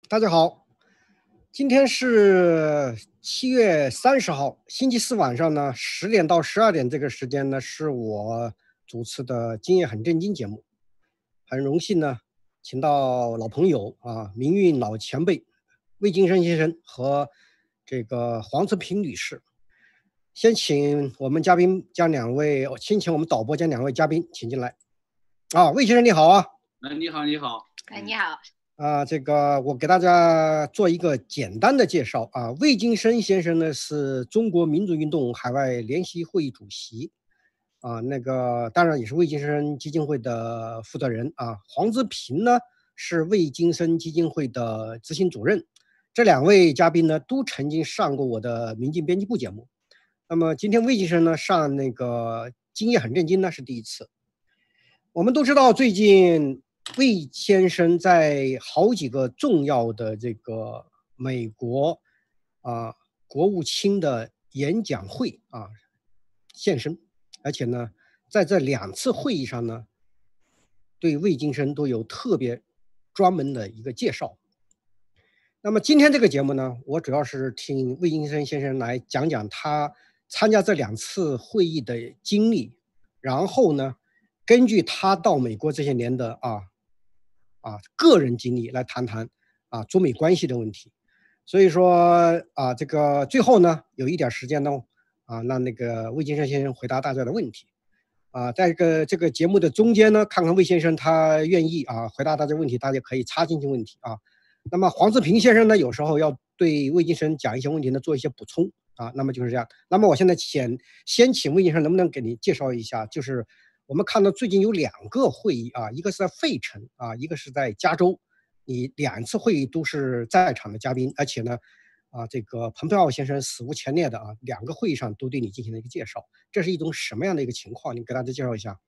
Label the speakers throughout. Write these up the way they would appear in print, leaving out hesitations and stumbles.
Speaker 1: 大家好，今天是7月30号，星期四晚上呢，10点到12点这个时间呢，是我主持的《今夜很震惊》节目。很荣幸呢，请到老朋友名运老前辈魏京生先生和这个黄志平女士。先请我们导播将两位嘉宾请进来。魏先生你好啊。
Speaker 2: 你好，你好。
Speaker 3: 你好。
Speaker 1: 这个我给大家做一个简单的介绍啊。魏京生先生呢是中国民主运动海外联席会议主席当然也是魏京生基金会的负责人啊。黄志平呢是魏京生基金会的执行主任。这两位嘉宾呢都曾经上过我的民进编辑部节目。那么今天魏京生呢上那个今夜很震惊呢是第一次。我们都知道最近魏先生在好几个重要的这个美国国务卿的演讲会现身，而且呢在这2次会议上呢对魏京生都有特别专门的一个介绍。那么今天这个节目呢，我主要是听魏京生先生来讲讲他参加这2次会议的经历，然后呢根据他到美国这些年的个人经历来谈谈中美关系的问题。所以说这个最后呢有一点时间呢让那个魏京生先生回答大家的问题在这个节目的中间呢，看看魏先生他愿意回答大家问题，大家可以插进去问题那么黄志平先生呢有时候要对魏京生讲一些问题呢做一些补充那么就是这样。那么我现在先请魏先生能不能给你介绍一下，就是我们看到最近有2个会议一个是在费城一个是在加州，你2次会议都是在场的嘉宾，而且呢这个蓬佩奥先生史无前例的2个会议上都对你进行了一个介绍，这是一种什么样的一个情况？你给大家介绍一下。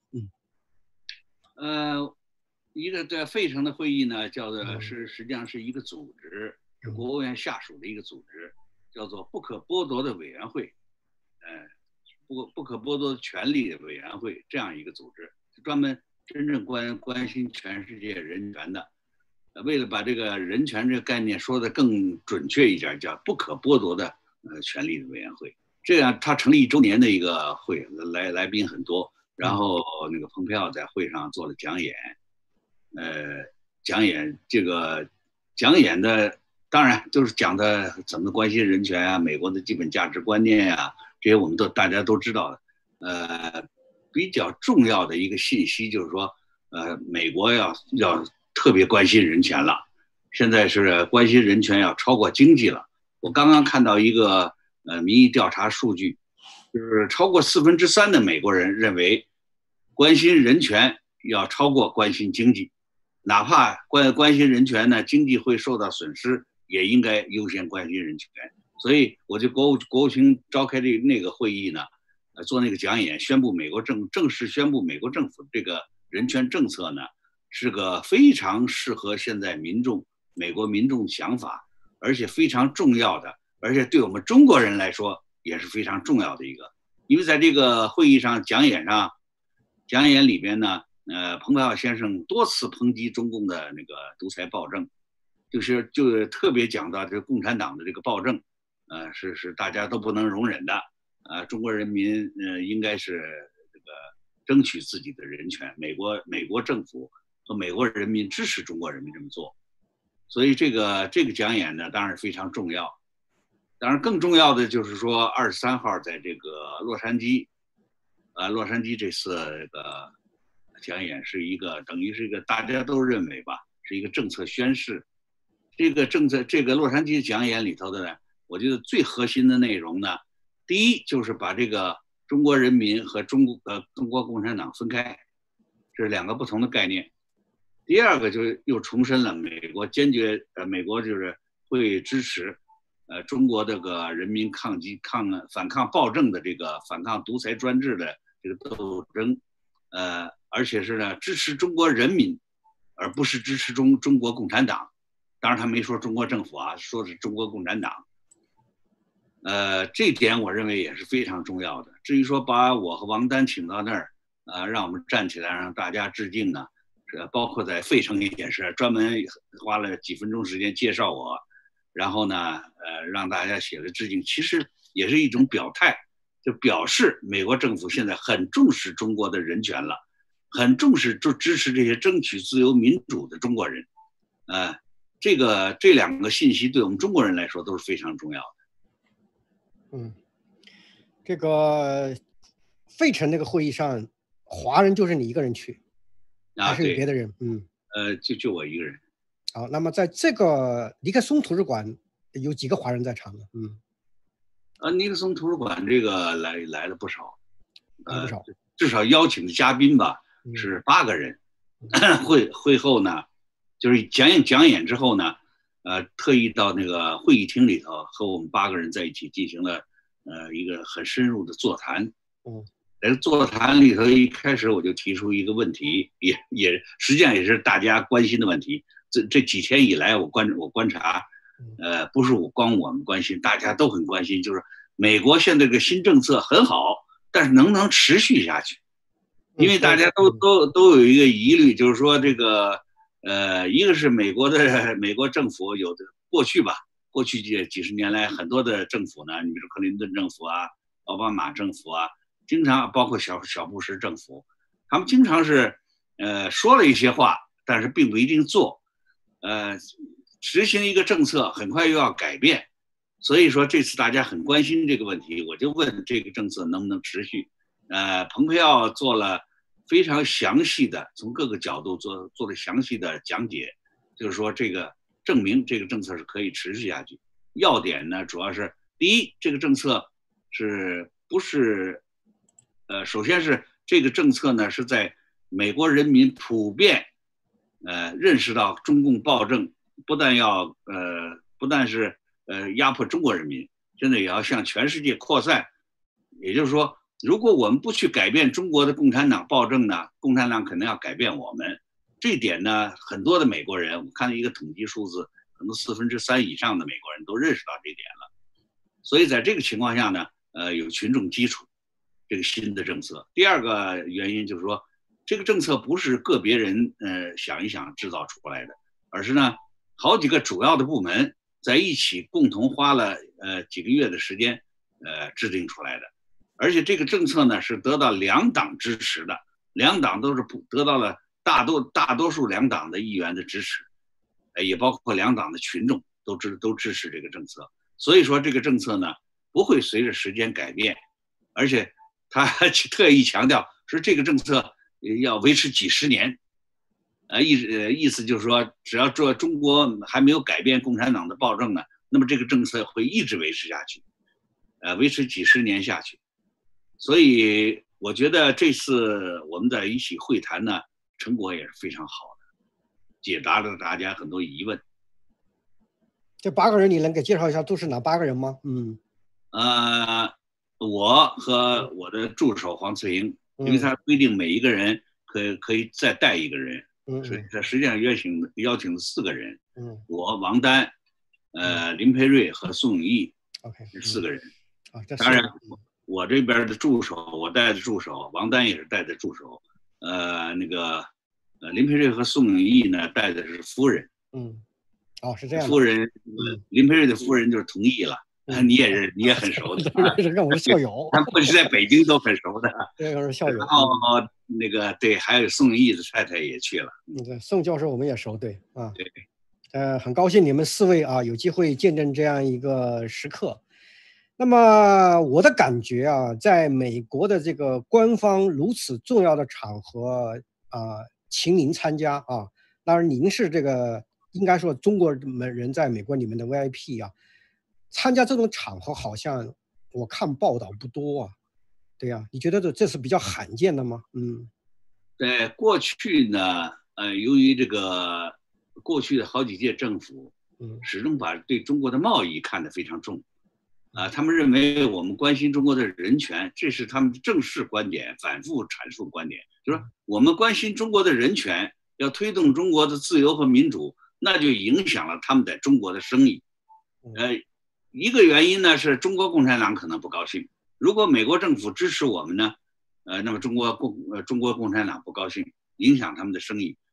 Speaker 2: 一个在费城的会议呢，实际上是一个组织，是国务院下属的一个组织，叫做不可剥夺的委员会，不可剥夺权利的委员会，这样一个组织，专门真正关心全世界人权的。为了把这个人权这个概念说得更准确一点，叫不可剥夺的权利的委员会。这样，它成立1周年的一个会，来宾很多。然后那个蓬佩奥在会上做了讲演，讲演的当然就是讲的怎么关心人权美国的基本价值观念这些我们大家都知道的。比较重要的一个信息就是说，美国要特别关心人权了，现在是关心人权要超过经济了。我刚刚看到一个民意调查数据，就是超过3/4的美国人认为关心人权要超过关心经济，哪怕关心人权呢，经济会受到损失，也应该优先关心人权。所以我就国务卿召开那个会议呢，做那个讲演，正式宣布美国政府这个人权政策呢，是个非常适合现在美国民众想法，而且非常重要的，而且对我们中国人来说也是非常重要的一个。因为在这个会议上讲演里边呢，蓬佩奥先生多次抨击中共的那个独裁暴政，就特别讲到这个共产党的这个暴政，是大家都不能容忍的。中国人民应该是这个争取自己的人权，美国政府和美国人民支持中国人民这么做。所以这个讲演呢当然非常重要。当然更重要的就是说23号在这个洛杉矶这次这个讲演是一个等于是一个大家都认为吧是一个政策宣示。这个洛杉矶讲演里头的呢，我觉得最核心的内容呢，第一就是把这个中国人民和中国共产党分开，这是2个不同的概念。第二个就是又重申了美国就是会支持中国这个人民反抗暴政的这个反抗独裁专制的这个斗争，而且是呢支持中国人民，而不是支持中国共产党。当然他没说中国政府说是中国共产党。这一点我认为也是非常重要的。至于说把我和王丹请到那儿让我们站起来让大家致敬呢， 包括在费城也是专门花了几分钟时间介绍我，然后呢，让大家写了致敬，其实也是一种表态，就表示美国政府现在很重视中国的人权了，很重视支持这些争取自由民主的中国人，这两个信息对我们中国人来说都是非常重要的。
Speaker 1: 这个费城那个会议上，华人就是你一个人去，还是有别的人？
Speaker 2: 就我一个人。
Speaker 1: 好，那么在这个尼克松图书馆有几个华人在场呢？
Speaker 2: 尼克松图书馆这个来了不少，
Speaker 1: 不少，
Speaker 2: 至少邀请的嘉宾吧是8个人。会后呢，就是讲演之后呢，特意到那个会议厅里头和我们8个人在一起进行了一个很深入的座谈。在座谈里头，一开始我就提出一个问题，也实际上也是大家关心的问题。这几天以来，我观察，不是光我们关心，大家都很关心，就是美国现在这个新政策很好，但是能不能持续下去？因为大家都有一个疑虑，就是说这个一个是美国政府有的过去几十年来很多的政府呢，你比如说克林顿政府啊、奥巴马政府啊，经常包括小布什政府，他们经常是说了一些话，但是并不一定做，执行一个政策很快又要改变，所以说这次大家很关心这个问题，我就问这个政策能不能持续。蓬佩奥做了非常详细的，从各个角度做了详细的讲解，就是说这个证明这个政策是可以持续下去。要点呢，主要是第一，这个政策不是首先是这个政策呢是在美国人民普遍认识到中共暴政不但是压迫中国人民，现在也要向全世界扩散。也就是说，如果我们不去改变中国的共产党暴政呢，共产党肯定要改变我们。这一点呢，很多的美国人，我看了一个统计数字，可能3/4以上的美国人都认识到这一点了。所以在这个情况下呢，有群众基础，这个新的政策。第二个原因就是说，这个政策不是个别人想一想制造出来的，而是呢好几个主要的部门在一起共同花了几个月的时间制定出来的。而且这个政策呢是得到2党支持的，2党都是得到了大多数2党的议员的支持，也包括2党的群众都支持这个政策。所以说这个政策呢不会随着时间改变，而且他特意强调说这个政策要维持几十年，意思就是说，只要中国还没有改变共产党的暴政呢，那么这个政策会一直维持下去，维持几十年下去。所以我觉得这次我们在一起会谈呢，成果也是非常好的，解答了大家很多疑问。
Speaker 1: 这8个人你能给介绍一下都是哪8个人吗？
Speaker 2: 我和我的助手黄翠莹，因为他规定每一个人可以再带1个人，所以他实际上邀请了4个人，我王丹、林培瑞和宋永毅这4个人。当然我这边的助手，我带的助手，王丹也是带的助手，林培瑞和宋永毅呢带的是夫人。
Speaker 1: 是这样。
Speaker 2: 夫人，林培瑞的夫人就是童毅了。你也很熟的，
Speaker 1: 跟我是校友，
Speaker 2: 他不是在北京都很熟的，
Speaker 1: 这个是校友。
Speaker 2: 然后对，还有宋永毅的太太也去了。
Speaker 1: 对，宋教授我们也熟，对啊，
Speaker 2: 对，
Speaker 1: 很高兴你们4位啊有机会见证这样一个时刻。那么我的感觉啊，在美国的这个官方如此重要的场合请您参加啊，当然您是这个应该说中国人在美国里面的 VIP 啊。参加这种场合好像我看报道不多啊，对呀，你觉得这是比较罕见的吗？
Speaker 2: 在过去呢，由于这个过去的好几届政府，始终把对中国的贸易看得非常重，他们认为我们关心中国的人权，这是他们的正式观点，反复阐述观点，就是说我们关心中国的人权，要推动中国的自由和民主，那就影响了他们在中国的生意，一个原因呢是中国共产党可能不高兴，如果美国政府支持我们呢，那么中国共产党不高兴，影响他们的生意。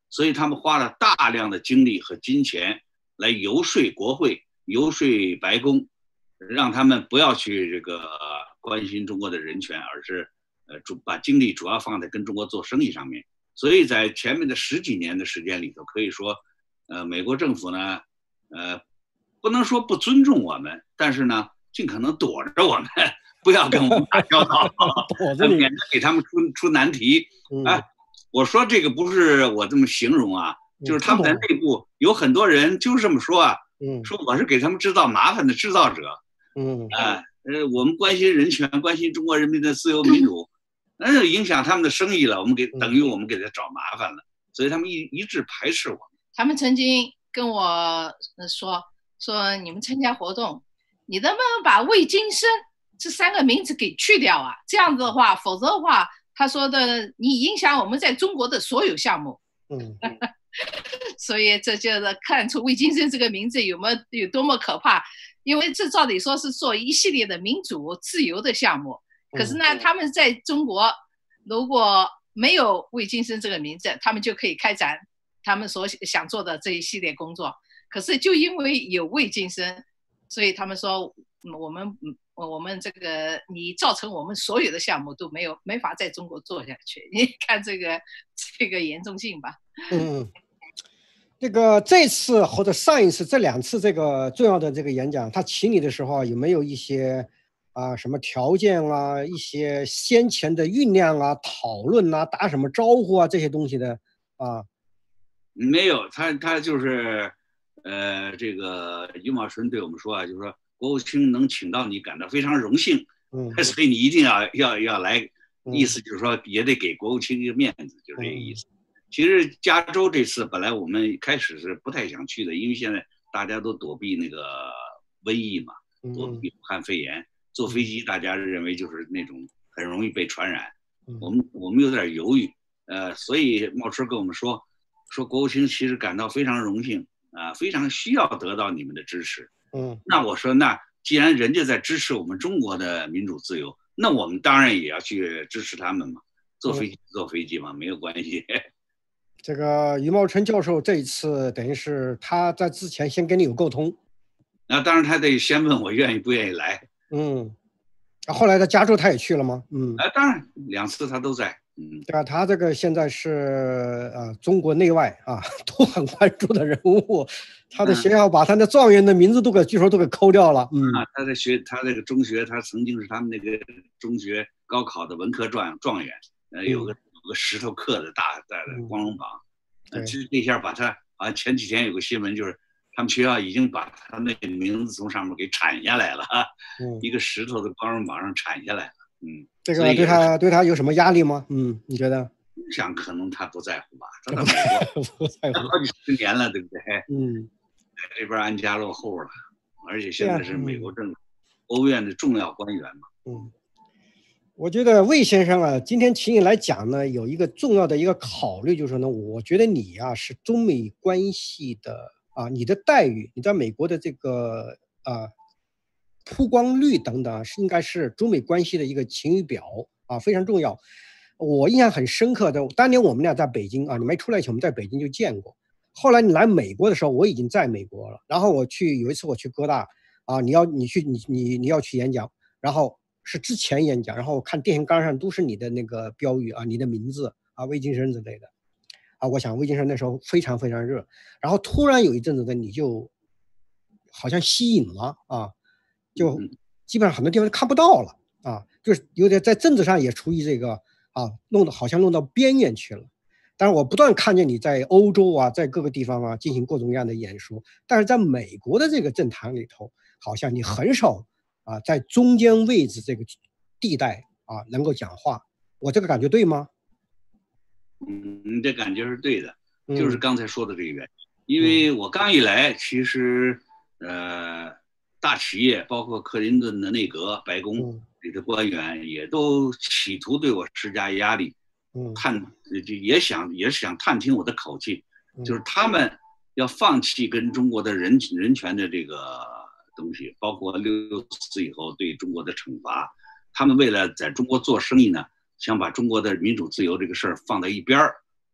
Speaker 2: 所以他们花了大量的精力和金钱来游说国会、游说白宫，让他们不要去这个关心中国的人权，而是把精力主要放在跟中国做生意上面。所以在前面的10几年的时间里头，可以说，美国政府呢，不能说不尊重我们，但是呢，尽可能躲着我们，不要跟我们打交道，免得给他们出难题。哎，我说这个不是我这么形容啊，就是他们在内部有很多人就是这么说啊，说我是给他们制造麻烦的制造者。我们关心人权，关心中国人民的自由民主，那就影响他们的生意了。我们等于我们给他找麻烦了，所以他们一致排斥我们。
Speaker 3: 他们曾经跟我说你们参加活动，你能不能把魏京生这3个名字给去掉啊？这样子的话，否则的话，他说的你影响我们在中国的所有项目。所以这就是看出魏京生这个名字有多么可怕。因为这照理说是做一系列的民主自由的项目，可是呢，他们在中国如果没有魏京生这个名字，他们就可以开展他们所想做的这一系列工作。可是就因为有魏京生，所以他们说我们这个你造成我们所有的项目都没法在中国做下去。你看这个严重性吧。
Speaker 1: 这个这次或者上一次这2次这个重要的这个演讲，他请你的时候有没有一些什么条件啊，一些先前的酝酿啊、讨论啊、打什么招呼啊这些东西的啊？
Speaker 2: 没有，他就是这个余茂春对我们说啊，就是说国务卿能请到你感到非常荣幸，所以你一定要来，意思就是说也得给国务卿一个面子，就是这个意思。其实加州这次本来我们开始是不太想去的，因为现在大家都躲避那个瘟疫嘛，躲避武汉肺炎，坐飞机大家认为就是那种很容易被传染，我们有点犹豫，所以茂春跟我们说国务卿其实感到非常荣幸啊，非常需要得到你们的支持。那我说那既然人家在支持我们中国的民主自由，那我们当然也要去支持他们嘛，坐飞机嘛，没有关系。
Speaker 1: 这个余茂春教授这一次等于是他在之前先跟你有沟通，
Speaker 2: 那当然他得先问我愿意不愿意来。
Speaker 1: 后来在加州他也去了吗？
Speaker 2: 当然2次他都在。
Speaker 1: 对啊，他这个现在是中国内外都很关注的人物，他的学校把他的状元的名字据说都给抠掉了。
Speaker 2: 他这个中学，他曾经是他们那个中学高考的文科状元，有个石头刻的大的光荣榜。这下把他前几天有个新闻，就是他们学校已经把他那个名字从上面给铲下来了，一个石头的光荣榜上铲下来了。
Speaker 1: 这个对他有什么压力吗？你觉得？
Speaker 2: 我想可能他不在乎吧，他在美国好几10年了，对不对？这边安家落后了，而且现在是美国政府、欧院的重要官员嘛。
Speaker 1: 我觉得魏先生今天请你来讲呢，有一个重要的一个考虑，就是呢，我觉得你是中美关系的你的待遇，你在美国的这个曝光率等等应该是中美关系的一个晴雨表非常重要。我印象很深刻的，当年我们俩在北京你没出来前我们在北京就见过。后来你来美国的时候，我已经在美国了。然后有一次我去哥大你要去演讲，然后是之前演讲，然后看电线杆上都是你的那个标语你的名字魏京生之类的我想魏京生那时候非常非常热，然后突然有一阵子呢，你就好像吸引了就基本上很多地方看不到了就是有点在政治上也处于这个好像弄到边缘去了。但是我不断看见你在欧洲在各个地方进行各种各样的演说，但是在美国的这个政坛里头，好像你很少在中间位置这个地带能够讲话。我这个感觉对吗？
Speaker 2: 你这感觉是对的，就是刚才说的这个原因。因为我刚一来，其实大企业包括克林顿的内阁、白宫里的官员也都企图对我施加压力，也是想探听我的口气，就是他们要放弃跟中国的人权的这个东西，包括6·4以后对中国的惩罚，他们为了在中国做生意呢，想把中国的民主自由这个事儿放在一边儿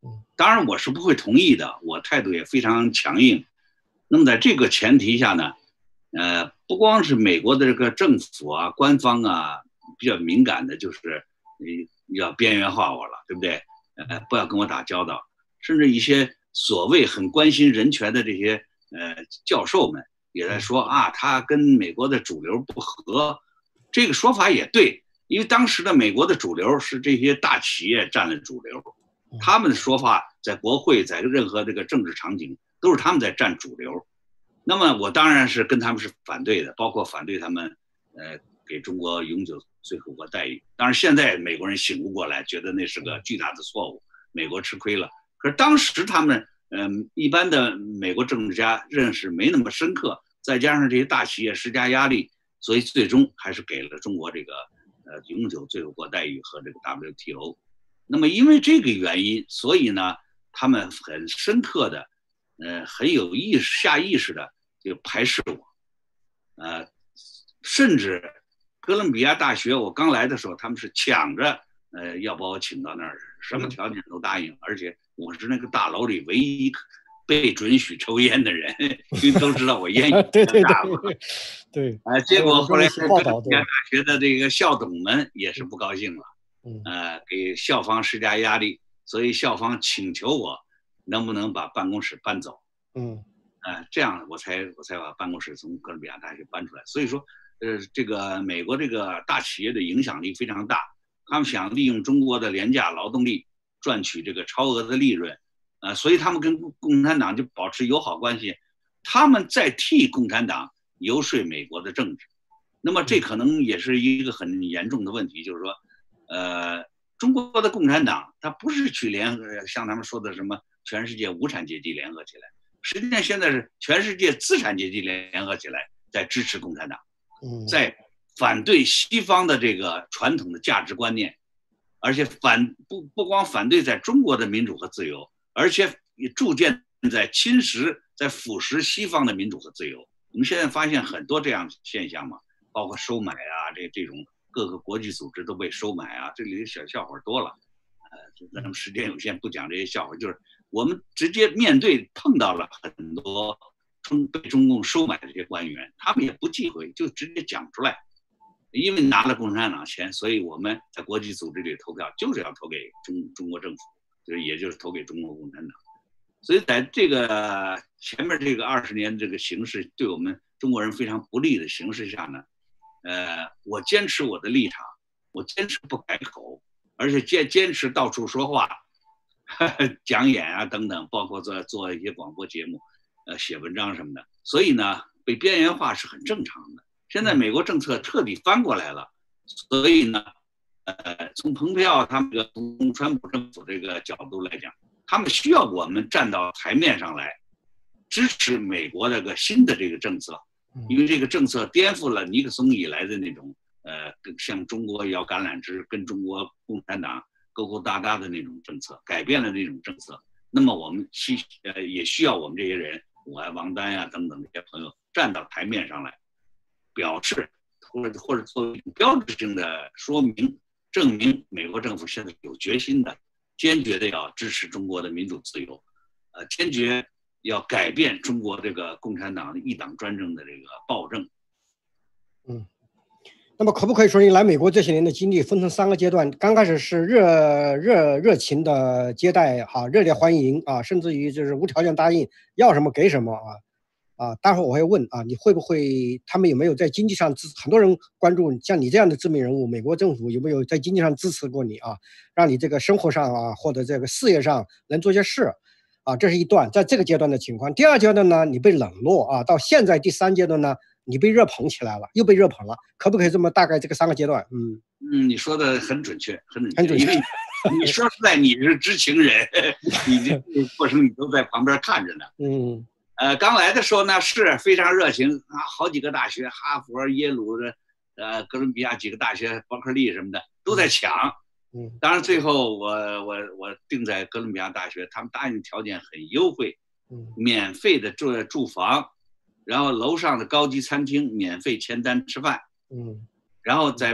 Speaker 2: 当然我是不会同意的，我态度也非常强硬。那么在这个前提下呢，不光是美国的这个政府啊、官方啊比较敏感的，就是要边缘化我了，对不对？不要跟我打交道，甚至一些所谓很关心人权的这些教授们也在说啊，他跟美国的主流不合。这个说法也对，因为当时的美国的主流是这些大企业占了主流，他们的说法在国会，在任何这个政治场景都是他们在占主流。那么我当然是跟他们是反对的，包括反对他们给中国永久最惠国待遇。当然现在美国人醒悟过来，觉得那是个巨大的错误，美国吃亏了。可是当时他们一般的美国政治家认识没那么深刻，再加上这些大企业施加压力，所以最终还是给了中国这个永久最惠国待遇和这个 WTO。那么因为这个原因，所以呢，他们很深刻的，很有下意识的就排斥我，甚至哥伦比亚大学我刚来的时候，他们是抢着要把我请到那儿，什么条件都答应，而且我是那个大楼里唯一被准许抽烟的人，因为都知道我烟瘾
Speaker 1: 对对
Speaker 2: 大嘛。
Speaker 1: 对，
Speaker 2: 结果后来哥伦比亚大学的这个校董们也是不高兴了，给校方施加压力，所以校方请求我能不能把办公室搬走。这样我才把办公室从哥伦比亚大学搬出来。所以说，这个美国这个大企业的影响力非常大，他们想利用中国的廉价劳动力赚取这个超额的利润，所以他们跟共产党就保持友好关系，他们在替共产党游说美国的政治。那么这可能也是一个很严重的问题，就是说，中国的共产党他不是去像他们说的什么全世界无产阶级联合起来，实际上现在是全世界资产阶级联合起来在支持共产党，在反对西方的这个传统的价值观念，而且不光反对在中国的民主和自由，而且也逐渐在在腐蚀西方的民主和自由。我们现在发现很多这样的现象嘛，包括收买啊，这种各个国际组织都被收买啊，这里的小笑话多了。咱们时间有限，不讲这些笑话，就是我们直接面对碰到了很多被中共收买的这些官员，他们也不忌讳，就直接讲出来。因为拿了共产党钱，所以我们在国际组织里投票就是要投给中国政府，也就是投给中国共产党。所以在这个前面这个20年这个形势对我们中国人非常不利的形势下呢，我坚持我的立场，我坚持不改口，而且坚持到处说话，讲演啊等等，包括做一些广播节目，写文章什么的。所以呢，被边缘化是很正常的。现在美国政策彻底翻过来了，所以呢，从蓬佩奥他们从川普政府这个角度来讲，他们需要我们站到台面上来支持美国这个新的这个政策，因为这个政策颠覆了尼克松以来的那种向中国摇橄榄枝、跟中国共产党勾勾搭搭的那种政策，改变了那种政策。那么我们也需要我们这些人，我王丹呀等等这些朋友站到台面上来。表示或者作为标志性的说明，证明美国政府现在有决心的、坚决的要支持中国的民主自由，坚决要改变中国这个共产党的一党专政的这个暴政。
Speaker 1: 那么可不可以说你来美国这些年的经历分成3个阶段？刚开始是热情的接待热烈欢迎甚至于就是无条件答应，要什么给什么待会儿我会问你会不会他们有没有在经济上支持？很多人关注像你这样的知名人物，美国政府有没有在经济上支持过你让你这个生活上或者这个事业上能做些事这是一段，在这个阶段的情况。第二阶段呢，你被冷落到现在第3阶段呢，你被热捧起来了，又被热捧了，可不可以这么大概这个3个阶段？
Speaker 2: 你说的很准确，很准确，因为你说实在你是知情人，你这过程你都在旁边看着呢。刚来的时候呢是非常热情好几个大学，哈佛、耶鲁的，哥伦比亚几个大学，伯克利什么的都在抢。当然最后我定在哥伦比亚大学，他们答应条件很优惠，免费的住房，然后楼上的高级餐厅免费签单吃饭，然后在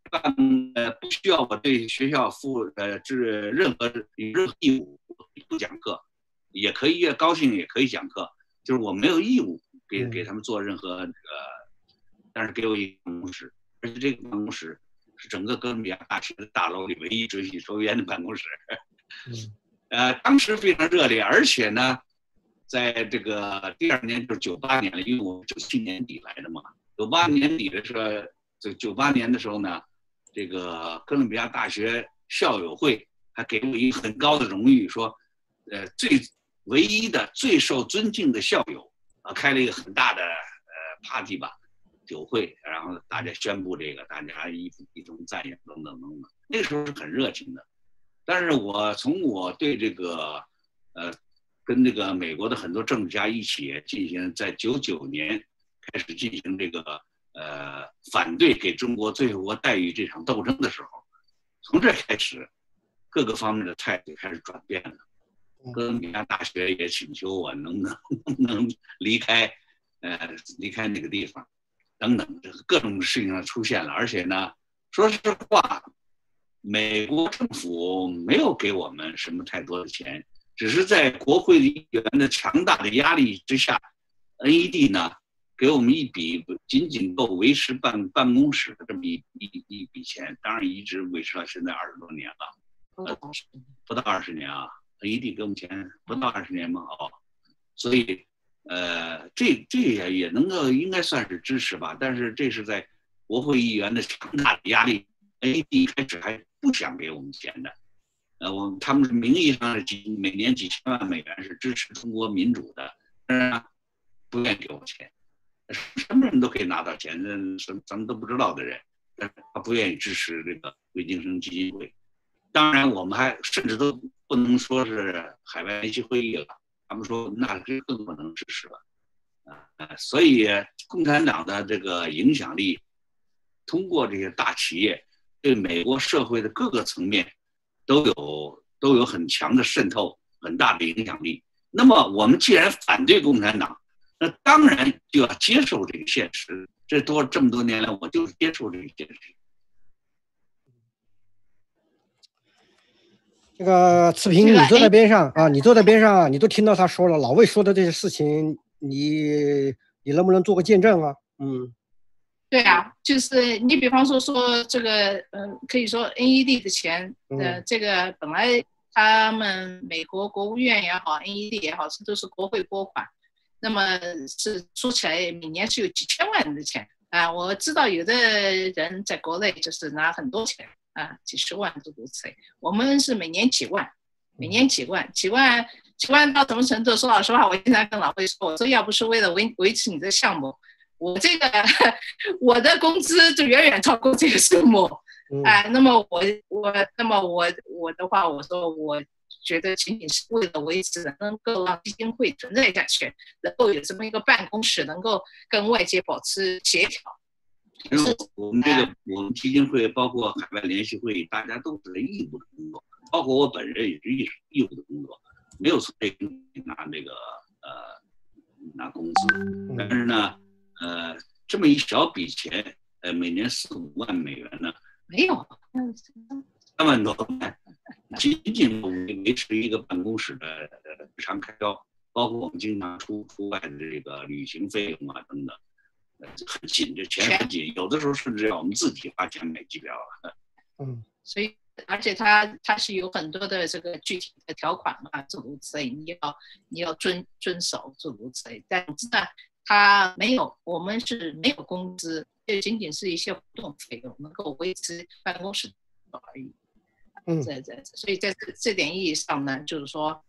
Speaker 2: 不需要我对学校负任何义务不讲课，也可以越高兴也可以讲课，就是我没有义务给他们做任何但是给我一个办公室，而且这个办公室是整个哥伦比亚大学的大楼里唯一准许抽烟的办公室。当时非常热烈，而且呢，在这个第2年就是98年了，因为我97年底来的嘛。98年底的时候，这98年的时候呢，这个哥伦比亚大学校友会还给我一个很高的荣誉，说，唯一的最受尊敬的校友开了一个很大的party 吧，酒会，然后大家宣布这个，大家一同赞扬等等等等，那个时候是很热情的。但是从我对这个跟这个美国的很多政治家一起进行，在99年开始进行这个反对给中国最惠国待遇这场斗争的时候，从这开始，各个方面的态度开始转变了。哥伦比亚大学也请求我能不能离开那个地方，等等，各种事情出现了。而且呢，说实话，美国政府没有给我们什么太多的钱，只是在国会议员的强大的压力之下 ，NED 呢给我们一笔仅仅够维持办公室的这么一笔钱，当然一直维持到现在20多年了，不到20年啊。NED 给我们钱不到20年嘛，所以这也能够应该算是支持吧。但是这是在国会议员的强大的压力 ，NED 开始还不想给我们钱的。他们名义上是每年几千万美元是支持中国民主的，但是呢不愿意给我钱。什么人都可以拿到钱，咱们都不知道的人，但是他不愿意支持这个魏京生基金会。当然，我们还甚至都不能说是海外联席会议了，他们说那是更不能支持了，所以共产党的这个影响力，通过这些大企业对美国社会的各个层面都有很强的渗透，很大的影响力。那么我们既然反对共产党，那当然就要接受这个现实。这么多年来，我就是接受这个现实。
Speaker 1: 这个慈平，你坐在边上啊，你坐在边上，你都听到他说了，老魏说的这些事情，你能不能做个见证啊？
Speaker 3: 对啊，就是你比方说这个，可以说 NED 的钱，这个本来他们美国国务院也好 ，NED 也好，这都是国会拨款，那么是说起来每年是有几千万的钱啊。我知道有的人在国内就是拿很多钱。几十万诸如此类，我们是每年几万到什么程度？说老实话，我经常跟老魏说，我说要不是为了维持你的项目，我我的工资就远远超过这个数目。那么我的话，我说我觉得仅仅是为了维持能够让基金会存在下去，能够有这么一个办公室，能够跟外界保持协调。
Speaker 2: 因为我们基金会包括海外联席会议，大家都是义务的工作，包括我本人也是义务的工作，没有从这个拿工资。但是呢，这么一小笔钱，每年4、5万美元呢，
Speaker 3: 没有
Speaker 2: 3万多万，仅仅维持一个办公室的日常开销，包括我们经常出外的这个旅行费用啊等等。很紧，这钱很紧，有的时候甚至要我们自己花钱买机票了。
Speaker 3: 所以而且它是有很多的这个具体的条款嘛，诸如此类，你要遵守诸如此类。但是呢，它没有，我们是没有工资，这仅仅是一些活动费用，能够维持办公室而已。所以在这点意义上呢，就是说，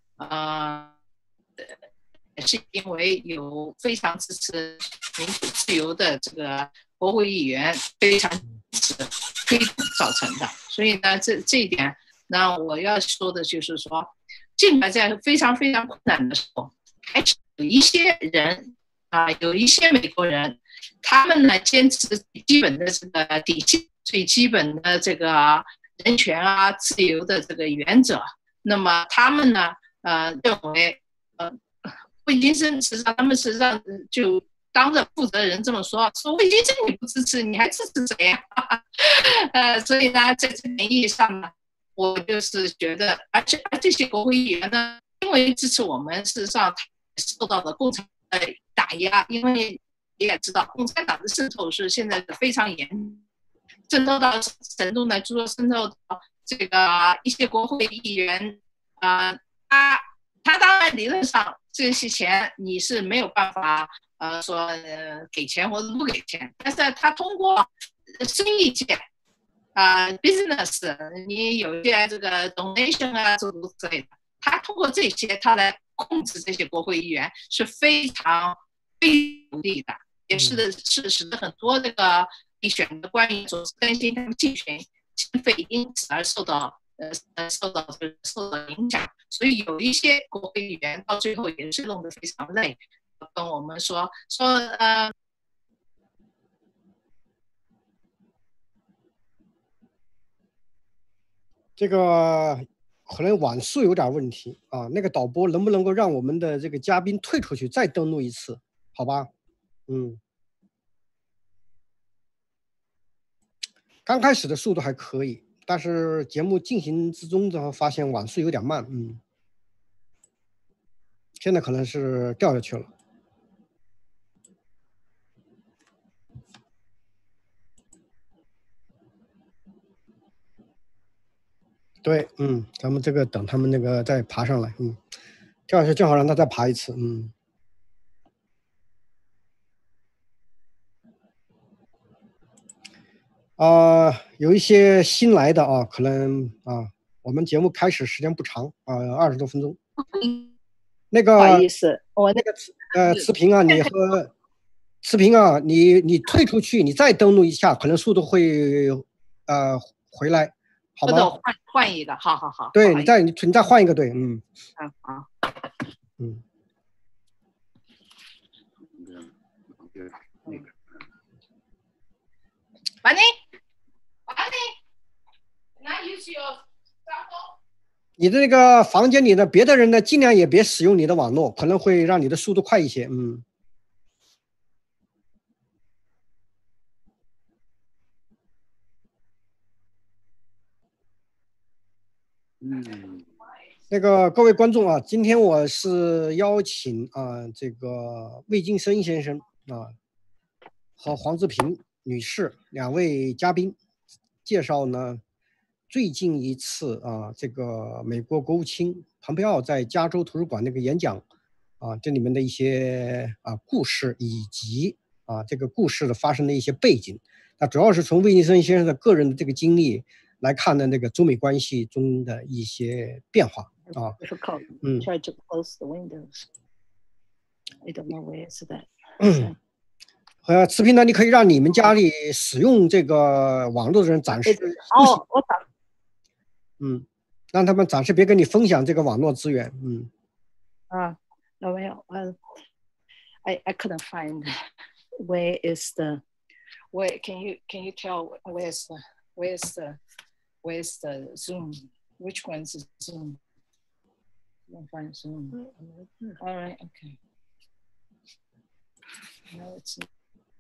Speaker 3: 是因为有非常支持民主自由的这个国会议员非常支持推动造成的。所以呢，这一点呢，我要说的就是说，尽管在非常非常困难的时候，还是有一些人有一些美国人，他们呢坚持最基本的这个底线，最基本的这个人权自由的这个原则。那么他们呢认为魏京生实际上就当着负责人这么说魏京生你不支持，你还支持谁呀？ 所以呢，在这个意义上呢，我就是觉得，而这些国会议员呢，因为支持我们，事实上受到了共产党的打压，因为你也知道，共产党的渗透是现在的非常严重，渗透到什么程度呢？就说渗透到这个一些国会议员，他当然理论上这些钱你是没有办法说给钱或者不给钱，但是他通过生意界business， 你有一些这个 donation 啊诸如此类的，他通过这些他来控制这些国会议员是非常有利的，也是使得很多这个竞选的官员总是担心他们竞选经费因此而受到影响，所以有一些国会议员到最后也是弄得非常累，跟我们说
Speaker 1: 这个可能网速有点问题啊，那个导播能不能够让我们的这个嘉宾退出去再登录一次，好吧？刚开始的速度还可以，但是节目进行之中之后发现网速有点慢，现在可能是掉下去了。对，咱们这个等他们那个再爬上来，掉下去正好让他再爬一次，有一些新来的啊，可能我们节目开始时间不长20多分钟。那个
Speaker 4: 不好意思，我
Speaker 1: 那个慈平啊，你退出去，你再登录一下，可能速度会回来，好吗？
Speaker 3: 或者换一个，好。
Speaker 1: 对，你再换一个，对，
Speaker 3: 好。
Speaker 1: 你的那个房间里的别的人呢，尽量也别使用你的网络，可能会让你的速度快一些。那个各位观众啊，今天我是邀请这个魏金生先生和黄志平女士2位嘉宾，介绍呢最近一次这个美国国务卿蓬佩奥在加州图书馆那个演讲这里面的一些故事，以及这个故事的发生的一些背景。那主要是从魏金生先生的个人的这个经历来看的那个中美关系中的一些变化
Speaker 4: Difficult. Try to close the windows. I don't know where is that.
Speaker 1: 慈平呢，你可以让你们家里使用这个网络的人展示。
Speaker 4: 我打。
Speaker 1: 让他们暂时别跟你分享这个网络资源。
Speaker 4: No, I couldn't find where is the. Where can you tell where's the Zoom? Which one's the Zoom? I don't find Zoom. All right, okay. No, it's not.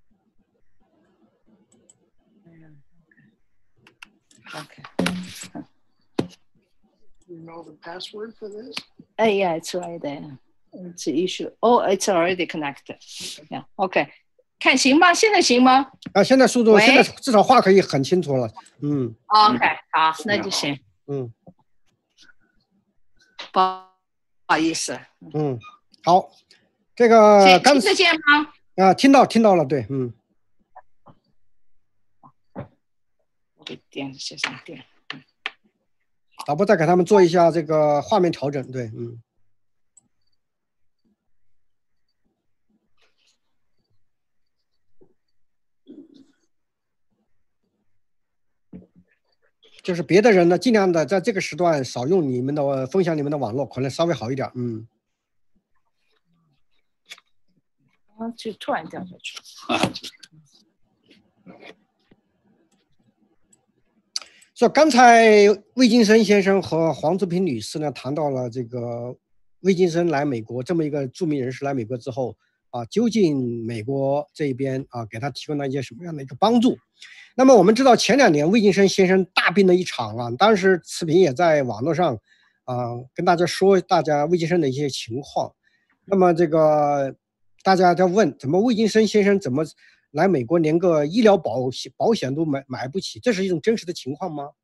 Speaker 4: Okay.
Speaker 5: You know the password for this?
Speaker 4: Yeah, it's right there. It's an issue. Oh, it's already connected. Yeah, okay.
Speaker 3: 看行吗？现在行吗？
Speaker 1: 现在速度，现在至少话可以很清楚了。
Speaker 3: OK， 好，那就行。不好意思。
Speaker 1: 好，这个
Speaker 3: 听得见吗？
Speaker 1: 听到了，对，
Speaker 4: 我给电线上电。
Speaker 1: 导播再给他们做一下这个画面调整，对，就是别的人呢，尽量的在这个时段少用你们的分享你们的网络，可能稍微好一点。
Speaker 4: 就突然掉下去。
Speaker 1: 所以刚才魏金生先生和黄志平女士呢谈到了这个魏金生来美国这么一个著名人士来美国之后究竟美国这边给他提供了一些什么样的一个帮助？那么我们知道前2年魏京生先生大病了一场啊，当时慈平也在网络上跟大家说魏京生的一些情况。那么这个大家在问，怎么魏京生先生怎么来美国连个医疗保险都买不起？这是一种真实的情况吗？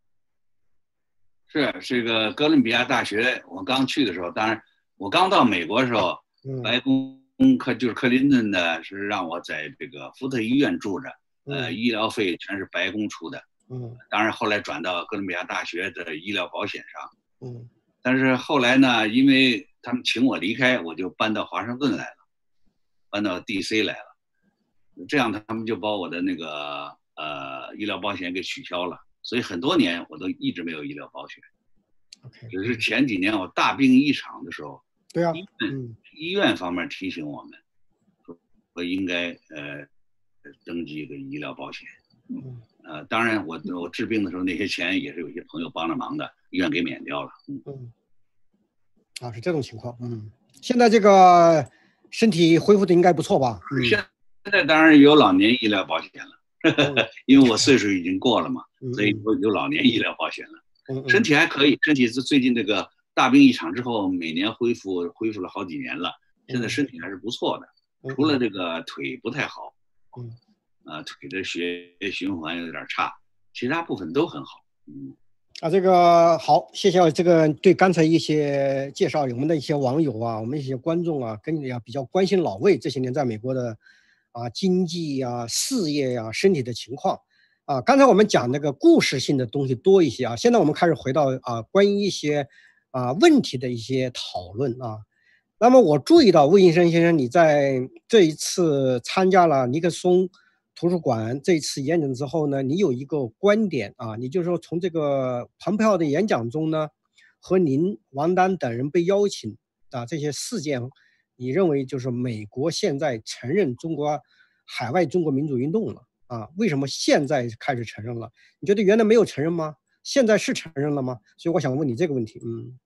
Speaker 2: 是这个哥伦比亚大学，我刚去的时候，当然我刚到美国的时候，白宫就是克林顿的是让我在这个福特医院住着，医疗费全是白宫出的，当然后来转到哥伦比亚大学的医疗保险上，但是后来呢，因为他们请我离开，我就搬到华盛顿来了，搬到 DC 来了，这样他们就把我的那个医疗保险给取消了。所以很多年我都一直没有医疗保险，只是前几年我大病一场的时候，
Speaker 1: 对啊，
Speaker 2: 医院方面提醒我们，说应该登记一个医疗保险。当然我治病的时候那些钱也是有些朋友帮了忙的，医院给免掉了。
Speaker 1: 是这种情况。现在这个身体恢复的应该不错吧？
Speaker 2: 现在当然有老年医疗保险了。因为我岁数已经过了嘛，所以有老年医疗保险了。身体还可以，身体是最近这个大病一场之后，每年恢复了好几年了，现在身体还是不错的，除了这个腿不太好，腿的血液循环有点差，其他部分都很好。
Speaker 1: 这个好，谢谢这个对刚才一些介绍，我们的一些网友我们一些观众跟你比较关心老魏这些年在美国的经济事业身体的情况刚才我们讲那个故事性的东西多一些现在我们开始回到关于一些问题的一些讨论那么我注意到魏京生先生你在这一次参加了尼克松图书馆这一次演讲之后呢，你有一个观点你就是说从这个蓬佩奥的演讲中呢，和您王丹等人被邀请这些事件。你认为就是美国现在承认海外中国民主运动了为什么现在开始承认了？你觉得原来没有承认吗？现在是承认了吗？所以我想问你这个问题。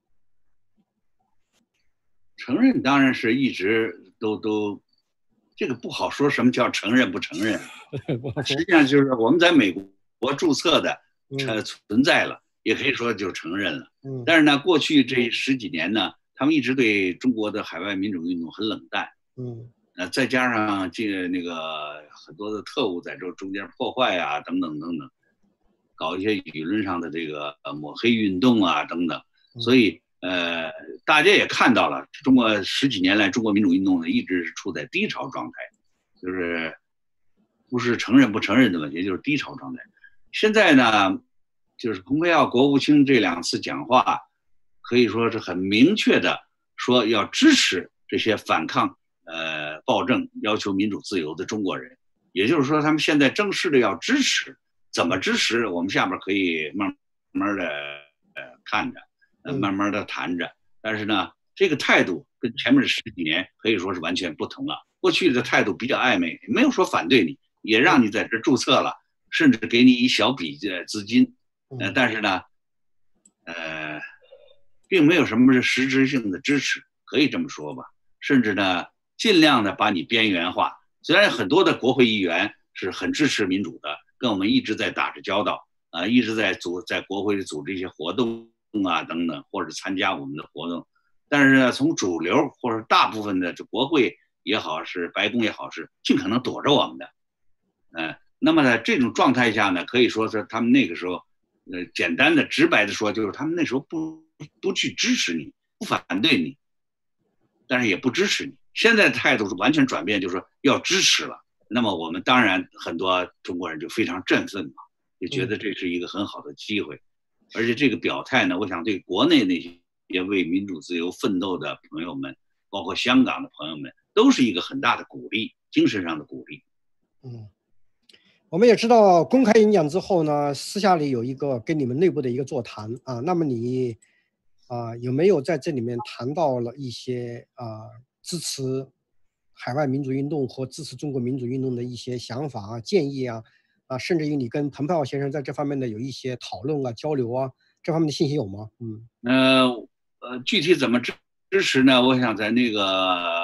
Speaker 2: 承认当然是一直都这个不好说什么叫承认不承认，实际上就是我们在美国注册的存在了，也可以说就承认了。但是呢，过去这10几年呢，他们一直对中国的海外民主运动很冷淡，再加上那个很多的特务在这中间破坏等等等等，搞一些舆论上的这个抹黑运动等等，所以大家也看到了，中国10几年来中国民主运动呢一直是处在低潮状态，就是不是承认不承认的问题，就是低潮状态。现在呢，就是蓬佩奥国务卿这2次讲话，可以说是很明确的说要支持这些反抗暴政、要求民主自由的中国人，也就是说他们现在正式的要支持，怎么支持我们下边可以慢慢的看着，慢慢的谈着。但是呢，这个态度跟前面的10几年可以说是完全不同了。过去的态度比较暧昧，没有说反对你，也让你在这注册了，甚至给你一小笔资金，但是呢，并没有什么实质性的支持，可以这么说吧。甚至呢，尽量的把你边缘化。虽然很多的国会议员是很支持民主的，跟我们一直在打着交道，一直在国会里组织一些活动等等，或者参加我们的活动。但是呢，从主流或者大部分的这国会也好，是白宫也好，是尽可能躲着我们的。那么在这种状态下呢，可以说是他们那个时候，简单的直白的说，就是他们那时候不去支持你，不反对你，但是也不支持你。现在的态度是完全转变，就是说要支持了。那么我们当然很多中国人就非常振奋嘛，就觉得这是一个很好的机会。而且这个表态呢，我想对国内那些为民主自由奋斗的朋友们，包括香港的朋友们，都是一个很大的鼓励，精神上的鼓励。
Speaker 1: 我们也知道公开演讲之后呢，私下里有一个跟你们内部的一个座谈那么你有没有在这里面谈到了一些支持海外民主运动和支持中国民主运动的一些想法建议甚至于你跟蓬佩奥先生在这方面的有一些讨论交流这方面的信息有吗？
Speaker 2: 具体怎么支持呢？我想在那个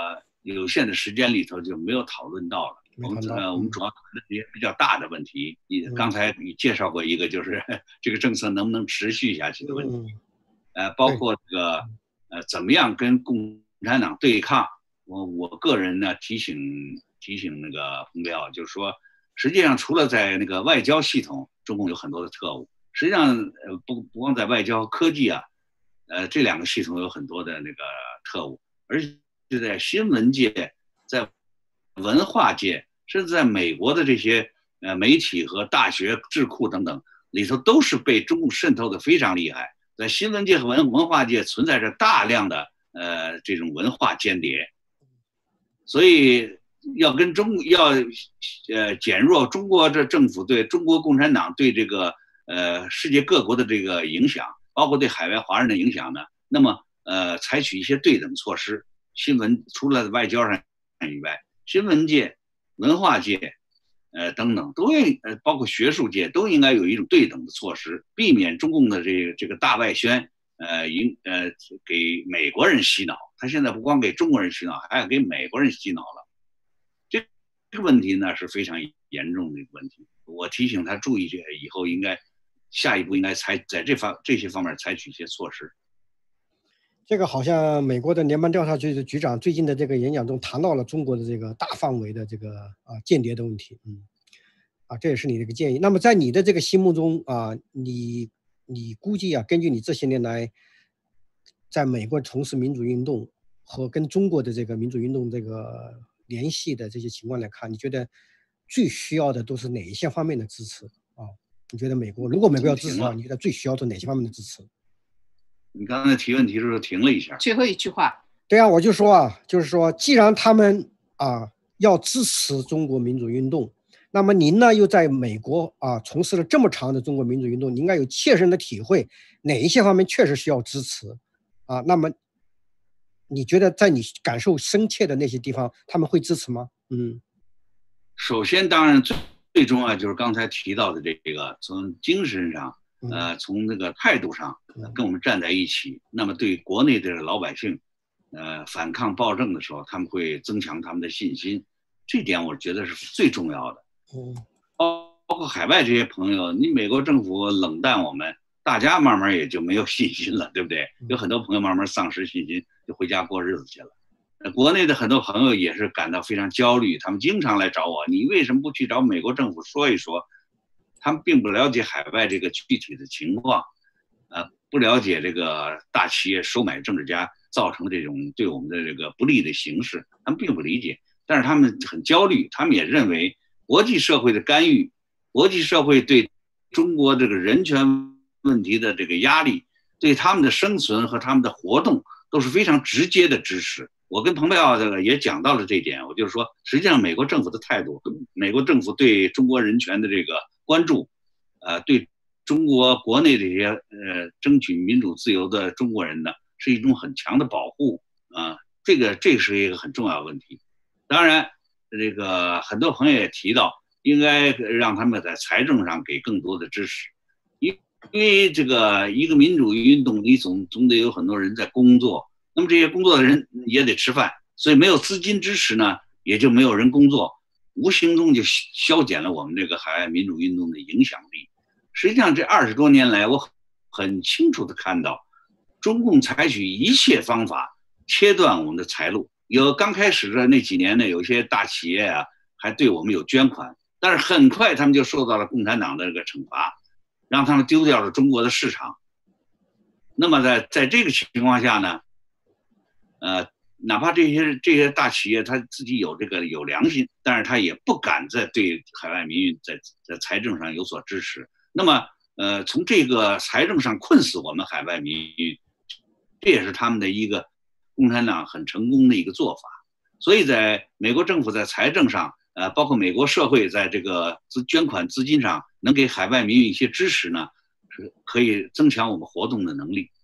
Speaker 2: 有限的时间里头就没有讨论到了。我们主要谈的一些比较大的问题，刚才你介绍过一个，就是这个政策能不能持续下去的问题，包括这个怎么样跟共产党对抗。我个人呢提醒那个彭彪，就是说，实际上除了在那个外交系统，中共有很多的特务，实际上不光在外交科技啊，这两个系统有很多的那个特务，而且在新闻界、在文化界，甚至在美国的这些媒体和大学智库等等里头，都是被中共渗透的非常厉害。在新闻界和文化界存在着大量的这种文化间谍，所以要减弱中国这政府对中国共产党对这个世界各国的这个影响，包括对海外华人的影响呢，那么采取一些对等措施。新闻除了外交上以外，新闻界、文化界等等都包括学术界都应该有一种对等的措施，避免中共的这个大外宣给美国人洗脑。他现在不光给中国人洗脑，还要给美国人洗脑了。这个问题呢是非常严重的一个问题。我提醒他注意这以后下一步应该在这些方面采取一些措施。
Speaker 1: 这个好像美国的联邦调查局的局长最近的这个演讲中谈到了中国的这个大范围的这个间谍的问题，这也是你的一个建议。那么在你的这个心目中你估计根据你这些年来在美国从事民主运动和跟中国的这个民主运动这个联系的这些情况来看，你觉得最需要的都是哪一些方面的支持你觉得如果美国要支持的话，你觉得最需要的哪些方面的支持？
Speaker 2: 你刚才提问题的时候停了一下，
Speaker 3: 最后一句话。
Speaker 1: 对啊，我就说就是说，既然他们要支持中国民主运动，那么您呢又在美国从事了这么长的中国民主运动，你应该有切身的体会，哪一些方面确实需要支持那么你觉得在你感受深切的那些地方，他们会支持吗？
Speaker 2: 首先当然最重要就是刚才提到的这个，从精神上从那个态度上跟我们站在一起，那么对国内的老百姓反抗暴政的时候，他们会增强他们的信心，这点我觉得是最重要的。包括海外这些朋友，你美国政府冷淡我们，大家慢慢也就没有信心了，对不对？有很多朋友慢慢丧失信心，就回家过日子去了。国内的很多朋友也是感到非常焦虑，他们经常来找我，你为什么不去找美国政府说一说？他们并不了解海外这个具体的情况，不了解这个大企业收买政治家造成这种对我们的这个不利的形势，他们并不理解。但是他们很焦虑，他们也认为国际社会的干预，国际社会对中国这个人权问题的这个压力，对他们的生存和他们的活动都是非常直接的支持。我跟彭彪这个也讲到了这一点，我就是说，实际上美国政府的态度，美国政府对中国人权的这个关注，对中国国内这些争取民主自由的中国人呢，是一种很强的保护这是一个很重要的问题。当然，这个很多朋友也提到，应该让他们在财政上给更多的支持，因为这个一个民主运动，你总得有很多人在工作。那么这些工作的人也得吃饭，所以没有资金支持呢，也就没有人工作，无形中就消减了我们这个海外民主运动的影响力。实际上这20多年来，我很清楚地看到，中共采取一切方法切断我们的财路。刚开始的那几年呢，有些大企业还对我们有捐款，但是很快他们就受到了共产党的这个惩罚，让他们丢掉了中国的市场。那么在这个情况下呢，哪怕这些大企业他自己有良心，但是他也不敢再对海外民运在财政上有所支持。那么从这个财政上困死我们海外民运，这也是他们的一个共产党很成功的一个做法。所以在美国政府在财政上包括美国社会在这个捐款资金上能给海外民运一些支持呢，是可以增强我们活动的能力。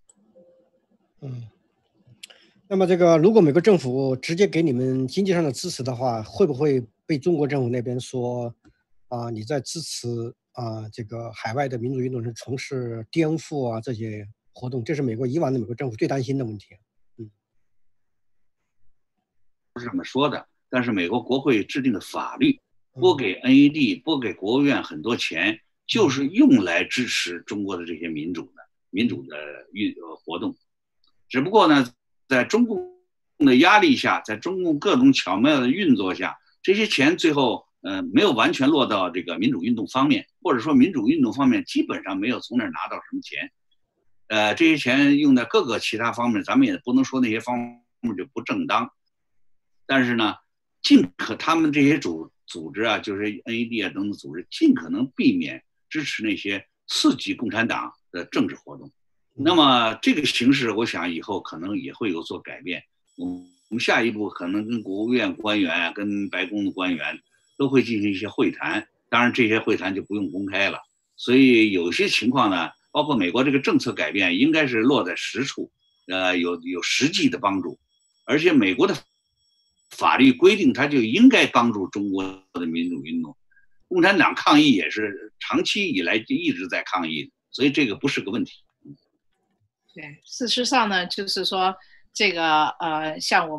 Speaker 1: 那么这个如果美国政府直接给你们经济上的支持的话，会不会被中国政府那边说你在支持这个海外的民主运动人从事颠覆这些活动？这是以往的美国政府最担心的问题。
Speaker 2: 是这么说的，但是美国国会制定的法律拨给 NED 拨给国务院很多钱，就是用来支持中国的这些民主的活动。只不过呢，在中共的压力下，在中共各种巧妙的运作下，这些钱最后没有完全落到这个民主运动方面，或者说民主运动方面基本上没有从那儿拿到什么钱。这些钱用在各个其他方面，咱们也不能说那些方面就不正当。但是呢，他们这些组织啊，就是 NED 啊等等组织，尽可能避免支持那些刺激共产党的政治活动。那么这个形势，我想以后可能也会有所改变。我们下一步可能跟国务院官员、跟白宫的官员都会进行一些会谈，当然这些会谈就不用公开了。所以有些情况呢，包括美国这个政策改变，应该是落在实处，有实际的帮助，而且美国的法律规定，它就应该帮助中国的民主运动。共产党抗议也是长期以来就一直在抗议，所以这个不是个问题。
Speaker 3: 对，事实上呢，就是说这个像我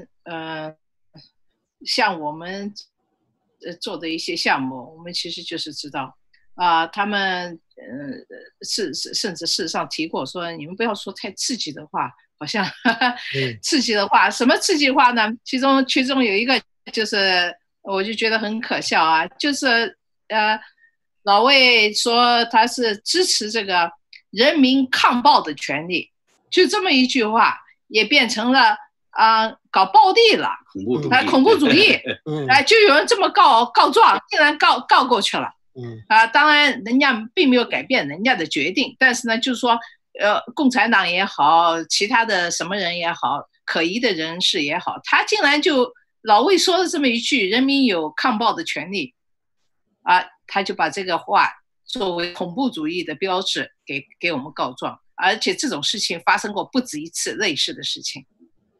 Speaker 3: 们做的一些项目，我们其实就是知道他们甚至事实上提过说，你们不要说太刺激的话，好像刺激的话，什么刺激的话呢？其中有一个就是我就觉得很可笑啊，就是老魏说他是支持这个人民抗暴的权利，就这么一句话也变成了搞暴力了，恐怖主义就有人这么告状，竟然告过去了。当然人家并没有改变人家的决定，但是呢，就是说共产党也好，其他的什么人也好，可疑的人士也好，他竟然就老魏说了这么一句人民有抗暴的权利他就把这个话作为恐怖主义的标志给我们告状，而且这种事情发生过不止一次类似的事情。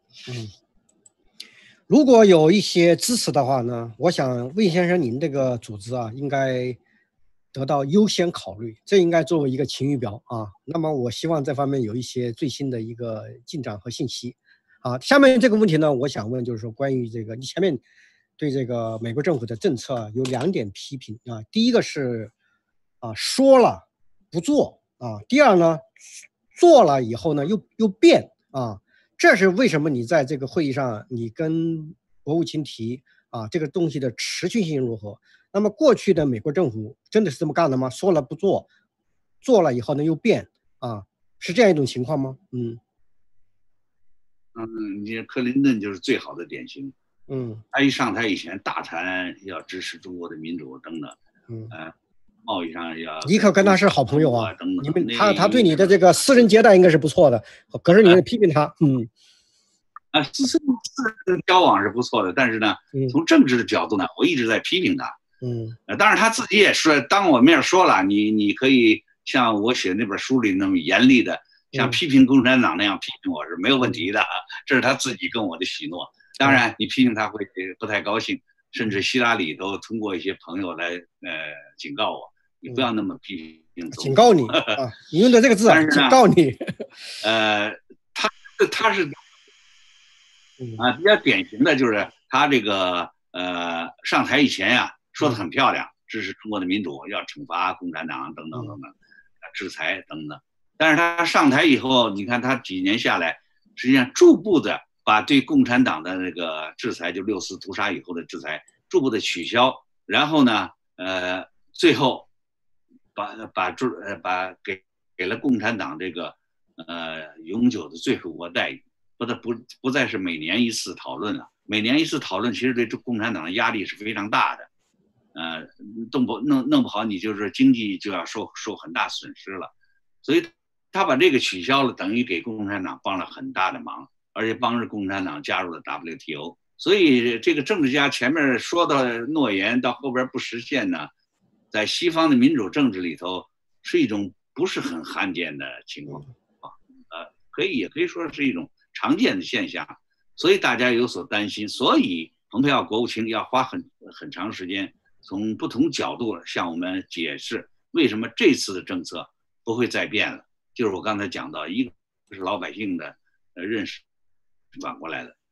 Speaker 1: 如果有一些支持的话呢，我想魏先生您这个组织应该得到优先考虑，这应该作为一个晴雨表那么我希望这方面有一些最新的一个进展和信息下面这个问题呢，我想问就是说关于这个你前面对这个美国政府的政策有2点批评第一个是说了不做第二呢做了以后呢又变这是为什么你在这个会议上你跟国务卿提这个东西的持续性如何？那么过去的美国政府真的是这么干的吗？说了不做，做了以后呢又变是这样一种情况吗？
Speaker 2: 你克林顿就是最好的典型。他一上台以前大谈要支持中国的民主等等，贸易上要
Speaker 1: 尼克跟他是好朋友
Speaker 2: 等等。
Speaker 1: 你们他对你的这个私人接待应该是不错的，可是你批评他，
Speaker 2: 私人交往是不错的，但是呢，从政治的角度呢，我一直在批评他。当然他自己也说，当我面说了，你可以像我写那本书里那么严厉的，像批评共产党那样批评我是没有问题的，这是他自己跟我的许诺。当然，你批评他会不太高兴，甚至希拉里都通过一些朋友来警告我，你不要那么批评。
Speaker 1: 警告你你用的这个字警告你。
Speaker 2: 他是比较典型的就是他这个上台以前说得很漂亮，支持中国的民主，要惩罚共产党等等等等，制裁等等。但是他上台以后，你看他几年下来，实际上逐步的把对共产党的那个制裁，就6·4屠杀以后的制裁，逐步的取消，然后呢，最后给了共产党这个永久的最惠国待遇，不再是每年一次讨论了。每年一次讨论，其实对共产党的压力是非常大的。弄不好，你就是经济就要受很大损失了。所以他把这个取消了，等于给共产党帮了很大的忙，而且帮着共产党加入了 WTO。所以这个政治家前面说的诺言到后边不实现呢，在西方的民主政治里头是一种不是很罕见的情况也可以说是一种常见的现象。所以大家有所担心，所以蓬佩奥国务卿要花很长时间，从不同角度向我们解释为什么这次的政策不会再变了。就是我刚才讲到，一个是老百姓的认识转过来了，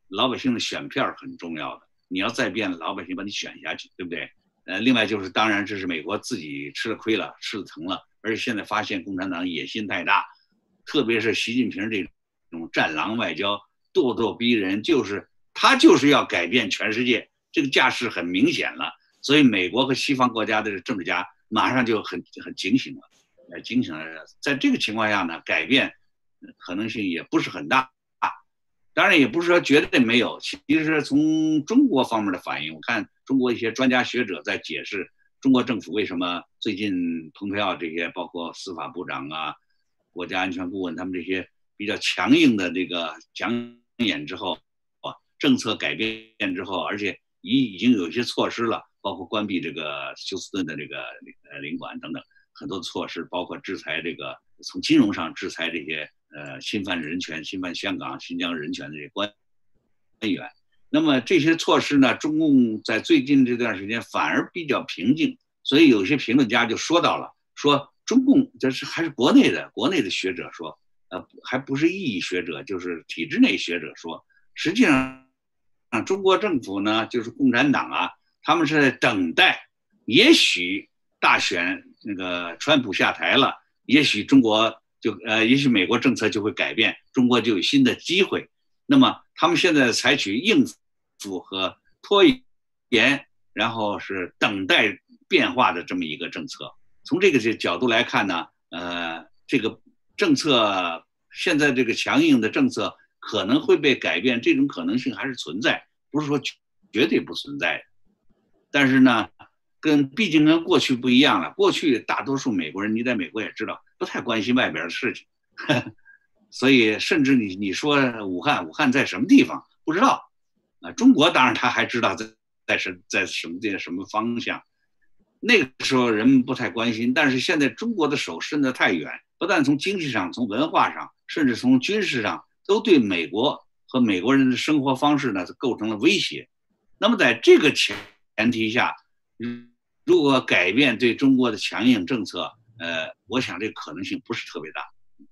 Speaker 2: 老百姓的选票很重要的，你要再变，老百姓把你选下去，对不对？另外就是，当然这是美国自己吃了亏了，吃了疼了，而且现在发现共产党野心太大，特别是习近平这种战狼外交，咄咄逼人，他就是要改变全世界，这个架势很明显了。所以美国和西方国家的政治家马上就很警醒了，在这个情况下呢，改变可能性也不是很大。当然也不是说绝对没有，其实从中国方面的反应，我看中国一些专家学者在解释中国政府为什么最近蓬佩奥这些，包括司法部长啊、国家安全顾问他们这些比较强硬的这个讲演之后啊，政策改变之后，而且已经有一些措施了，包括关闭这个休斯顿的这个领馆等等很多措施，包括制裁这个从金融上制裁这些侵犯人权、侵犯香港、新疆人权的这些官员。那么这些措施呢，中共在最近这段时间反而比较平静，所以有些评论家就说到了，说中共这是还是国内的学者说，还不是异议学者，就是体制内学者说，实际上中国政府呢，就是共产党啊，他们是在等待，也许大选那个川普下台了，也许也许美国政策就会改变，中国就有新的机会。那么他们现在采取应付和拖延，然后是等待变化的这么一个政策。从这个角度来看呢，这个政策现在这个强硬的政策可能会被改变，这种可能性还是存在，不是说绝对不存在的。但是呢，毕竟跟过去不一样了。过去大多数美国人，你在美国也知道，不太关心外边的事情，所以甚至你说武汉在什么地方不知道啊？中国当然他还知道在什么方向。那个时候人们不太关心，但是现在中国的手伸得太远，不但从经济上、从文化上，甚至从军事上，都对美国和美国人的生活方式呢构成了威胁。那么在这个前提下，如果改变对中国的强硬政策，我想这个可能性不是特别大，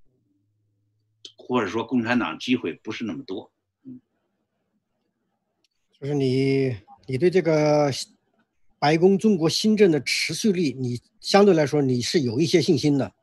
Speaker 2: 或者说共产党机会不是那么多。
Speaker 1: 就是你对这个白宫中国新政的持续力，你相对来说你是有一些信心的，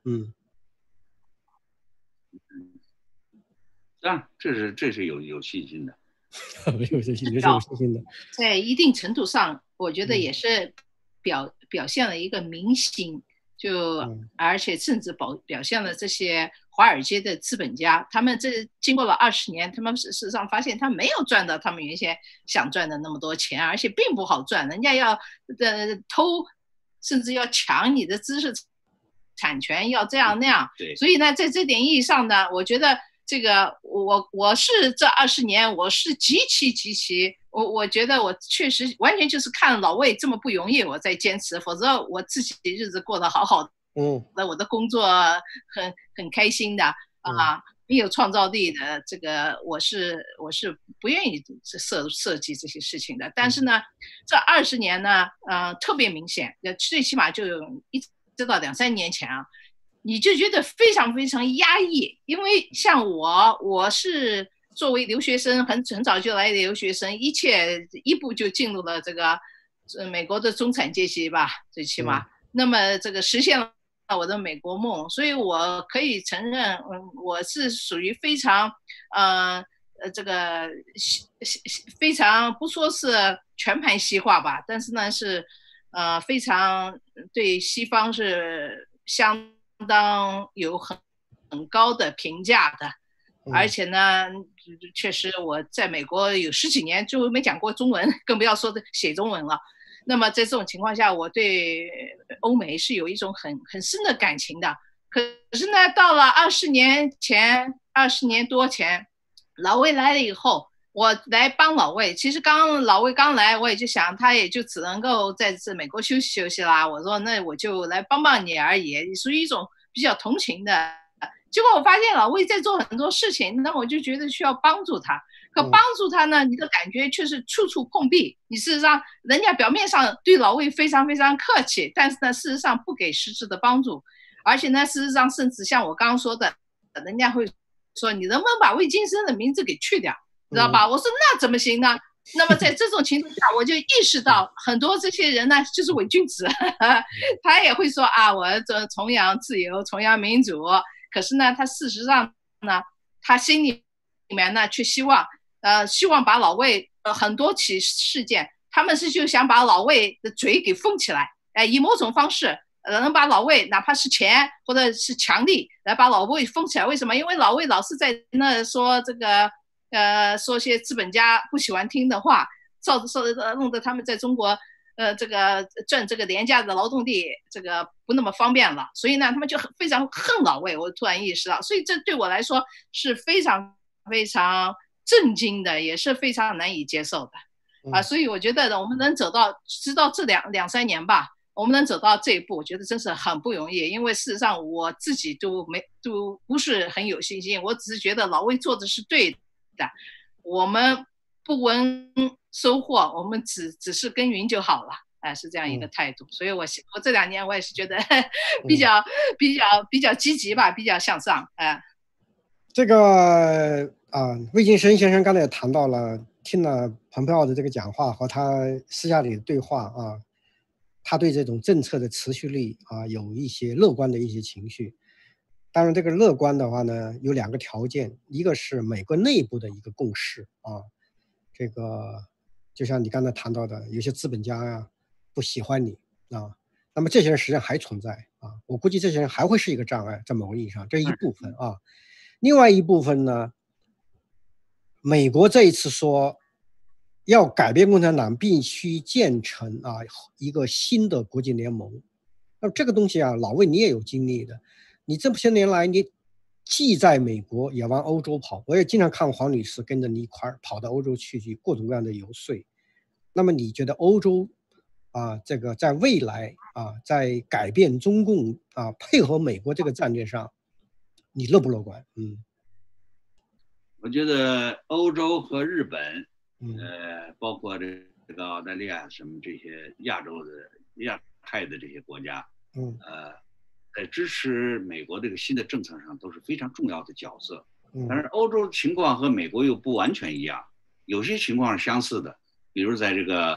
Speaker 2: 这是有信心的，
Speaker 1: 有信心的，
Speaker 3: 在一定程度上，我觉得也是表现了一个民心，而且甚至表现了这些华尔街的资本家，他们经过了20年，他们事实上发现他们没有赚到他们原先想赚的那么多钱，而且并不好赚，人家要偷，甚至要抢你的知识产权，要这样那样。所以呢，在这点意义上呢，我觉得这个我是这20年，我是极其，我觉得我确实完全就是看老魏这么不容易，我在坚持，否则我自己日子过得好好的，我的工作很开心的啊，没有创造力的，这个我是不愿意设计这些事情的。但是呢，这20年呢，特别明显，最起码就一直到2-3年前啊。你就觉得非常非常压抑，因为像我是作为留学生，很早就来的留学生，一步就进入了这个美国的中产阶级吧，最起码。那么这个实现了我的美国梦，所以我可以承认，我是属于非常这个非常不说是全盘西化吧，但是呢是非常对西方是相当有很高的评价的，而且呢，确实我在美国有10几年就没讲过中文，更不要说写中文了。那么在这种情况下，我对欧美是有一种很深的感情的。可是呢，到了20年多前，老魏来了以后，我来帮老魏。其实老魏刚来，我也就想他也就只能够在这美国休息休息啦。我说那我就来帮帮你而已，属于一种比较同情的。结果我发现老魏在做很多事情，那我就觉得需要帮助他。可帮助他呢，你的感觉却是处处碰壁。你事实上，人家表面上对老魏非常非常客气，但是呢，事实上不给实质的帮助。而且呢，事实上甚至像我刚刚说的，人家会说你能不能把魏金生的名字给去掉？ 知道吧？我说那怎么行呢？那么在这种情况下，我就意识到很多这些人呢就是伪君子，他也会说啊，我这崇洋自由，崇洋民主，可是呢，他事实上呢，他心里面呢却希望把老魏很多起事件，他们就想把老魏的嘴给封起来，以某种方式能把老魏哪怕是钱或者是强力来把老魏封起来。为什么？因为老魏老是在那说这个。说些资本家不喜欢听的话，弄得他们在中国，这个赚这个廉价的劳动力，这个不那么方便了。所以呢，他们就非常恨老魏。我突然意识到，所以这对我来说是非常非常震惊的，也是非常难以接受的所以我觉得我们能走到直到这两三年吧，我们能走到这一步，我觉得真是很不容易。因为事实上我自己都不是很有信心，我只是觉得老魏做的是对的。我们不闻收获，我们只是耕耘就好了，是这样一个态度。所以我这2年我也是觉得比较积极吧，比较向上。
Speaker 1: 这个魏晋生先生刚才也谈到了，听了蓬佩奥的这个讲话和他私下里的对话他对这种政策的持续力有一些乐观的一些情绪。当然这个乐观的话呢，有2个条件，一个是美国内部的一个共识这个就像你刚才谈到的，有些资本家不喜欢你那么这些人实际上还存在我估计这些人还会是一个障碍，在某个意义上，这一部分另外一部分呢，美国这一次说要改变共产党，必须建成一个新的国际联盟。那这个东西老魏你也有经历的。你这么些年来，你既在美国也往欧洲跑，我也经常看黄女士跟着你一块儿跑到欧洲去各种各样的游说。那么你觉得欧洲这个在未来在改变中共配合美国这个战略上，你乐不乐观？
Speaker 2: 我觉得欧洲和日本，包括这个澳大利亚什么这些亚太的这些国家，在支持美国这个新的政策上都是非常重要的角色。但是欧洲情况和美国又不完全一样，有些情况是相似的，比如在这个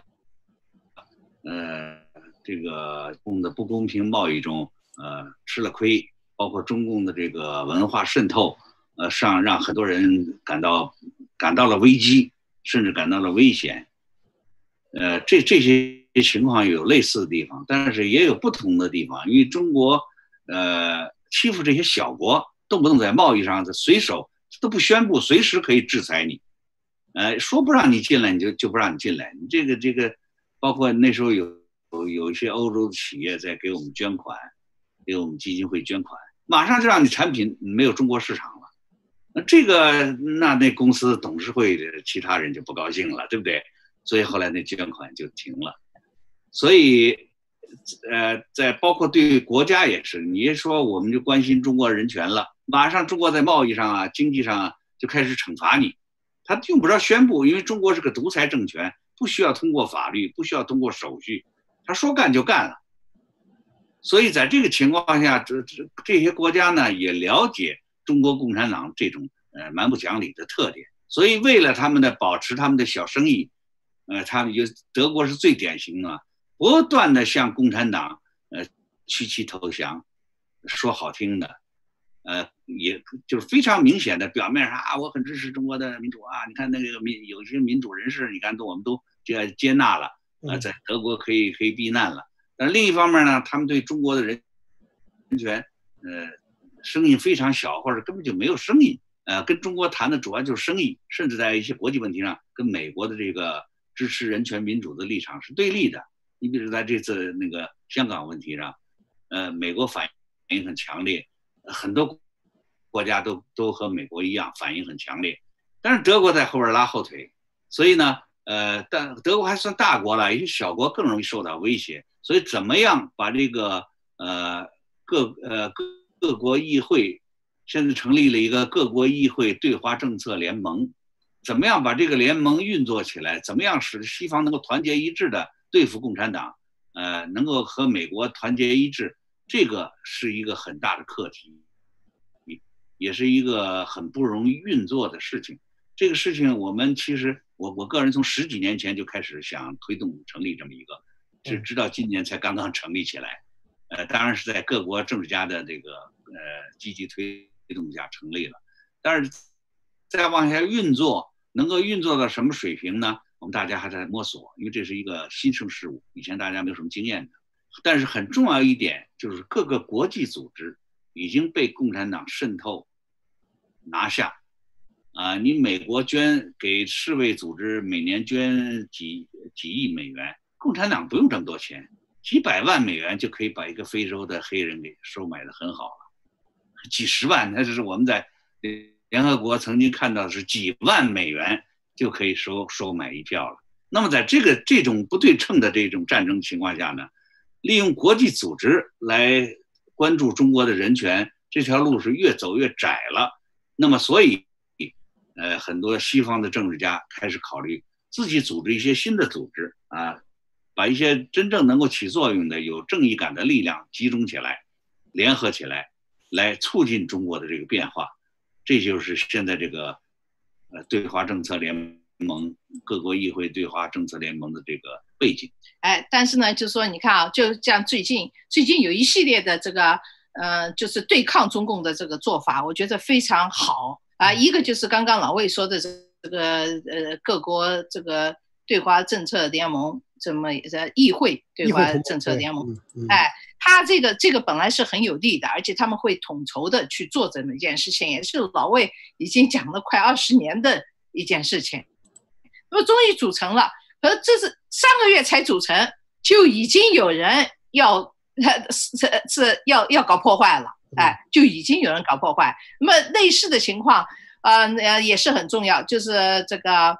Speaker 2: 不公平贸易中吃了亏，包括中共的这个文化渗透让很多人感到了危机，甚至感到了危险。这些情况有类似的地方，但是也有不同的地方。因为中国欺负这些小国，动不动在贸易上随手都不宣布，随时可以制裁你。说不让你进来，你就不让你进来。你这个，包括那时候有一些欧洲的企业在给我们捐款，给我们基金会捐款，马上就让你产品没有中国市场了。那公司董事会的其他人就不高兴了，对不对？所以后来那捐款就停了。所以在包括对国家也是，你一说我们就关心中国人权了，马上中国在贸易上经济上就开始惩罚你。他用不着宣布，因为中国是个独裁政权，不需要通过法律，不需要通过手续，他说干就干了。所以在这个情况下，这些国家呢也了解中国共产党这种蛮不讲理的特点，所以为了他们的保持他们的小生意，他们德国是最典型的，不断的向共产党屈膝投降，说好听的。也就是非常明显的表面上我很支持中国的民主你看那个有些民主人士，你看我们都接纳了在德国可以避难了。但另一方面呢，他们对中国的人权声音非常小，或者根本就没有声音。跟中国谈的主要就是生意，甚至在一些国际问题上跟美国的这个支持人权民主的立场是对立的。你比如在这次那个香港问题上，美国反应很强烈，很多国家都和美国一样反应很强烈，但是德国在后边拉后腿，所以呢，但德国还算大国了，一些小国更容易受到威胁。所以怎么样把这个各国议会，现在成立了一个各国议会对华政策联盟，怎么样把这个联盟运作起来？怎么样使西方能够团结一致的对付共产党？能够和美国团结一致，这个是一个很大的课题，也是一个很不容易运作的事情。 这个事情我们其实我个人从10几年前就开始想推动成立这么一个，直到今年才刚刚成立起来。当然是在各国政治家的这个积极推动下成立了。但是再往下运作，能够运作到什么水平呢？我们大家还在摸索，因为这是一个新生事物，以前大家没有什么经验的。但是很重要一点就是各个国际组织已经被共产党渗透拿下。你美国捐给世卫组织每年捐几亿美元，共产党不用这么多钱，几百万美元就可以把一个非洲的黑人给收买得很好了，几十万，那就是我们在联合国曾经看到是几万美元就可以收买一票了。那么在这种不对称的这种战争情况下呢，利用国际组织来关注中国的人权，这条路是越走越窄了。那么所以很多西方的政治家开始考虑自己组织一些新的组织把一些真正能够起作用的有正义感的力量集中起来，联合起来，来促进中国的这个变化。这就是现在这个对华政策联盟，各国议会对华政策联盟的这个背景。
Speaker 3: 但是呢，就是说你看啊，就像最近有一系列的这个就是对抗中共的这个做法，我觉得非常好一个就是刚刚老魏说的这个各国这个对华政策联盟，这么议会对华政策联盟，他这个本来是很有利的，而且他们会统筹的去做这么一件事情，也是老魏已经讲了快20年的一件事情。那么终于组成了，可是这是上个月才组成，就已经有人要搞破坏了。就已经有人搞破坏。那么类似的情况，也是很重要，就是这个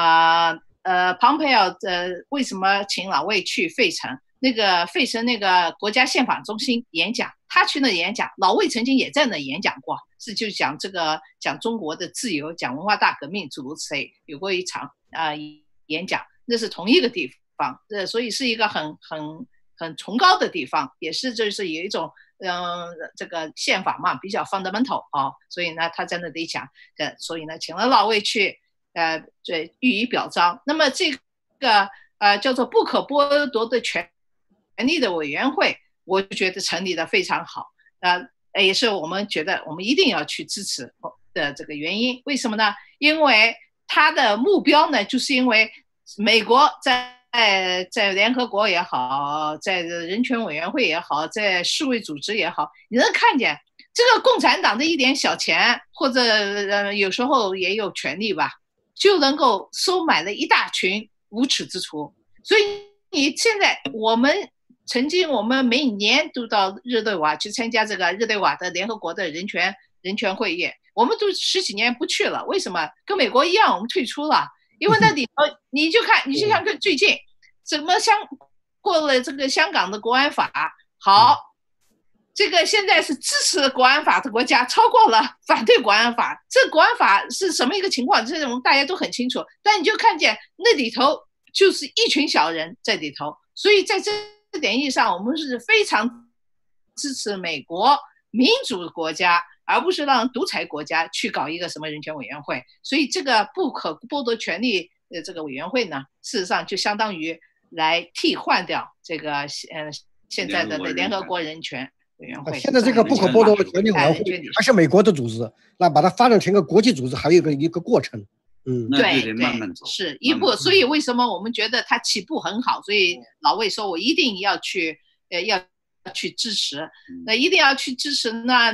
Speaker 3: Pompeo 为什么请老魏去费城？那个费城那个国家宪法中心演讲，他去那演讲，老魏曾经也在那演讲过，是就讲讲中国的自由，讲文化大革命，诸如此类，有过一场演讲，那是同一个地方，所以是一个很崇高的地方，也是就是有一种这个宪法嘛比较 fundamental 所以呢他在那里讲，所以呢请了老魏去予以表彰。那么这个叫做不可剥夺的权利的委员会，我就觉得成立的非常好，也是我们觉得我们一定要去支持的这个原因。为什么呢？因为他的目标呢，就是因为美国在联合国也好，在人权委员会也好，在世卫组织也好，你能看见这个共产党的一点小钱，或者有时候也有权利吧，就能够收买了一大群无耻之徒。所以你现在我们每年都到日内瓦去参加这个日内瓦的联合国的人权会议，我们都10几年不去了，为什么？跟美国一样，我们退出了。因为那里头你就看最近怎么过了这个香港的国安法，好，这个现在是支持国安法的国家超过了反对国安法，这国安法是什么一个情况，这种大家都很清楚，但你就看见那里头就是一群小人在里头。所以在这点意义上，我们是非常支持美国民主国家，而不是让独裁国家去搞一个什么人权委员会。所以这个不可剥夺权利的这个委员会呢，事实上就相当于来替换掉这个现在的联合国人权委员会。
Speaker 1: 现在这个不可剥夺权利委员会还是美国的组织，那把它发展成一个国际组织，还有一个过程。
Speaker 2: 那得慢慢走，
Speaker 3: 是一步。所以为什么我们觉得它起步很好？所以老魏说我一定要去支持，一定要去支持。那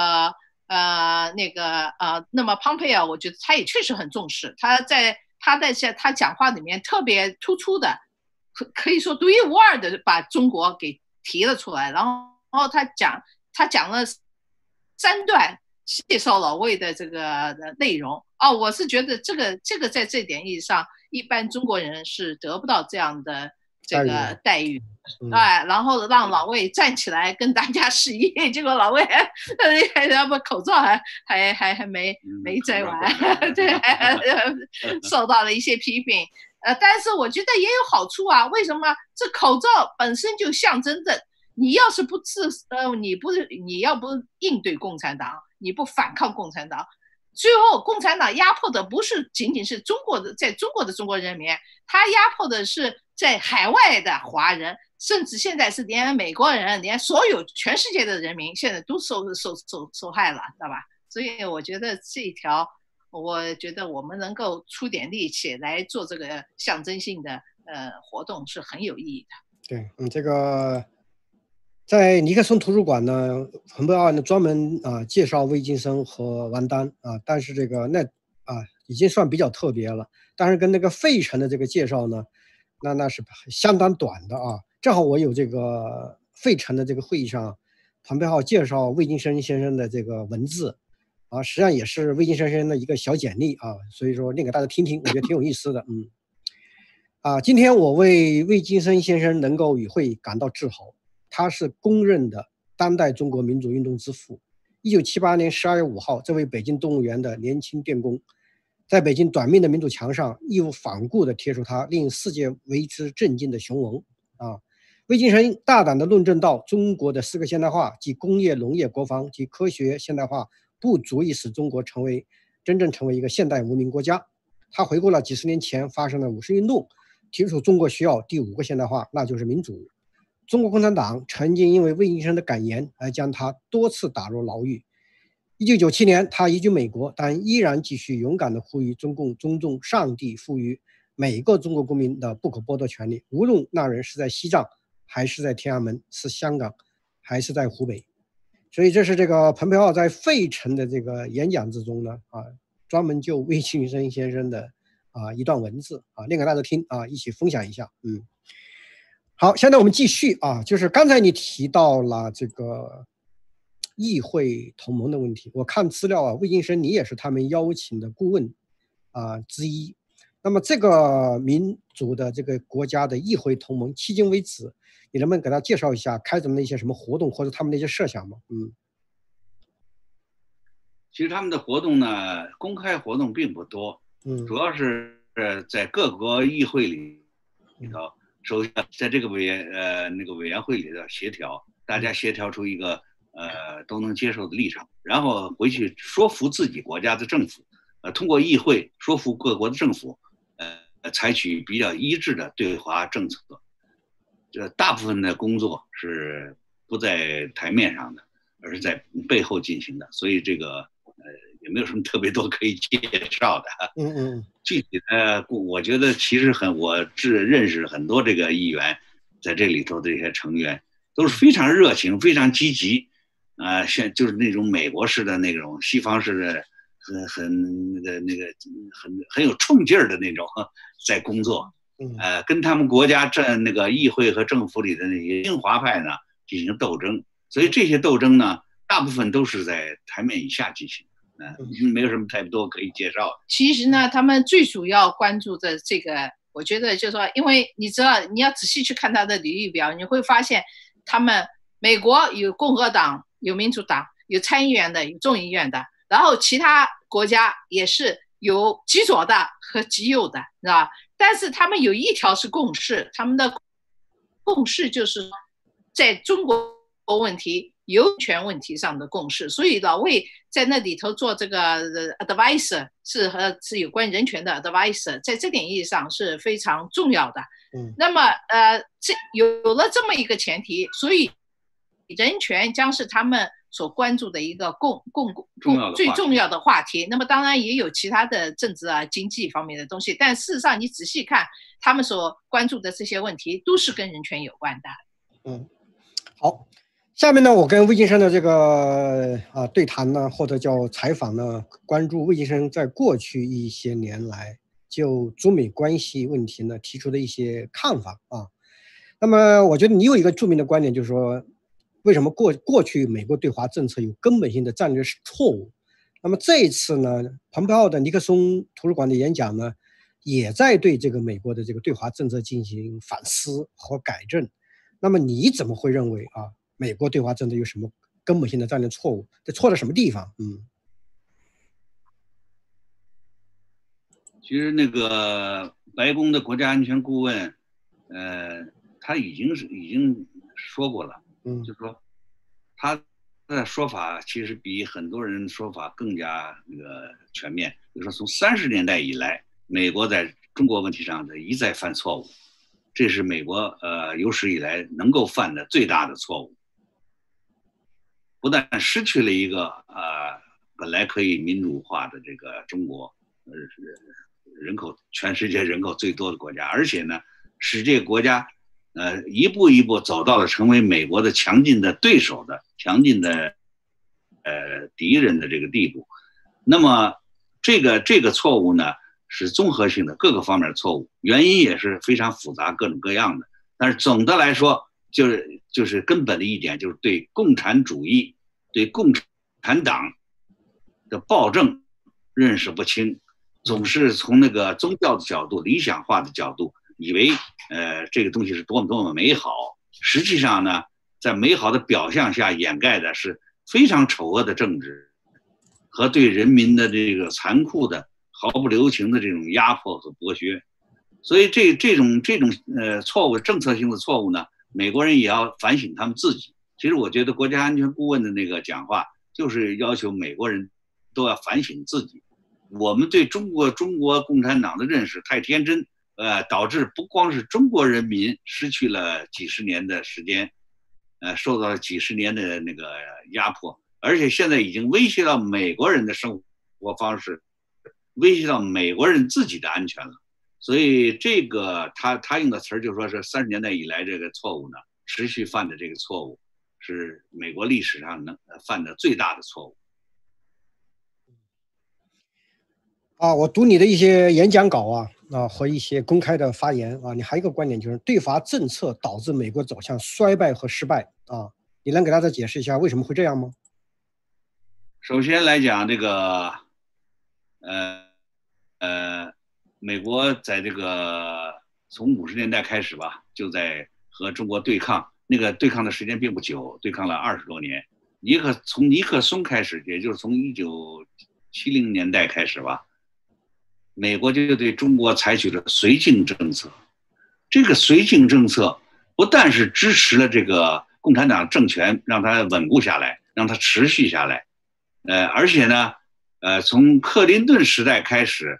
Speaker 3: 么 Pompeo 我觉得他也确实很重视，他在他讲话里面特别突出的，可以说独一无二的把中国给提了出来。然后他讲了3段介绍老魏的这个内容。我是觉得这个在这点意义上，一般中国人是得不到这样的这个待遇。然后让老魏站起来跟大家示意，结果老魏口罩还没摘完，对，受到了一些批评。但是我觉得也有好处啊。为什么？这口罩本身就象征着你要是你要不应对共产党，你不反抗共产党， 最后共产党压迫的不是仅仅是中国的，在中国的中国人民，他压迫的是在海外的华人，甚至现在是连美国人，连所有全世界的人民现在都受害了，知道吧？所以我觉得这一条，我觉得我们能够出点力气来做这个象征性的活动是很有意义的。
Speaker 1: 对，这个在尼克松图书馆呢，蓬佩奥呢专门介绍魏京生和王丹但是这个已经算比较特别了，但是跟那个费城的这个介绍呢，那是相当短的正好我有这个费城的这个会议上，蓬佩奥介绍魏京生先生的这个文字实际上也是魏京生先生的一个小简历所以说念给大家听听，我觉得挺有意思的。今天我为魏京生先生能够与会感到自豪。他是公认的当代中国民主运动之父。1978年12月5号，这位北京动物园的年轻电工，在北京短命的民主墙上义无反顾地贴出他令世界为之震惊的雄文魏京生大胆地论证到，中国的4个现代化即工业、农业、国防及科学现代化不足以使中国真正成为一个现代文明国家。他回顾了几十年前发生的五四运动，提出中国需要第5个现代化，那就是民主。中国共产党曾经因为魏京生的感言而将他多次打入牢狱。1997年，他移居美国，但依然继续勇敢地呼吁中共尊重上帝赋予每个中国公民的不可剥夺权利，无论那人是在西藏还是在天安门，是香港还是在湖北。所以这是这个蓬佩奥在费城的这个演讲之中呢专门就魏京生先生的一段文字念给大家听一起分享一下。好，现在我们继续就是刚才你提到了这个议会同盟的问题，我看资料魏京生你也是他们邀请的顾问之一。那么这个民主的这个国家的议会同盟迄今为止，你能不能给他介绍一下开展的一些什么活动或者他们的一些设想吗？
Speaker 2: 其实他们的活动呢，公开活动并不多，主要是在各国议会里头。首先，在这个委员会里的协调，大家协调出一个都能接受的立场，然后回去说服自己国家的政府，通过议会说服各国的政府，采取比较一致的对华政策。这大部分的工作是不在台面上的，而是在背后进行的，所以这个也没有什么特别多可以介绍的。具体的，我觉得其实我认识很多这个议员，在这里头的这些成员都是非常热情、非常积极，就是那种美国式的那种、西方式的，很有冲劲儿的那种在工作。跟他们国家那个议会和政府里的那些亲华派呢进行斗争，所以这些斗争呢，大部分都是在台面以下进行。没有什么太多可以介绍的。
Speaker 3: 其实呢，他们最主要关注的这个，我觉得就是说，因为你知道，你要仔细去看他的履历表，你会发现，他们美国有共和党、有民主党、有参议员的、有众议院的，然后其他国家也是有极左的和极右的，知道吧？但是他们有一条是共识，他们的共识就是在中国问题、人权问题上的共识，所以老魏在那里头做这个 advisor 是有关人权的 advisor， 在这点意义上是非常重要的。那么有了这么一个前提，所以人权将是他们所关注的一个最重要的话题。那么当然也有其他的政治经济方面的东西，但事实上你仔细看，他们所关注的这些问题都是跟人权有关的。
Speaker 1: 好。下面呢，我跟魏京生的这个对谈呢，或者叫采访呢，关注魏京生在过去一些年来就中美关系问题呢提出的一些看法那么我觉得你有一个著名的观点，就是说为什么过去美国对华政策有根本性的战略错误。那么这一次呢，蓬佩奥的尼克松图书馆的演讲呢，也在对这个美国的这个对华政策进行反思和改正。那么你怎么会认为美国对华政策有什么根本性的战略错误？这错在什么地方？
Speaker 2: 其实那个白宫的国家安全顾问，他已经说过了，就是说他的说法其实比很多人说法更加全面。比如说，从30年代以来，美国在中国问题上的一再犯错误，这是美国有史以来能够犯的最大的错误。不但失去了一个本来可以民主化的这个中国，全世界人口最多的国家，而且呢，使这个国家一步一步走到了成为美国的强劲的对手的、强劲的敌人的这个地步。那么这个错误呢，是综合性的各个方面的错误，原因也是非常复杂、各种各样的。但是总的来说，就是根本的一点，就是对共产主义、对共产党的暴政认识不清，总是从那个宗教的角度、理想化的角度，以为这个东西是多么多么美好，实际上呢，在美好的表象下掩盖的是非常丑恶的政治和对人民的这个残酷的、毫不留情的这种压迫和剥削。所以这种错误、政策性的错误呢，美国人也要反省他们自己。其实我觉得国家安全顾问的那个讲话，就是要求美国人都要反省自己。我们对中国共产党的认识太天真，导致不光是中国人民失去了几十年的时间，受到了几十年的那个压迫，而且现在已经威胁到美国人的生活方式，威胁到美国人自己的安全了。所以这个他用的词儿就说是30年代以来这个错误呢，持续犯的这个错误是美国历史上犯的最大的错误。
Speaker 1: 我读你的一些演讲稿和一些公开的发言你还有一个观点就是对华政策导致美国走向衰败和失败你能给大家解释一下为什么会这样吗？
Speaker 2: 首先来讲，这个美国在这个从50年代开始吧，就在和中国对抗，那个对抗的时间并不久，对抗了20多年。从尼克松开始，也就是从1970年代开始吧，美国就对中国采取了绥靖政策。这个绥靖政策不但是支持了这个共产党政权，让它稳固下来，让它持续下来，而且呢，从克林顿时代开始，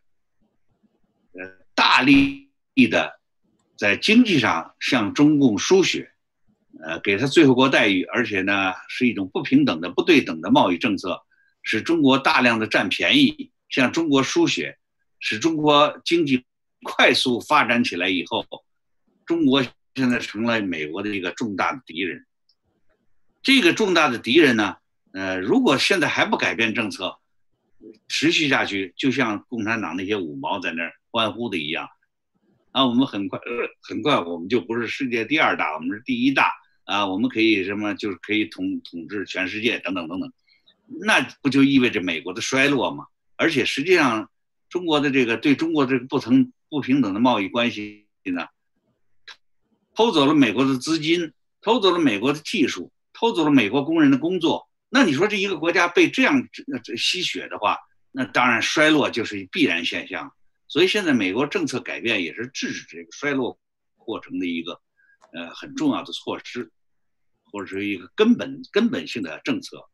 Speaker 2: 大力的在经济上向中共输血，给他最惠国待遇，而且呢是一种不平等的、不对等的贸易政策，使中国大量的占便宜，向中国输血，使中国经济快速发展起来以后，中国现在成了美国的一个重大的敌人。这个重大的敌人呢，如果现在还不改变政策，持续下去，就像共产党那些五毛在那儿欢呼的一样，我们很快我们就不是世界第2大，我们是第1大我们可以就是可以统治全世界等等等等，那不就意味着美国的衰落吗？而且实际上，中国的对中国这个不平等的贸易关系呢，偷走了美国的资金，偷走了美国的技术，偷走了美国工人的工作。那你说这一个国家被这样吸血的话，那当然衰落就是必然现象。所以现在美国政策改变也是制止这个衰落过程的一个很重要的措施，或者是一个根本性的政策。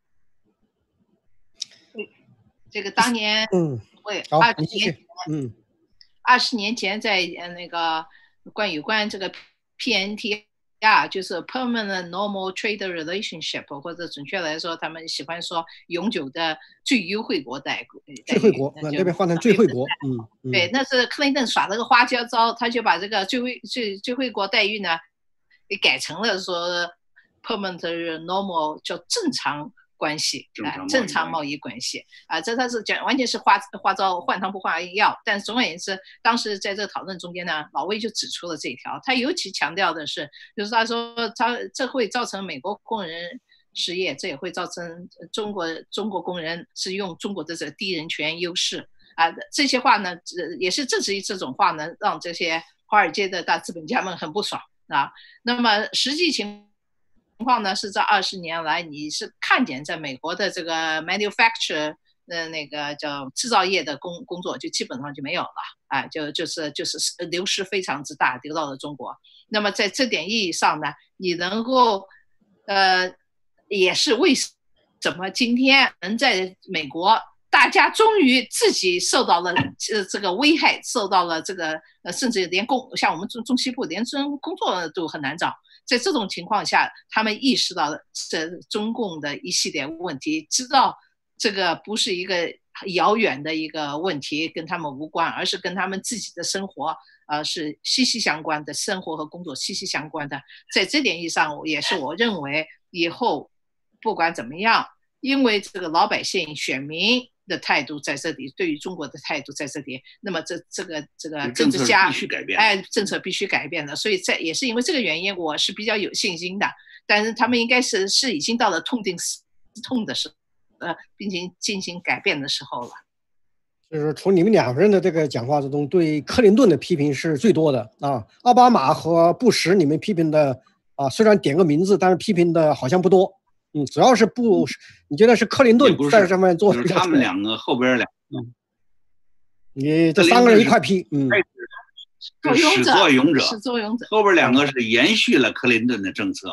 Speaker 3: 这个当年20年前在那个有关这个 PNT就是 Permanent Normal Trade Relationship， 或者准确来说，他们喜欢说永久的最优惠国待遇。
Speaker 1: 最惠国，那边换成最惠国。
Speaker 3: 对，那是克林顿耍了个花椒招，他就把这个最惠国待遇呢，给改成了说 Permanent Normal 叫正常关系，正常贸易关系这他是完全是花招换汤不换药。但总而言之，当时在这个讨论中间呢，老魏就指出了这一条，他尤其强调的是，就是他说这会造成美国工人失业，这也会造成中国工人是用中国的这个低人权优势这些话呢，也是正是这种话呢，让这些华尔街的大资本家们很不爽那么实际情况呢，是这20年来，你是看见在美国的这个 manufacture 那个叫制造业的工作就基本上就没有了就是流失非常之大，流到了中国。那么在这点意义上呢，你能够也是为什什么今天能在美国，大家终于自己受到了这个危害，受到了这个甚至连像我们中西部连工作都很难找。在这种情况下，他们意识到了中共的一系列问题，知道这个不是一个遥远的一个问题，跟他们无关，而是跟他们自己的生活是息息相关的，生活和工作息息相关的。在这点意义上，也是我认为以后不管怎么样，因为这个老百姓选民的态度在这里，对于中国的态度在这里，那么这个政治家政策必须改变的，所以也是因为这个原因，我是比较有信心的。但是他们应该是已经到了痛定思痛的时候。并且进行改变的时候了。
Speaker 1: 就是从你们两个人的这个讲话之中，对克林顿的批评是最多的啊。奥巴马和布什你们批评的虽然点个名字，但是批评的好像不多。主要是你觉得是克林顿在上面做的比较多。
Speaker 2: 他们两个后边两个，
Speaker 1: 你这3个人一块批，
Speaker 2: 始作俑者，后边2个是延续了克林顿的政策。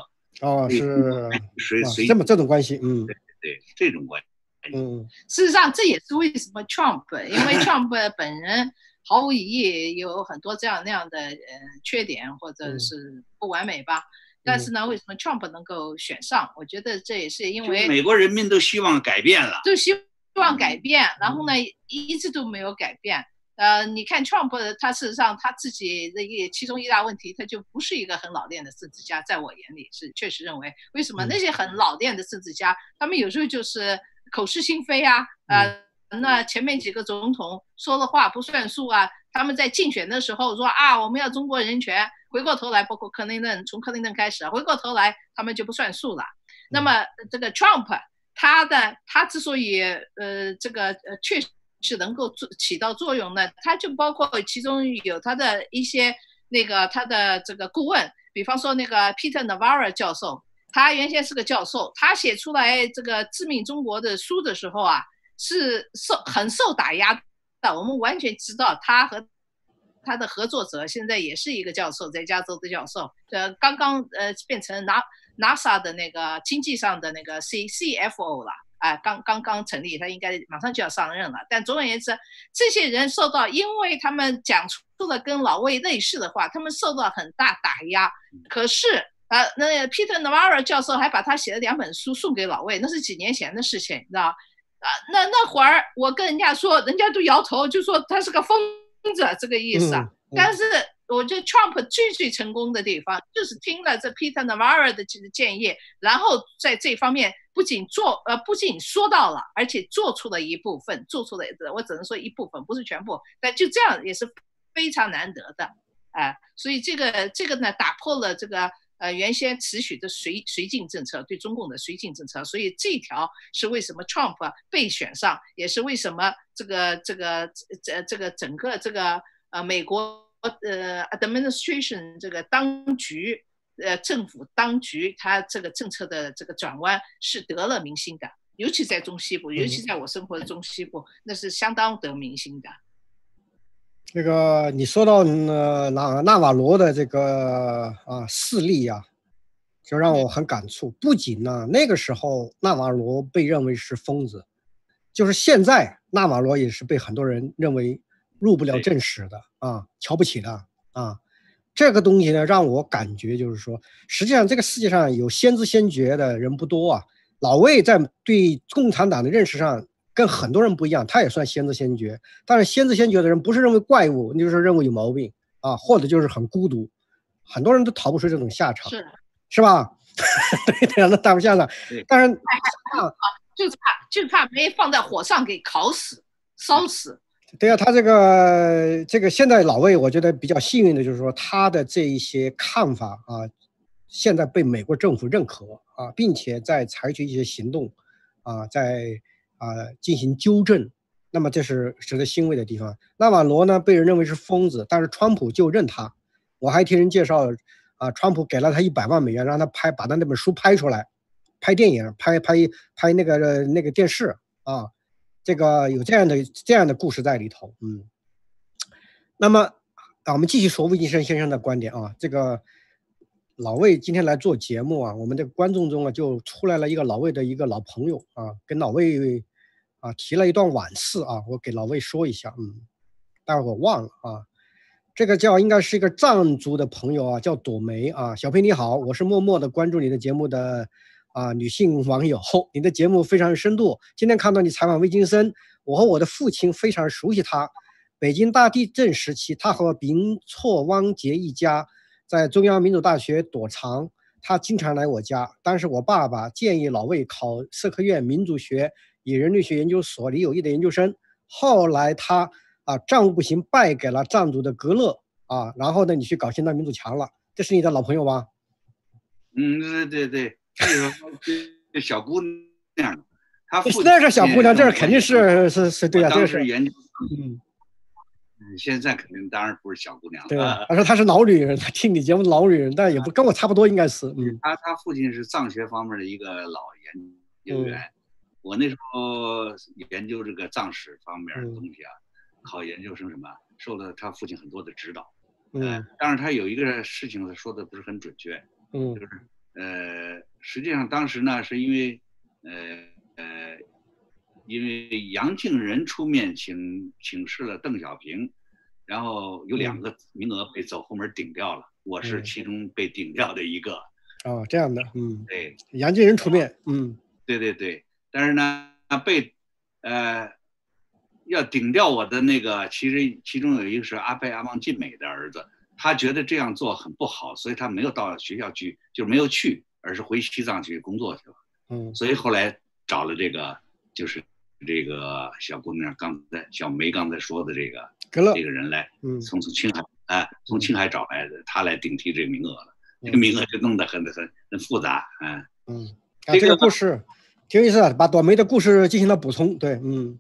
Speaker 1: 是这种关系，
Speaker 2: 对这种关系，
Speaker 3: 事实上这也是为什么 Trump， 因为 Trump 本人毫无疑义有很多这样那样的缺点或者是不完美吧，但是呢，为什么 Trump 能够选上？我觉得这也是因为
Speaker 2: 美国人民都希望改变了，
Speaker 3: 都希望改变，然后呢一直都没有改变。你看 Trump 他事实上他自己的其中一大问题，他就不是一个很老练的政治家，在我眼里是确实认为，为什么那些很老练的政治家，他们有时候就是口是心非啊，那前面几个总统说的话不算数啊，他们在竞选的时候说我们要中国人权，回过头来包括克林顿，从克林顿开始回过头来他们就不算数了。那么这个 Trump 他之所以这个确实是能够起到作用呢，他就包括其中有他的一些他的这个顾问，比方说那个 Peter Navarro 教授，他原先是个教授，他写出来这个致命中国的书的时候是很受打压的。我们完全知道他和他的合作者现在也是一个教授，在加州的教授，刚刚变成 NASA 的那个经济上的那个 CFO 了。刚刚成立，他应该马上就要上任了。但总而言之，这些人因为他们讲出了跟老魏类似的话，他们受到很大打压。可是那 Peter Navarro 教授还把他写了2本书送给老魏，那是几年前的事情，你知道？那会儿我跟人家说，人家都摇头，就说他是个疯子，这个意思。但是我觉得 Trump 最成功的地方就是听了这 Peter Navarro 的建议，然后在这方面不仅说到了，而且做出了一部分，我只能说一部分，不是全部，但就这样也是非常难得的。所以这个呢，打破了这个原先持续的绥靖政策，对中共的绥靖政策，所以这条是为什么 Trump 被选上，也是为什么这个整个这个美国administration 这个当局政府当局，它这个政策的这个转弯是得了民心的，尤其在中西部，尤其在我生活的中西部，那是相当得民心的。
Speaker 1: 这个你说到纳瓦罗的这个事例就让我很感触。不仅呢，那个时候纳瓦罗被认为是疯子，就是现在纳瓦罗也是被很多人认为入不了正史的瞧不起的这个东西呢，让我感觉就是说，实际上这个世界上有先知先觉的人不多老魏在对共产党的认识上跟很多人不一样，他也算先知先觉，但是先知先觉的人不是认为怪物，就是认为有毛病或者就是很孤独，很多人都逃不出这种下场，是吧？对，那大不相的。但是
Speaker 3: 就怕没放在火上给烤死、烧死。
Speaker 1: 对他这个现在老魏，我觉得比较幸运的就是说，他的这一些看法现在被美国政府认可并且在采取一些行动在进行纠正，那么这是值得欣慰的地方。纳瓦罗呢，被人认为是疯子，但是川普就认他。我还听人介绍川普给了他$100万，让他把他那本书拍出来，拍电影，拍那个电视这个有这样的故事在里头。那么我们继续说魏金生先生的观点这个老魏今天来做节目啊，我们这个观众中啊就出来了一个老魏的一个老朋友啊，跟老魏啊提了一段往事啊，我给老魏说一下，待会儿我忘了啊。这个应该是一个藏族的朋友啊，叫朵梅啊。小飞你好，我是默默的关注你的节目的女性网友，你的节目非常深度。今天看到你采访魏金生，我和我的父亲非常熟悉他。北京大地震时期，他和宾措汪杰一家在中央民主大学躲藏，他经常来我家。当时我爸爸建议老魏考社科院民主学与人类学研究所李友义的研究生，后来他战无不行，败给了藏族的格勒啊，然后呢，你去搞现代民主墙了，这是你的老朋友吧？
Speaker 2: 对，这小姑娘，她父亲
Speaker 1: 那是小姑娘，这肯定是对啊，这是
Speaker 2: 研究，现在肯定当然不是小姑娘了。
Speaker 1: 对，他说她是老女人，她听你节目老女人，但也不跟我差不多，应该是。
Speaker 2: 他父亲是藏学方面的一个老研究员，我那时候研究这个藏史方面的东西啊。考研究生什么，受了他父亲很多的指导。当然他有一个事情他说的不是很准确，就是实际上当时呢是因为杨敬仁出面请示了邓小平，然后有2个名额被走后门顶掉了，我是其中被顶掉的一个。
Speaker 1: 哦，这样的，
Speaker 2: 对，
Speaker 1: 杨敬仁出面，
Speaker 2: 对，但是呢被要顶掉我的那个，其中有一个是阿贝阿旺晋美的儿子，他觉得这样做很不好，所以他没有到学校去，就是没有去，而是回西藏去工作去了。所以后来找了这个，就是这个小姑娘小梅刚才说的这个人来，从青海找来的，他来顶替这个名额了，这个名额就弄得很复杂。
Speaker 1: 这个故事挺有意思的，把朵梅的故事进行了补充，对，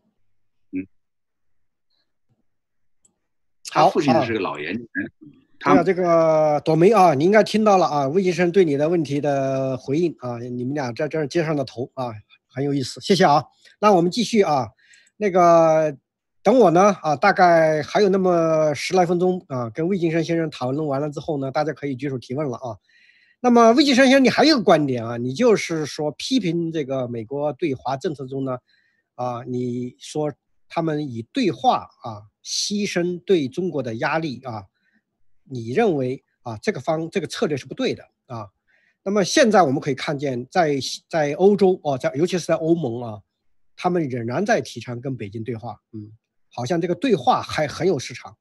Speaker 2: 他父亲是个老研究员。
Speaker 1: 这个朵梅啊，你应该听到了啊，魏先生对你的问题的回应啊，你们俩在这儿接上了头啊，很有意思，谢谢啊。那我们继续啊，那个等我呢大概还有那么10来分钟啊，跟魏金生先生讨论完了之后呢，大家可以举手提问了啊。那么魏金生先生，你还有个观点啊，你就是说批评这个美国对华政策中呢你说他们以对话牺牲对中国的压力你认为这个策略是不对的啊。那么现在我们可以看见在欧洲尤其是在欧盟他们仍然在提倡跟北京对话，好像这个对话还很有市场。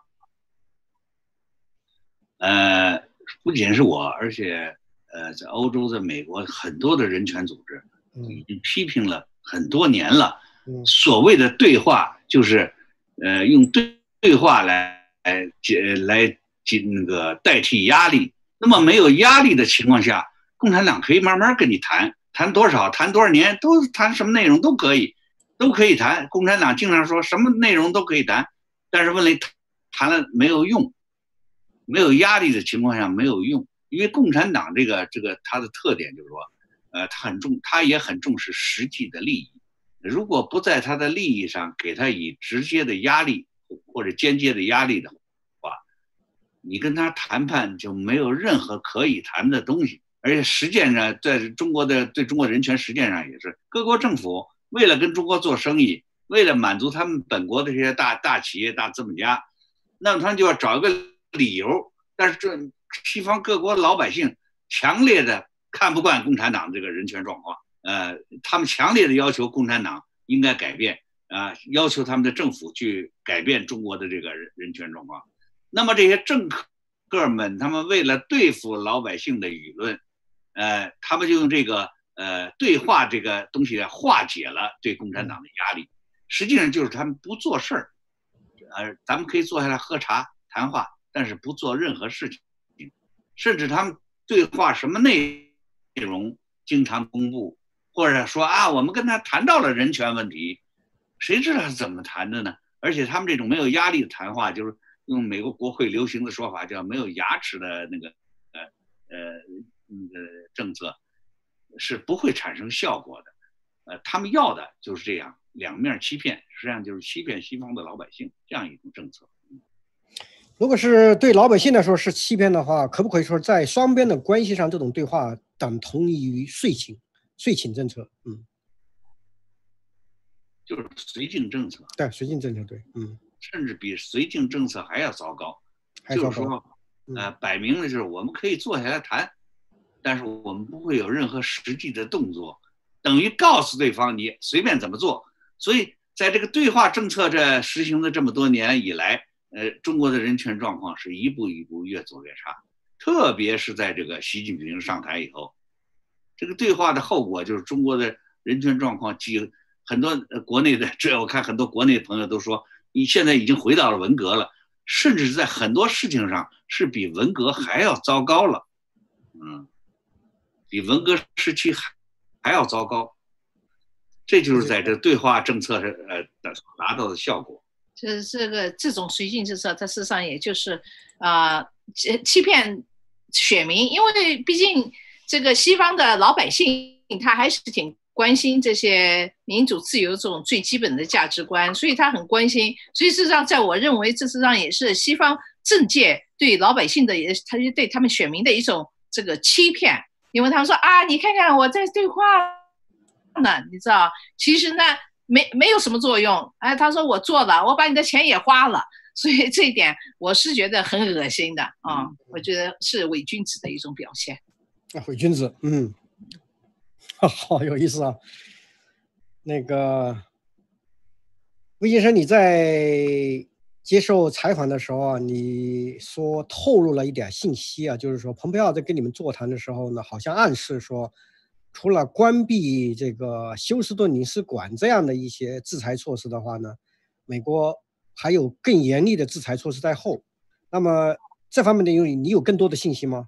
Speaker 2: 不仅是我，而且在欧洲，在美国很多的人权组织已经批评了很多年了。所谓的对话就是用对话来那个代替压力。那么没有压力的情况下，共产党可以慢慢跟你谈多少，谈多少年，都谈什么内容都可以谈。共产党经常说什么内容都可以谈，但是问题谈了没有用，没有压力的情况下没有用。因为共产党这个它的特点就是说他也很重视实际的利益。如果不在他的利益上给他以直接的压力或者间接的压力的话，你跟他谈判就没有任何可以谈的东西。而且实践上，在对中国人权实践上也是，各国政府为了跟中国做生意，为了满足他们本国的这些大企业、大资本家，那么他们就要找一个理由。但是西方各国老百姓强烈的看不惯共产党这个人权状况。他们强烈的要求共产党应该改变要求他们的政府去改变中国的这个人权状况。那么这些政客们，他们为了对付老百姓的舆论，他们就用这个对话这个东西来化解了对共产党的压力。实际上就是他们不做事儿，咱们可以坐下来喝茶谈话，但是不做任何事情，甚至他们对话什么内容经常公布。或者说我们跟他谈到了人权问题，谁知道是怎么谈的呢？而且他们这种没有压力的谈话，就是用美国国会流行的说法叫没有牙齿的那个政策，是不会产生效果的。他们要的就是这样两面欺骗，实际上就是欺骗西方的老百姓这样一种政策。
Speaker 1: 如果是对老百姓来说是欺骗的话，可不可以说在双边的关系上，这种对话等同于税请政策？
Speaker 2: 就是绥靖政策。
Speaker 1: 对，绥靖政策，对，
Speaker 2: 甚至比绥靖政策还要糟糕。就是说，摆明了就是我们可以坐下来谈，但是我们不会有任何实际的动作，等于告诉对方你随便怎么做。所以在这个对话政策这实行的这么多年以来，中国的人权状况是一步一步越走越差，特别是在这个习近平上台以后，这个对话的后果就是中国的人权状况很多国内的，我看很多国内的朋友都说，你现在已经回到了文革了，甚至在很多事情上是比文革还要糟糕了，比文革时期还要糟糕。这就是在这对话政策上达到的效果。
Speaker 3: 就是这种绥靖政策，它事实上也就是欺骗选民，因为毕竟这个西方的老百姓他还是挺关心这些民主自由这种最基本的价值观，所以他很关心。所以事实上，在我认为，这事实上也是西方政界对老百姓的，他就对他们选民的一种这个欺骗，因为他们说啊，你看看我在对话呢，你知道，其实呢没有什么作用。哎，他说我做了，我把你的钱也花了，所以这一点我是觉得很恶心的啊，我觉得是伪君子的一种表现。
Speaker 1: 伪君子，好有意思啊。那个魏先生，你在接受采访的时候啊，你说透露了一点信息啊，就是说蓬佩奥在跟你们座谈的时候呢，好像暗示说，除了关闭这个休斯顿领事馆这样的一些制裁措施的话呢，美国还有更严厉的制裁措施在后。那么这方面的你有更多的信息吗？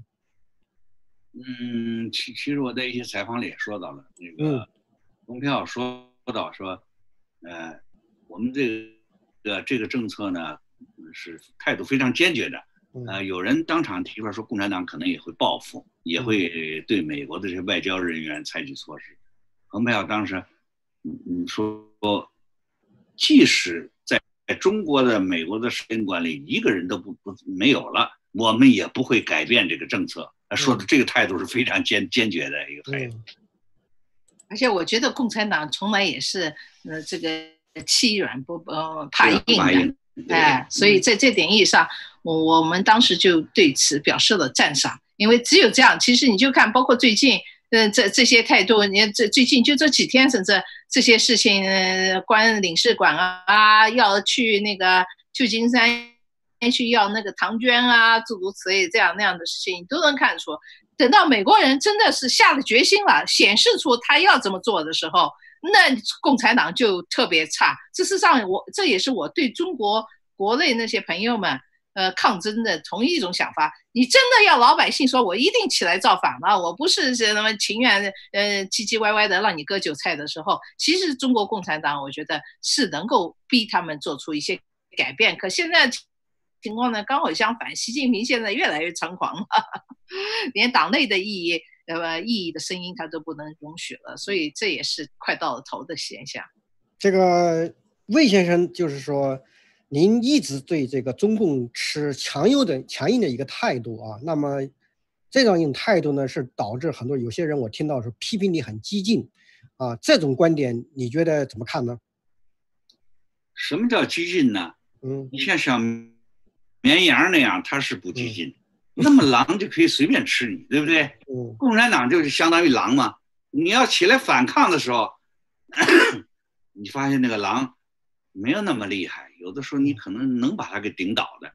Speaker 2: 其实我在一些采访里也说到了，那个蓬佩奥说到说，我们这个政策呢是态度非常坚决的，有人当场提出来说，共产党可能也会报复，也会对美国的这些外交人员采取措施。蓬佩奥当时说，即使在中国的美国的使馆里一个人都没有了，我们也不会改变这个政策。说的这个态度是非常坚决的一个态度。
Speaker 3: 而且我觉得共产党从来也是这个欺软不怕硬的，所以在这点意义上，我们当时就对此表示了赞赏，因为只有这样，其实你就看，包括最近这些态度，你最近就这几天，甚至这些事情，关领事馆啊，要去那个旧金山去要那个唐娟啊，诸如此类这样那样的事情，你都能看出，等到美国人真的是下了决心了，显示出他要这么做的时候，那共产党就特别差。事实上，这也是我对中国国内那些朋友们抗争的同一种想法。你真的要老百姓说我一定起来造反了，我不是那么情愿唧唧歪歪的让你割韭菜的时候，其实中国共产党我觉得是能够逼他们做出一些改变。可现在情况呢刚好相反，习近平现在越来越猖狂了，连党内的异议的声音他都不能容许了，所以这也是快到了头的现象。
Speaker 1: 这个魏先生就是说，您一直对这个中共持强硬的一个态度啊，那么这样一种态度呢，是导致有些人我听到是批评你很激进啊，这种观点你觉得怎么看呢？
Speaker 2: 什么叫激进呢？你像绵羊那样，它是不激进，那么狼就可以随便吃你，对不对？共产党就是相当于狼嘛，你要起来反抗的时候，你发现那个狼没有那么厉害，有的时候你可能能把它给顶倒的。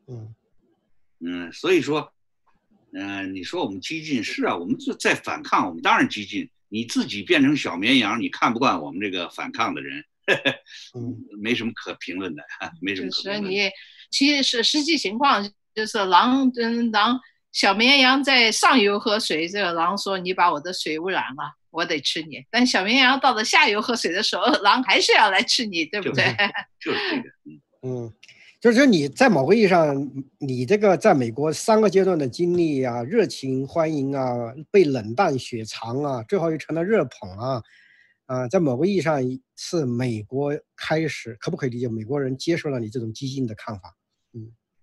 Speaker 2: 所以说，你说我们激进是啊，我们就在反抗，我们当然激进。你自己变成小绵羊，你看不惯我们这个反抗的人，没什么可评论的，没什么可评论的。
Speaker 3: 你其实实际情况就是狼小绵羊在上游喝水，这个狼说你把我的水污染了，我得吃你。但小绵羊到了下游喝水的时候，狼还是要来吃你，对不对？
Speaker 2: 就是这个，
Speaker 1: 就是你在某个意义上，你这个在美国3个阶段的经历啊，热情欢迎啊，被冷淡雪藏啊，最后又成了热捧啊，在某个意义上是美国开始，可不可以理解美国人接受了你这种激进的看法？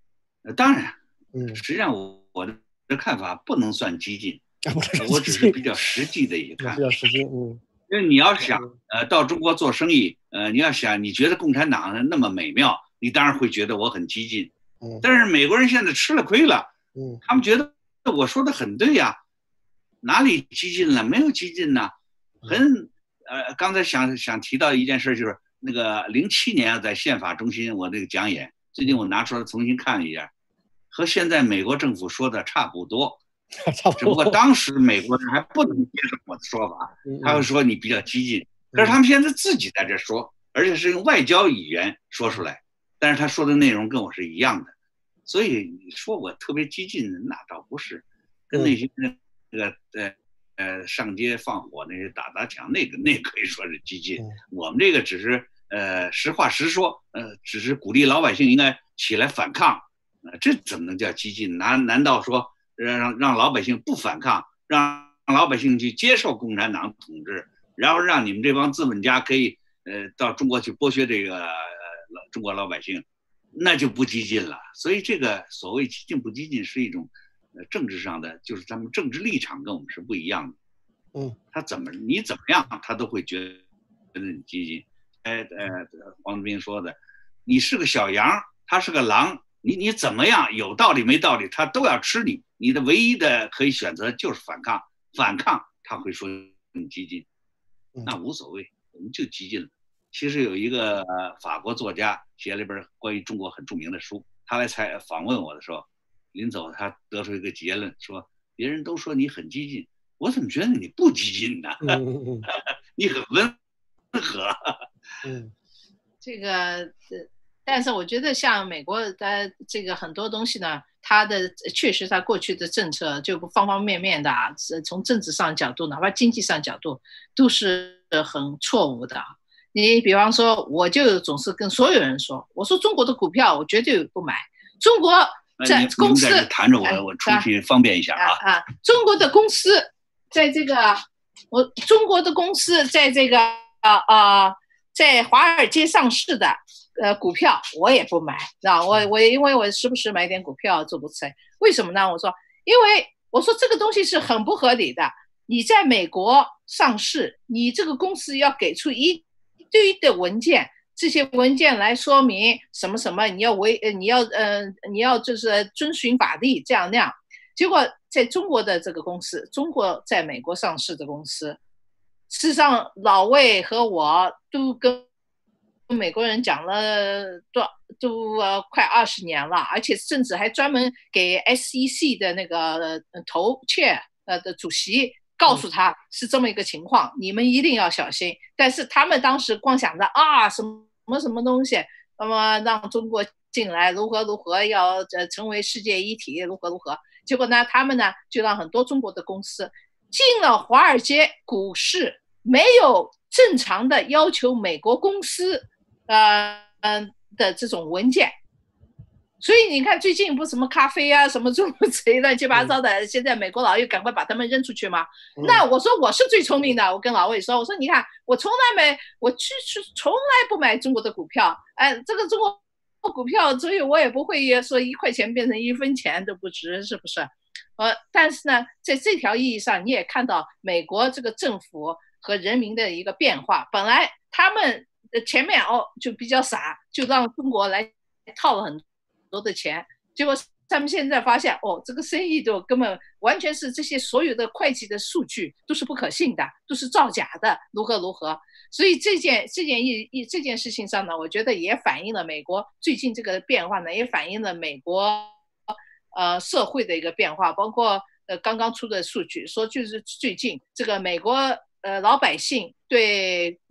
Speaker 2: 当然，
Speaker 1: 嗯，
Speaker 2: 实际上我的看法不能算激进，
Speaker 1: 不
Speaker 2: 我只是比较实际的一个看法。
Speaker 1: 比较实际，嗯。
Speaker 2: 因为你要想到中国做生意，你要想你觉得共产党那么美妙，你当然会觉得我很激进。但是美国人现在吃了亏了，他们觉得我说的很对呀，哪里激进了？没有激进呢。刚才想提到一件事，就是那个07年在宪法中心我那个讲演，最近我拿出来重新看了一下，和现在美国政府说的差不多。只不过当时美国人还不能接受我的说法，他会说你比较激进。可是他们现在自己在这说，而且是用外交语言说出来，但是他说的内容跟我是一样的，所以你说我特别激进，那倒不是。跟那些那个上街放火那些打抢，那可以说是激进。我们这个只是实话实说，只是鼓励老百姓应该起来反抗，这怎么能叫激进？难道说让老百姓不反抗，让老百姓去接受共产党统治，然后让你们这帮资本家可以到中国去剥削这个中国老百姓，那就不激进了。所以这个所谓激进不激进是一种政治上的，就是他们政治立场跟我们是不一样的。你怎么样，他都会觉得你激进。黄志斌说的，你是个小羊，他是个狼，你怎么样，有道理没道理，他都要吃你。你的唯一的可以选择就是反抗，他会说你激进，那无所谓，我们就激进了。其实有一个法国作家写了一本关于中国很著名的书，他来访问我的时候，临走他得出一个结论，说别人都说你很激进，我怎么觉得你不激进呢？你很温和。
Speaker 3: 这个但是我觉得像美国的这个很多东西呢，它的确实它过去的政策就方方面面的从政治上角度，哪怕经济上角度都是很错误的。你比方说，我就总是跟所有人说，我说中国的股票我绝对不买，中国在公司
Speaker 2: 谈着我出去方便一下
Speaker 3: 中国的公司在这个中国的公司在这个在华尔街上市的股票我也不买，我因为我时不时买点股票做不出来，为什么呢？我说因为我说这个东西是很不合理的，你在美国上市，你这个公司要给出一堆的文件，这些文件来说明什么什么，你要就是遵循法律这样那样。结果在中国的这个公司，中国在美国上市的公司，事实上老魏和我都跟美国人讲了都快20年了，而且甚至还专门给 SEC 的那个chair 的主席告诉他是这么一个情况，你们一定要小心。但是他们当时光想着什么东西，那么让中国进来如何要成为世界一体如何，结果呢他们呢就让很多中国的公司进了华尔街股市，没有正常的要求美国公司的这种文件。所以你看最近不什么咖啡啊什么诸如此类乱七八糟的，现在美国佬又赶快把他们扔出去吗？那我说我是最聪明的，我跟老魏说，我说你看我从来不买中国的股票，这个中国股票，所以我也不会说1块钱变成1分钱都不值，是不是？但是呢，在这条意义上，你也看到美国这个政府和人民的一个变化。本来他们前面就比较傻，就让中国来套了很多的钱，结果他们现在发现这个生意就根本完全是这些所有的会计的数据都是不可信的，都是造假的，如何。所以这件事情上呢，我觉得也反映了美国最近这个变化呢，也反映了美国社会的一个变化，包括刚刚出的数据说，就是最近这个美国老百姓对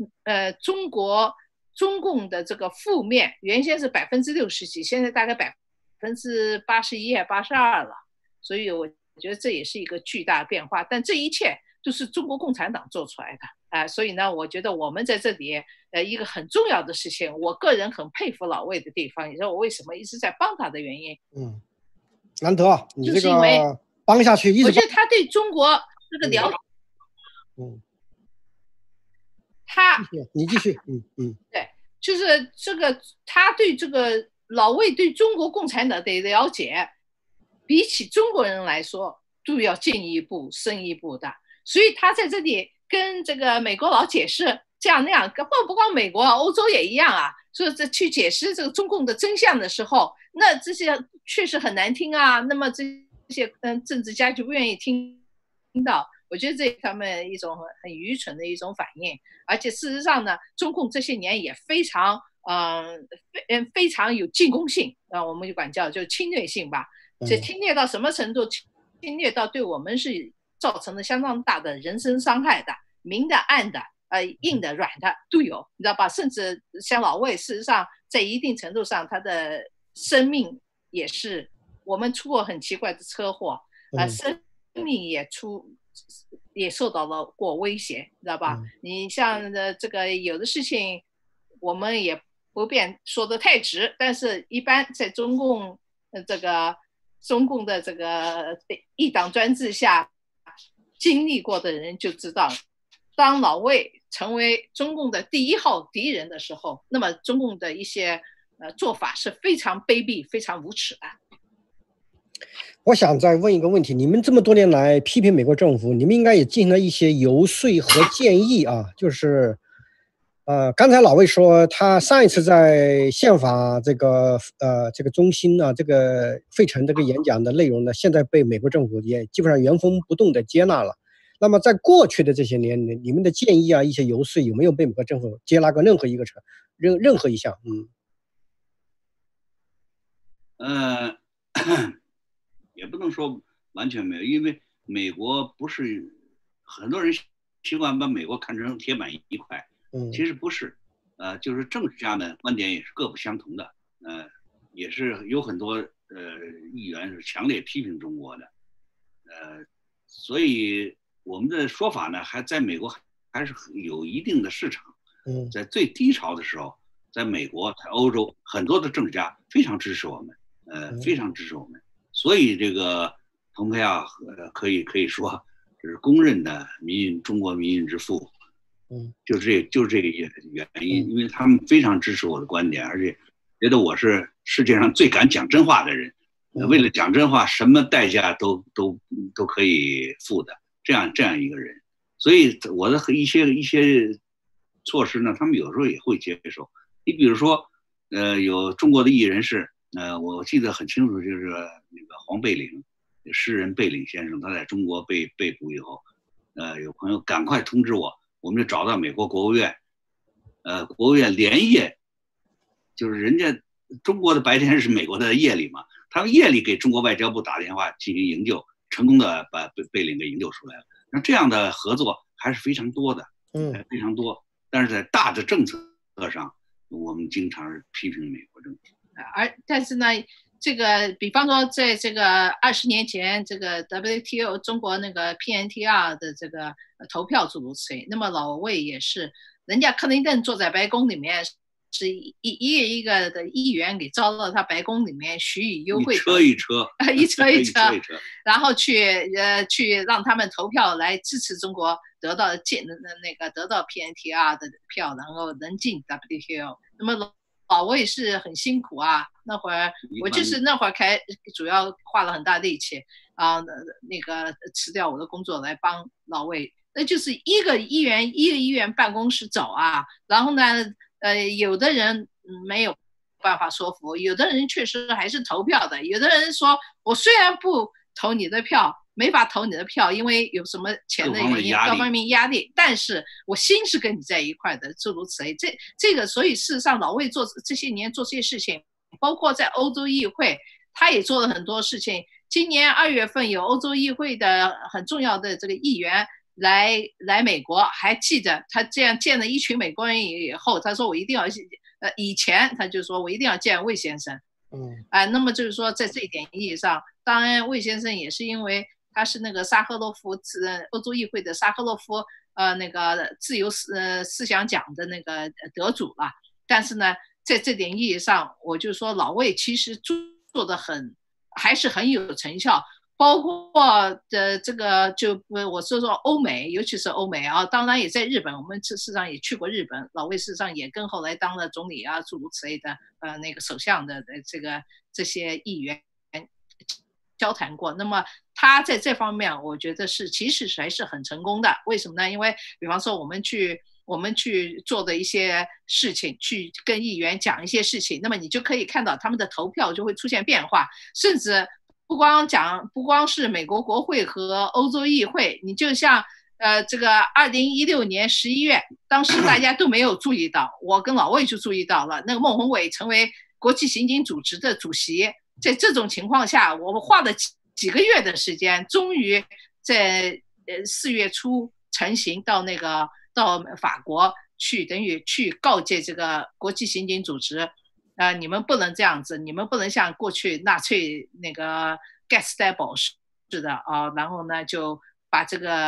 Speaker 3: 中共的这个负面，原先是60%几，现在大概81%、82%了。所以我觉得这也是一个巨大的变化，但这一切都是中国共产党做出来的所以呢，我觉得我们在这里一个很重要的事情，我个人很佩服老魏的地方，你知道我为什么一直在帮他的原因。
Speaker 1: 难得你这个帮下去，
Speaker 3: 我觉得他对中国这个了解。
Speaker 1: 你继续。
Speaker 3: 对，就是这个他对这个老魏对中国共产党的了解，比起中国人来说都要进一步深一步的，所以他在这里跟这个美国佬解释这样那样，不光美国，欧洲也一样啊。所以这去解释这个中共的真相的时候，那这些确实很难听啊。那么这些政治家就不愿意听到。我觉得这是他们一种很愚蠢的一种反应。而且事实上呢，中共这些年也非常非常有进攻性啊，我们就管叫就侵略性吧。这侵略到什么程度？侵略到对我们是造成了相当大的人身伤害的，明的暗的。硬的软的都有，你知道吧？甚至像老魏，事实上在一定程度上，他的生命也是我们出过很奇怪的车祸，生命也受到了过威胁，你知道吧？你像这个有的事情，我们也不便说得太直，但是一般在中共的这个一党专制下经历过的人就知道，当老魏成为中共的第一号敌人的时候，那么中共的一些做法是非常卑鄙、非常无耻的。
Speaker 1: 我想再问一个问题，你们这么多年来批评美国政府，你们应该也进行了一些游说和建议啊，就是刚才老魏说他上一次在宪法这个中心啊，这个费城这个演讲的内容呢，现在被美国政府也基本上原封不动的接纳了。那么在过去的这些年，你们的建议啊，一些游说有没有被美国政府接纳过任何一项？
Speaker 2: 也不能说完全没有，因为美国不是很多人习惯把美国看成铁板一块，其实不是，就是政治家们观点也是各不相同的，也是有很多议员是强烈批评中国的，所以我们的说法呢，还在美国还是有一定的市场。在最低潮的时候，在美国、在欧洲，很多的政治家非常支持我们，非常支持我们。所以这个蓬佩奥可以说这是公认的中国民运之父。就是这个原因，因为他们非常支持我的观点，而且觉得我是世界上最敢讲真话的人。为了讲真话，什么代价都可以付的。这样一个人，所以我的一些措施呢，他们有时候也会接受。你比如说，有中国的艺人士，我记得很清楚，就是那个黄贝岭，诗人贝岭先生，他在中国被捕以后，有朋友赶快通知我，我们就找到美国国务院，国务院连夜，就是人家中国的白天是美国的夜里嘛，他们夜里给中国外交部打电话进行营救。成功的把贝岭给营救出来了。那这样的合作还是非常多的，非常多。但是在大的政策上，我们经常是批评美国政府。
Speaker 3: 但是呢，这个比方说在这个20年前，这个 WTO 中国那个 PNTR 的这个投票诸如此类，那么老魏也是，人家克林顿坐在白宫里面。是一个的议员给招到他白宫里面许以优惠，
Speaker 2: 一车，
Speaker 3: 然后去让他们投票来支持中国得到 PNTR 的票，然后能进 WTO。那么老魏是很辛苦啊，那会儿我就是那会儿主要花了很大力气啊，那个辞掉我的工作来帮老魏，那就是一个议员办公室走啊，然后呢。有的人没有办法说服，有的人确实还是投票的。有的人说，我虽然不投你的票，没法投你的票，因为有什么钱的原因，各方面压力，但是我心是跟你在一块的，诸如此类。这个，所以事实上，老魏这些年做这些事情，包括在欧洲议会，他也做了很多事情。今年2月份有欧洲议会的很重要的这个议员。来美国，还记得他这样见了一群美国人以后，他说我一定要以前他就说我一定要见魏先生，那么就是说在这一点意义上，当然魏先生也是因为他是那个沙赫洛夫欧洲议会的沙赫洛夫那个自由思想奖的那个得主了，但是呢，在这点意义上，我就说老魏其实做得还是很有成效。 包括这个我说欧美，尤其是欧美啊，当然也在日本，我们事实上也去过日本，老魏事实上也跟后来当了总理啊诸如此类的那个首相的这些议员交谈过。那么他在这方面，我觉得其实还是很成功的。为什么呢？因为比方说我们去做的一些事情，去跟议员讲一些事情，那么你就可以看到他们的投票就会出现变化，甚至不光是美国国会和欧洲议会，你就像这个2016年11月，当时大家都没有注意到，我跟老魏就注意到了，那个孟宏伟成为国际刑警组织的主席，在这种情况下，我们花了几个月的时间，终于在4月初成行到法国去，等于去告诫这个国际刑警组织。你们不能这样子，你们不能像过去纳粹那个 Gestapo 似的啊，然后呢就把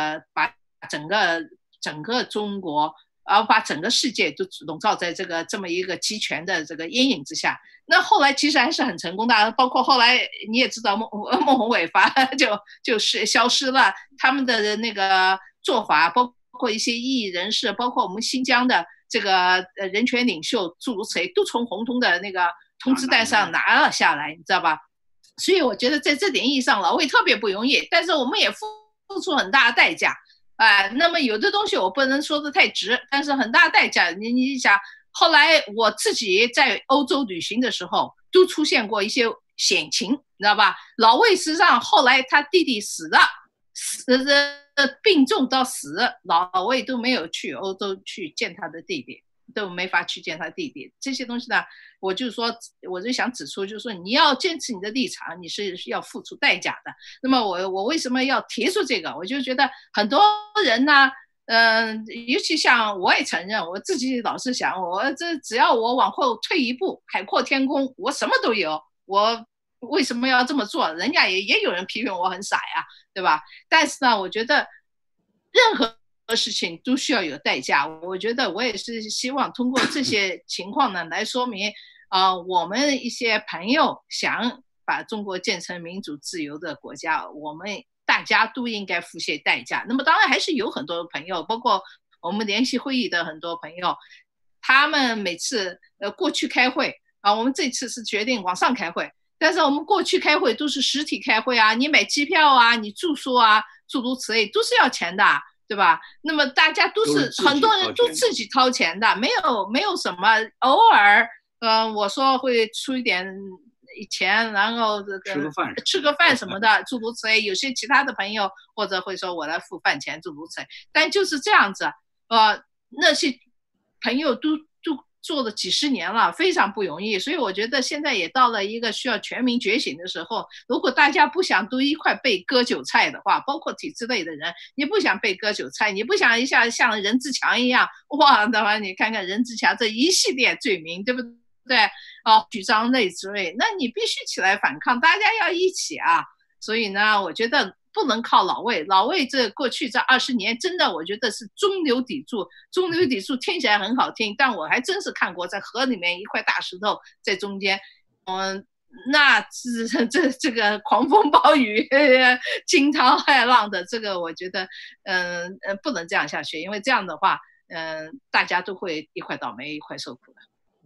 Speaker 3: 整个中国，把整个世界都笼罩在这么一个集权的这个阴影之下。那后来其实还是很成功的，包括后来你也知道孟宏伟就是消失了，他们的那个做法，包括一些异议人士，包括我们新疆的这个人权领袖诸如此类，都从红通的那个通知单上拿了下来，你知道吧？所以我觉得在这点意义上，老魏特别不容易，但是我们也付出很大的代价。那么有的东西我不能说的太直，但是很大的代价。你想，后来我自己在欧洲旅行的时候，都出现过一些险情，你知道吧？老魏实际上后来他弟弟死了，病重到死，老魏都没有去欧洲去见他的弟弟，都没法去见他弟弟。这些东西呢，我就想指出，就是说你要坚持你的立场，你是要付出代价的。那么我为什么要提出这个？我就觉得很多人呢，尤其像我也承认，我自己老是想，只要我往后退一步，海阔天空，我什么都有，我为什么要这么做？人家也有人批评我很傻呀，对吧？但是呢，我觉得任何事情都需要有代价。我觉得我也是希望通过这些情况呢，来说明我们一些朋友想把中国建成民主自由的国家，我们大家都应该付些代价。那么当然还是有很多朋友，包括我们联席会议的很多朋友，他们每次过去开会我们这次是决定网上开会，但是我们过去开会都是实体开会啊，你买机票啊，你住宿啊，诸如此类都是要钱的，对吧？那么大家都是很多人都自己掏钱的，没有什么偶尔我说会出一点钱，然后吃个饭什么的，诸如此类。有些其他的朋友或者会说我来付饭钱，诸如此类。但就是这样子，那些朋友都做了几十年了，非常不容易。所以我觉得现在也到了一个需要全民觉醒的时候。如果大家不想都一块被割韭菜的话，包括体制内的人，你不想被割韭菜，你不想一下像任志强一样，哇，的话你看看任志强这一系列罪名，对不对？举章类之类，那你必须起来反抗，大家要一起啊。所以呢，我觉得不能靠老魏这过去这20年真的我觉得是中流砥柱。中流砥柱听起来很好听，但我还真是看过在河里面一块大石头在中间，那这个狂风暴雨惊涛骇浪的，这个我觉得不能这样下去，因为这样的话大家都会一块倒霉一块受苦的。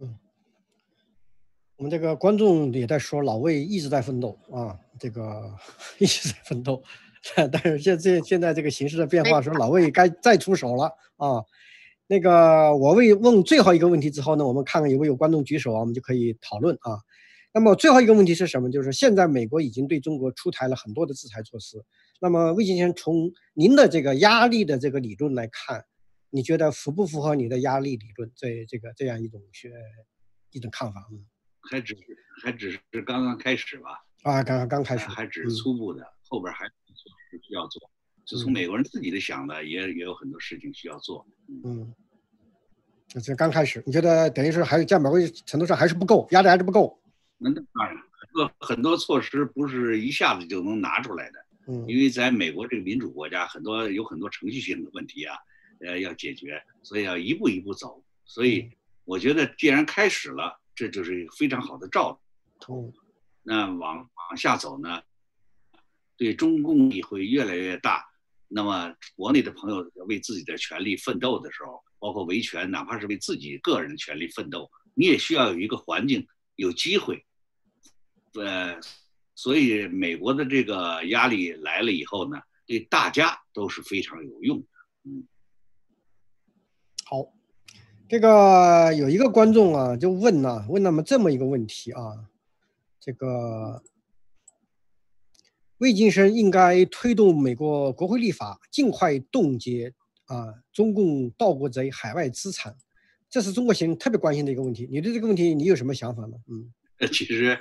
Speaker 1: 我们这个观众也在说，老魏一直在奋斗啊，这个一直在奋斗，但是现在这个形势的变化，说老魏该再出手了啊。那个我问最后一个问题之后呢，我们看看有没有观众举手啊，我们就可以讨论啊。那么最后一个问题是什么？就是现在美国已经对中国出台了很多的制裁措施。那么魏先生从您的这个压力的这个理论来看，你觉得符不符合你的压力理论这样一种看法？
Speaker 2: 还只是刚刚开始吧？
Speaker 1: 刚开始，
Speaker 2: 还只是初步的，后边还需要做。就从美国人自己的想的，也有很多事情需要做。
Speaker 1: 这刚开始，你觉得等于是还是在某个程度上还是不够，压力还是不够？
Speaker 2: 那当然，很多措施不是一下子就能拿出来的。因为在美国这个民主国家，有很多程序性的问题啊，要解决，所以要一步一步走。所以我觉得，既然开始了，这就是非常好的兆头。那往下走呢， 对中共力会越来越大，那么国内的朋友为自己的权利奋斗的时候，包括维权，哪怕是为自己个人的权利奋斗，你也需要有一个环境，有机会。所以美国的这个压力来了以后呢，对大家都是非常有用的。
Speaker 1: 好，这个有一个观众啊，就问那么这么一个问题啊，这个魏晋生应该推动美国国会立法，尽快冻结中共盗国贼海外资产，这是中国人特别关心的一个问题。你对这个问题你有什么想法呢？
Speaker 2: 其实，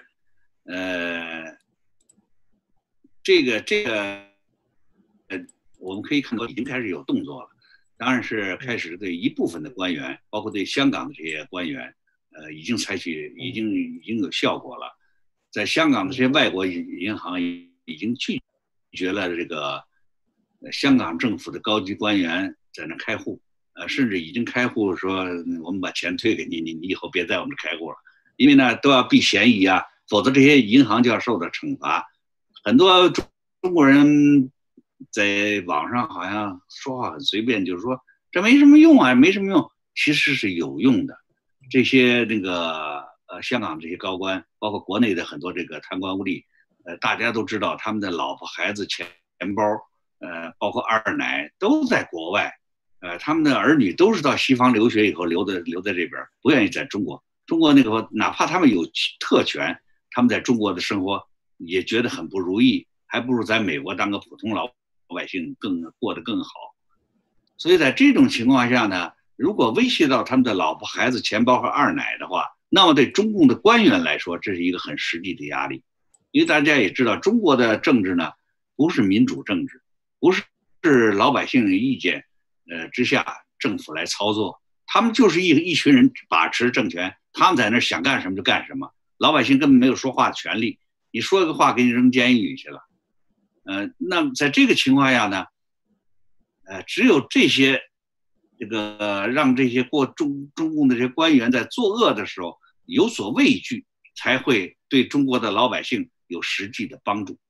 Speaker 2: 这个，我们可以看到已经开始有动作了。当然是开始对一部分的官员，包括对香港的这些官员，已经采取已经有效果了。在香港的这些外国银行已经拒绝了这个香港政府的高级官员在那开户，甚至已经开户说我们把钱退给你，你以后别在我们这开户了，因为呢都要避嫌疑啊，否则这些银行就要受到惩罚。很多中国人在网上好像说话很随便，就是说这没什么用啊，没什么用，其实是有用的。这些香港这些高官，包括国内的很多这个贪官污吏，大家都知道他们的老婆孩子钱包，包括二奶都在国外，他们的儿女都是到西方留学以后留在这边，不愿意在中国。中国那个哪怕他们有特权，他们在中国的生活也觉得很不如意，还不如在美国当个普通老百姓过得更好。所以在这种情况下呢，如果威胁到他们的老婆孩子钱包和二奶的话，那么对中共的官员来说，这是一个很实际的压力。因为大家也知道，中国的政治呢不是民主政治，不是老百姓的意见之下政府来操作，他们就是一群人把持政权，他们在那想干什么就干什么，老百姓根本没有说话的权利，你说一个话给你扔监狱去了。那么在这个情况下呢，只有这些让这些中共的这些官员在作恶的时候有所畏惧，才会对中国的老百姓有实际的帮助。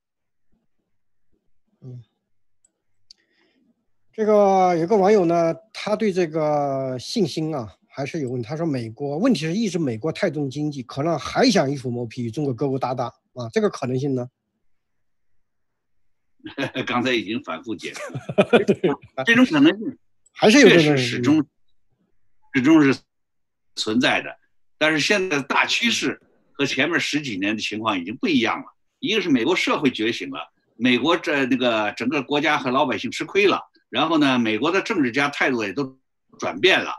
Speaker 1: 这个有个网友呢，他对这个信心还是有问题。他说问题是一直美国太重经济，可能还想一斧谋皮与中国勾勾搭搭这个可能性呢？
Speaker 2: 刚才已经反复解释这种可能性
Speaker 1: 还是有
Speaker 2: 确实始终是存在的，但是现在的大趋势和前面10几年的情况已经不一样了。一个是美国社会觉醒了，美国整个国家和老百姓吃亏了，然后呢，美国的政治家态度也都转变了，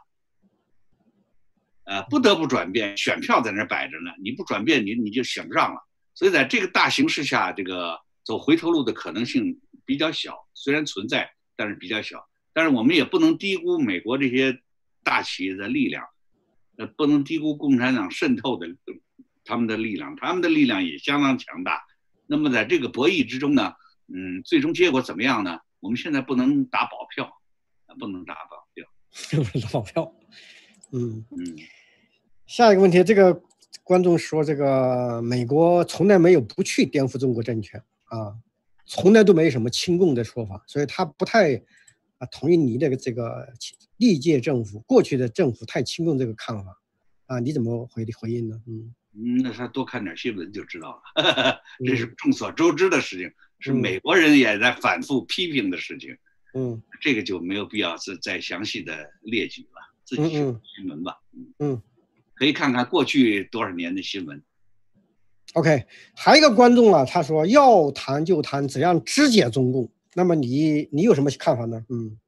Speaker 2: 不得不转变，选票在那摆着呢，你不转变你就选不上了。所以在这个大形势下，这个走回头路的可能性比较小，虽然存在，但是比较小。但是我们也不能低估美国这些大企业的力量，不能低估共产党渗透的他们的力量，他们的力量也相当强大。那么在这个博弈之中呢，最终结果怎么样呢？我们现在不能打保票，不能打保票，
Speaker 1: 不能打保票。下一个问题，这个观众说，这个美国从来没有不去颠覆中国政权从来都没有什么亲共的说法，所以他不太同意你的这个历届政府过去的政府太亲共这个看法你怎么回应呢？
Speaker 2: 那他多看点新闻就知道了，这是众所周知的事情，是美国人也在反复批评的事情。这个就没有必要再详细的列举了，自己去看新闻吧。可以看看过去多少年的新闻。
Speaker 1: OK， 还有一个观众他说要谈就谈怎样肢解中共，那么你有什么看法呢？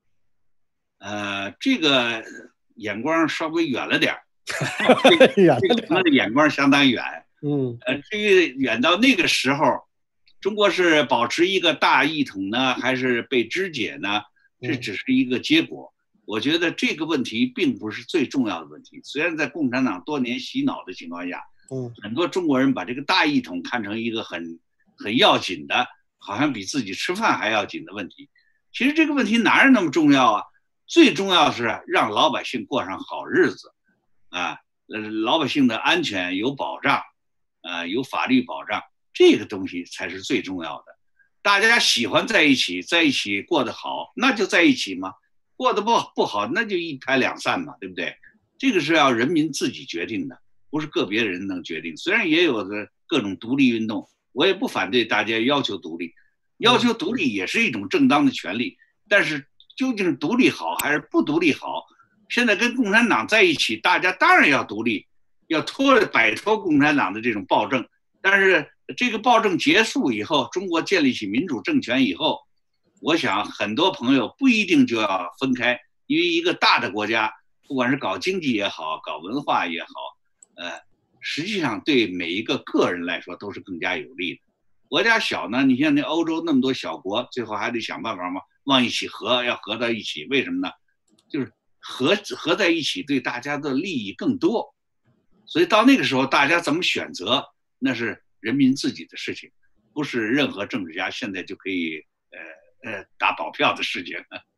Speaker 2: 这个眼光稍微远了点儿。他的眼光相当远，至于远到那个时候，中国是保持一个大一统呢，还是被肢解呢？这只是一个结果。我觉得这个问题并不是最重要的问题。虽然在共产党多年洗脑的情况下，很多中国人把这个大一统看成一个很要紧的，好像比自己吃饭还要紧的问题。其实这个问题哪有那么重要啊？最重要是让老百姓过上好日子。老百姓的安全有保障，有法律保障，这个东西才是最重要的。 大家喜欢在一起，在一起过得好，那就在一起嘛。过得不好，那就一拍两散嘛，对不对？这个是要人民自己决定的，不是个别人能决定。虽然也有的各种独立运动，我也不反对大家要求独立，要求独立也是一种正当的权利。但是究竟独立好还是不独立好？现在跟共产党在一起，大家当然要独立，要摆脱共产党的这种暴政。但是这个暴政结束以后，中国建立起民主政权以后，我想很多朋友不一定就要分开，因为一个大的国家，不管是搞经济也好，搞文化也好，实际上对每一个个人来说都是更加有利的。国家小呢，你像那欧洲那么多小国，最后还得想办法嘛，往一起合，要合到一起，为什么呢？就是合在一起对大家的利益更多。所以到那个时候，大家怎么选择，那是人民自己的事情，不是任何政治家现在就可以打保票的事情。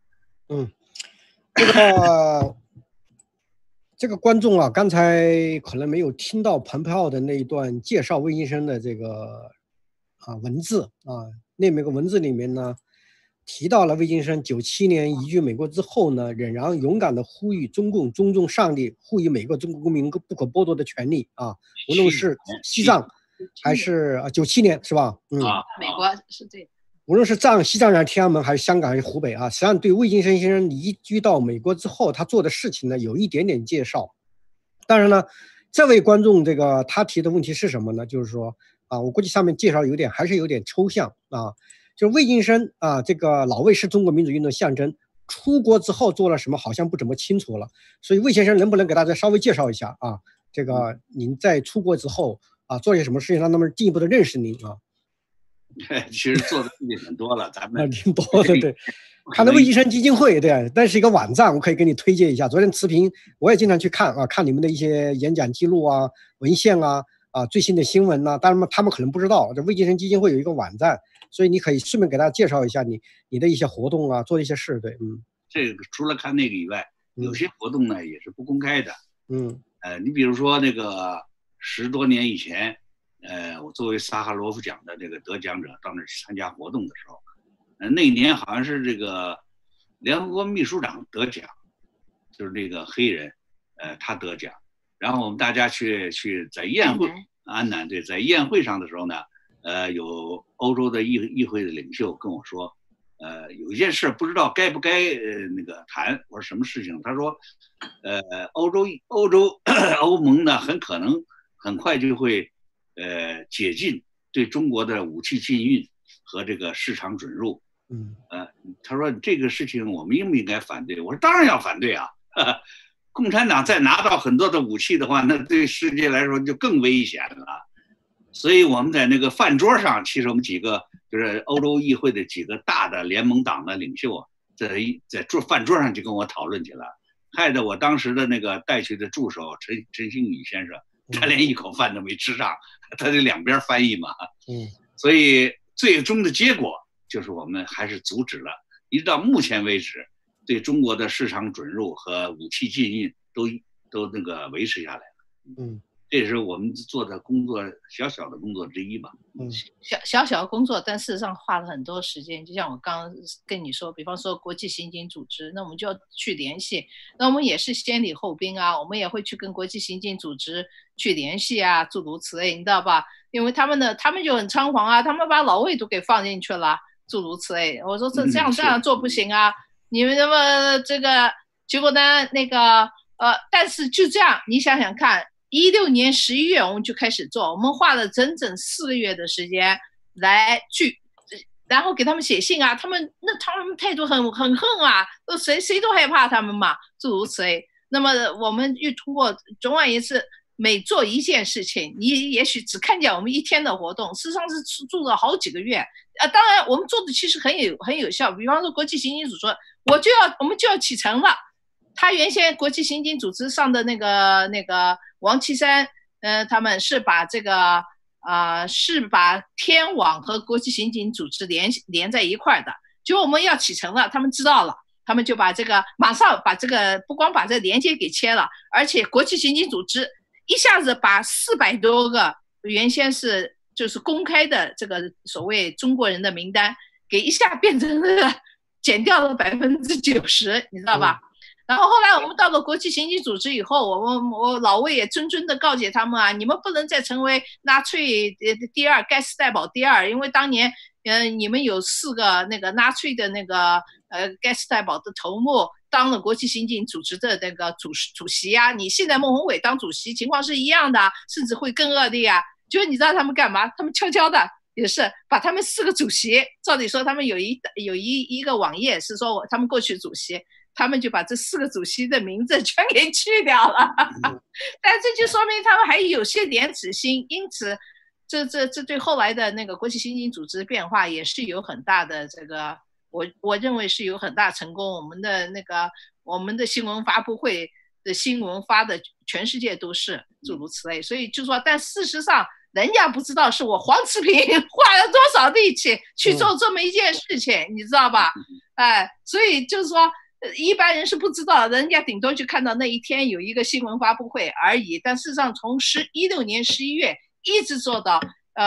Speaker 1: 这个观众啊，刚才可能没有听到蓬佩奥的那一段介绍魏金生的这个文字啊，那个文字里面呢，提到了魏金生97年移居美国之后呢，仍然勇敢地呼吁中共尊重上帝，呼吁每个中国公民不可剥夺的权利啊，无论是西藏还是97年是吧？
Speaker 3: 美国是这样。
Speaker 1: 无论是西藏还是天安门还是香港还是湖北啊，实际上对魏金生先生移居到美国之后他做的事情呢有一点点介绍。当然呢，这位观众他提的问题是什么呢？就是说我估计上面介绍还是有点抽象啊。就是魏金生这个老魏是中国民主运动象征，出国之后做了什么好像不怎么清楚了，所以魏先生能不能给大家稍微介绍一下啊？这个您在出国之后做些什么事情，让他们进一步的认识您啊？
Speaker 2: 其实做的事情很多了，咱们
Speaker 1: 挺多的，对。看的魏金生基金会，对，但是一个网站，我可以给你推荐一下。昨天词频我也经常去看看你们的一些演讲记录文献最新的新闻当然他们可能不知道，这魏金生基金会有一个网站，所以你可以顺便给大家介绍一下你的一些活动做一些事，对，
Speaker 2: 这个除了看那个以外，有些活动呢也是不公开的，你比如说那个10多年以前。我作为萨哈罗夫奖的这个得奖者到那儿去参加活动的时候，那年好像是这个联合国秘书长得奖，就是这个黑人，他得奖，然后我们大家去在宴会，安南对，在宴会上的时候呢，有欧洲的议会的领袖跟我说，有一件事不知道该不该那个谈，我说什么事情？他说，欧盟呢很可能很快就会。解禁对中国的武器禁运和这个市场准入，他说这个事情我们应不应该反对？我说当然要反对啊！共产党再拿到很多的武器的话，那对世界来说就更危险了。所以我们在那个饭桌上，其实我们几个就是欧洲议会的几个大的联盟党的领袖在饭桌上就跟我讨论起来，害得我当时的那个带去的助手陈兴宇先生。他连一口饭都没吃上，他得两边翻译嘛。所以最终的结果就是我们还是阻止了，一直到目前为止，对中国的市场准入和武器禁运都那个维持下来了。这也是我们做的工作小小的工作之一吧。
Speaker 3: 小的工作，但事实上花了很多时间。就像我刚刚跟你说，比方说国际刑警组织，那我们就要去联系。那我们也是先礼后兵我们也会去跟国际刑警组织去联系诸如此类，你知道吧？因为他们就很猖狂他们把老魏都给放进去了，诸如此类。我说这样做不行你们那么这个结果呢？那个但是就这样，你想想看。16年11月我们就开始做，我们花了整整4个月的时间来然后给他们写信他们态度很横谁都害怕他们嘛，诸如此类。那么我们又通过总而言之，每做一件事情，你也许只看见我们1天的活动，事实上是做了好几个月。当然我们做的其实很有效，比方说国际刑警组织，我们就要启程了。他原先国际刑警组织上的那个王岐山，他们是把这个是把天网和国际刑警组织连在一块的。就我们要启程了，他们知道了，他们就把这个马上把这个不光把这个连接给切了，而且国际刑警组织一下子把400多个原先是就是公开的这个所谓中国人的名单，给一下变成了减掉了90%，你知道吧？然后后来我们到了国际刑警组织以后，我老魏也谆谆的告诫他们啊，你们不能再成为纳粹第二盖斯代堡第二，因为当年你们有4个那个纳粹的那个盖斯代堡的头目当了国际刑警组织的那个主席啊，你现在孟宏伟当主席情况是一样的，甚至会更恶劣啊。就是你知道他们干嘛？他们悄悄的也是把他们4个主席，照理说他们有一个网页是说他们过去主席，他们就把这4个主席的名字全给去掉了。但这就说明他们还有些廉耻心，因此这对后来的那个国际刑警组织变化也是有很大的这个，我认为是有很大成功。我们的新闻发布会的新闻发的全世界都是诸如此类，所以就说，但事实上人家不知道是我黄志平花了多少力气去做这么一件事情，你知道吧？所以就是说一般人是不知道，人家顶多就看到那一天有一个新闻发布会而已，但事实上从16年11月一直做到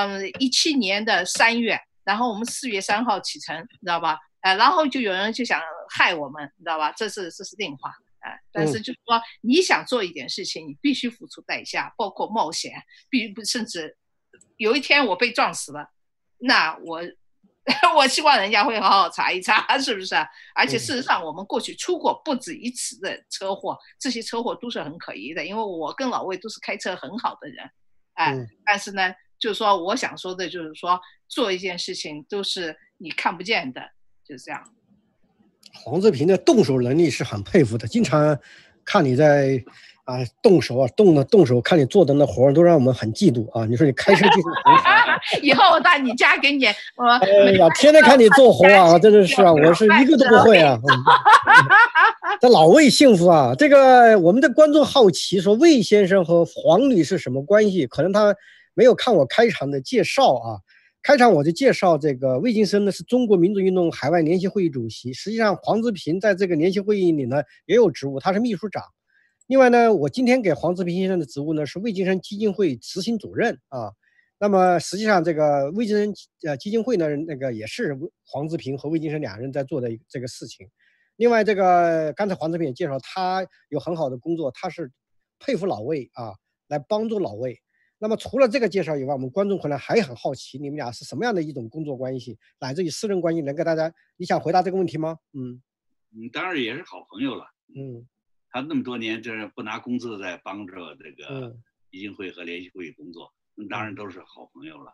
Speaker 3: 17年的3月，然后我们4月3号启程，你知道吧？然后就有人就想害我们，你知道吧？这是另话。但是就是说你想做一点事情，你必须付出代价，包括冒险，甚至有一天我被撞死了，那我希望人家会好好查一查，是不是？而且事实上我们过去出过不止一次的车祸，这些车祸都是很可疑的，因为我跟老魏都是开车很好的人，但是呢就是说我想说的就是说做一件事情都是你看不见的，就是这样。
Speaker 1: 黄志平的动手能力是很佩服的，经常看你在动手，看你做的那活都让我们很嫉妒啊！你说你开车技术很好，
Speaker 3: 以后我到你家给你，
Speaker 1: 哎呀，天天看你做活啊，真的是啊，我是一个都不会啊。这老魏幸福啊！这个我们的观众好奇说，魏先生和黄女士什么关系？可能他没有看我开场的介绍啊。开场我就介绍这个魏京生呢是中国民主运动海外联席会议主席，实际上黄志平在这个联席会议里呢也有职务，他是秘书长。另外呢，我今天给黄志平先生的职务呢是魏京生基金会执行主任啊。那么实际上这个魏京生基金会呢，那个也是黄志平和魏京生2人在做的这个事情。另外这个刚才黄志平也介绍，他有很好的工作，他是佩服老魏啊，来帮助老魏。那么除了这个介绍以外，我们观众可能还很好奇，你们俩是什么样的一种工作关系，乃至于私人关系，能给大家，你想回答这个问题吗？
Speaker 2: 当然也是好朋友了。他那么多年就是不拿工资在帮着这个基金会和联席会议工作，那当然都是好朋友了。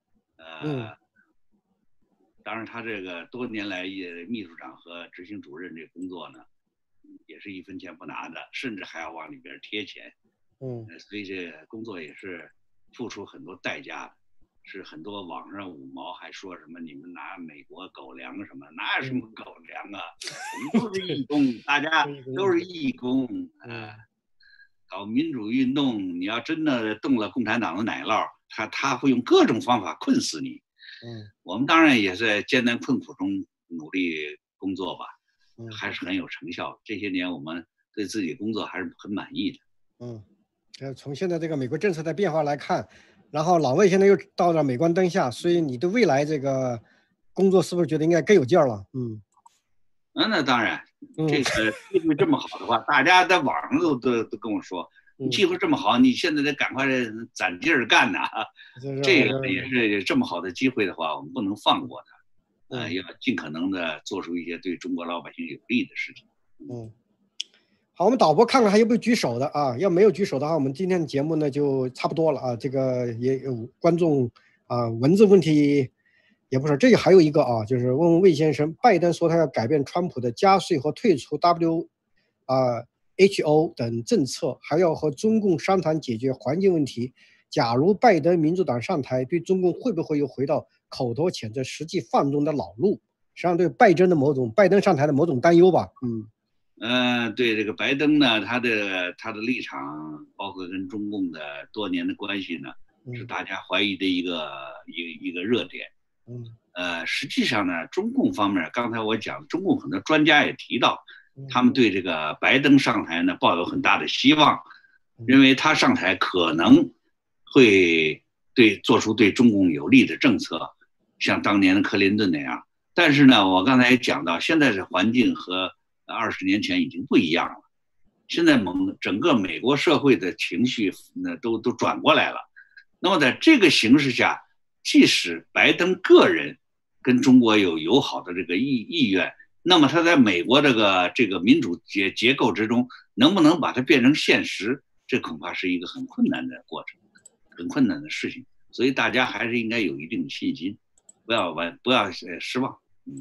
Speaker 2: 当然他这个多年来秘书长和执行主任这工作呢，也是1分钱不拿的，甚至还要往里边贴钱。所以这工作也是付出很多代价的，是很多网上5毛还说什么你们拿美国狗粮什么，哪有什么狗粮啊？我们都是义工，大家都是义工。搞民主运动，你要真的动了共产党的奶酪，他会用各种方法困死你。我们当然也在艰难困苦中努力工作吧，还是很有成效。这些年我们对自己工作还是很满意的。
Speaker 1: 从现在这个美国政策的变化来看，然后老魏现在又到了镁光灯下，所以你对未来这个工作是不是觉得应该更有劲儿了？
Speaker 2: 那当然，这个机会这么好的话，大家在网上都跟我说，机会这么好，你现在得赶快攒劲儿干呐！这个也是这么好的机会的话，我们不能放过它，要尽可能的做出一些对中国老百姓有利的事情。
Speaker 1: 好，我们导播看看还有没有举手的啊？要没有举手的话，我们今天的节目呢就差不多了啊。这个也有观众文字问题也不少。这里还有一个啊，就是问问魏先生，拜登说他要改变川普的加税和退出 WHO 等政策，还要和中共商谈解决环境问题。假如拜登民主党上台，对中共会不会又回到口头谴责、实际放纵的老路？实际上对拜登上台的某种担忧吧。
Speaker 2: 对这个拜登呢，他的立场，包括跟中共的多年的关系呢，是大家怀疑的一个热点。实际上呢，中共方面，刚才我讲，中共很多专家也提到，他们对这个拜登上台呢抱有很大的希望，认为他上台可能会做出对中共有利的政策，像当年的克林顿那样。但是呢，我刚才也讲到，现在这环境和20年前已经不一样了。现在整个美国社会的情绪都转过来了。那么在这个形势下，即使拜登个人跟中国有友好的这个意愿，那么他在美国这个民主结构之中，能不能把它变成现实，这恐怕是一个很困难的过程，很困难的事情。所以大家还是应该有一定的信心，不要失望。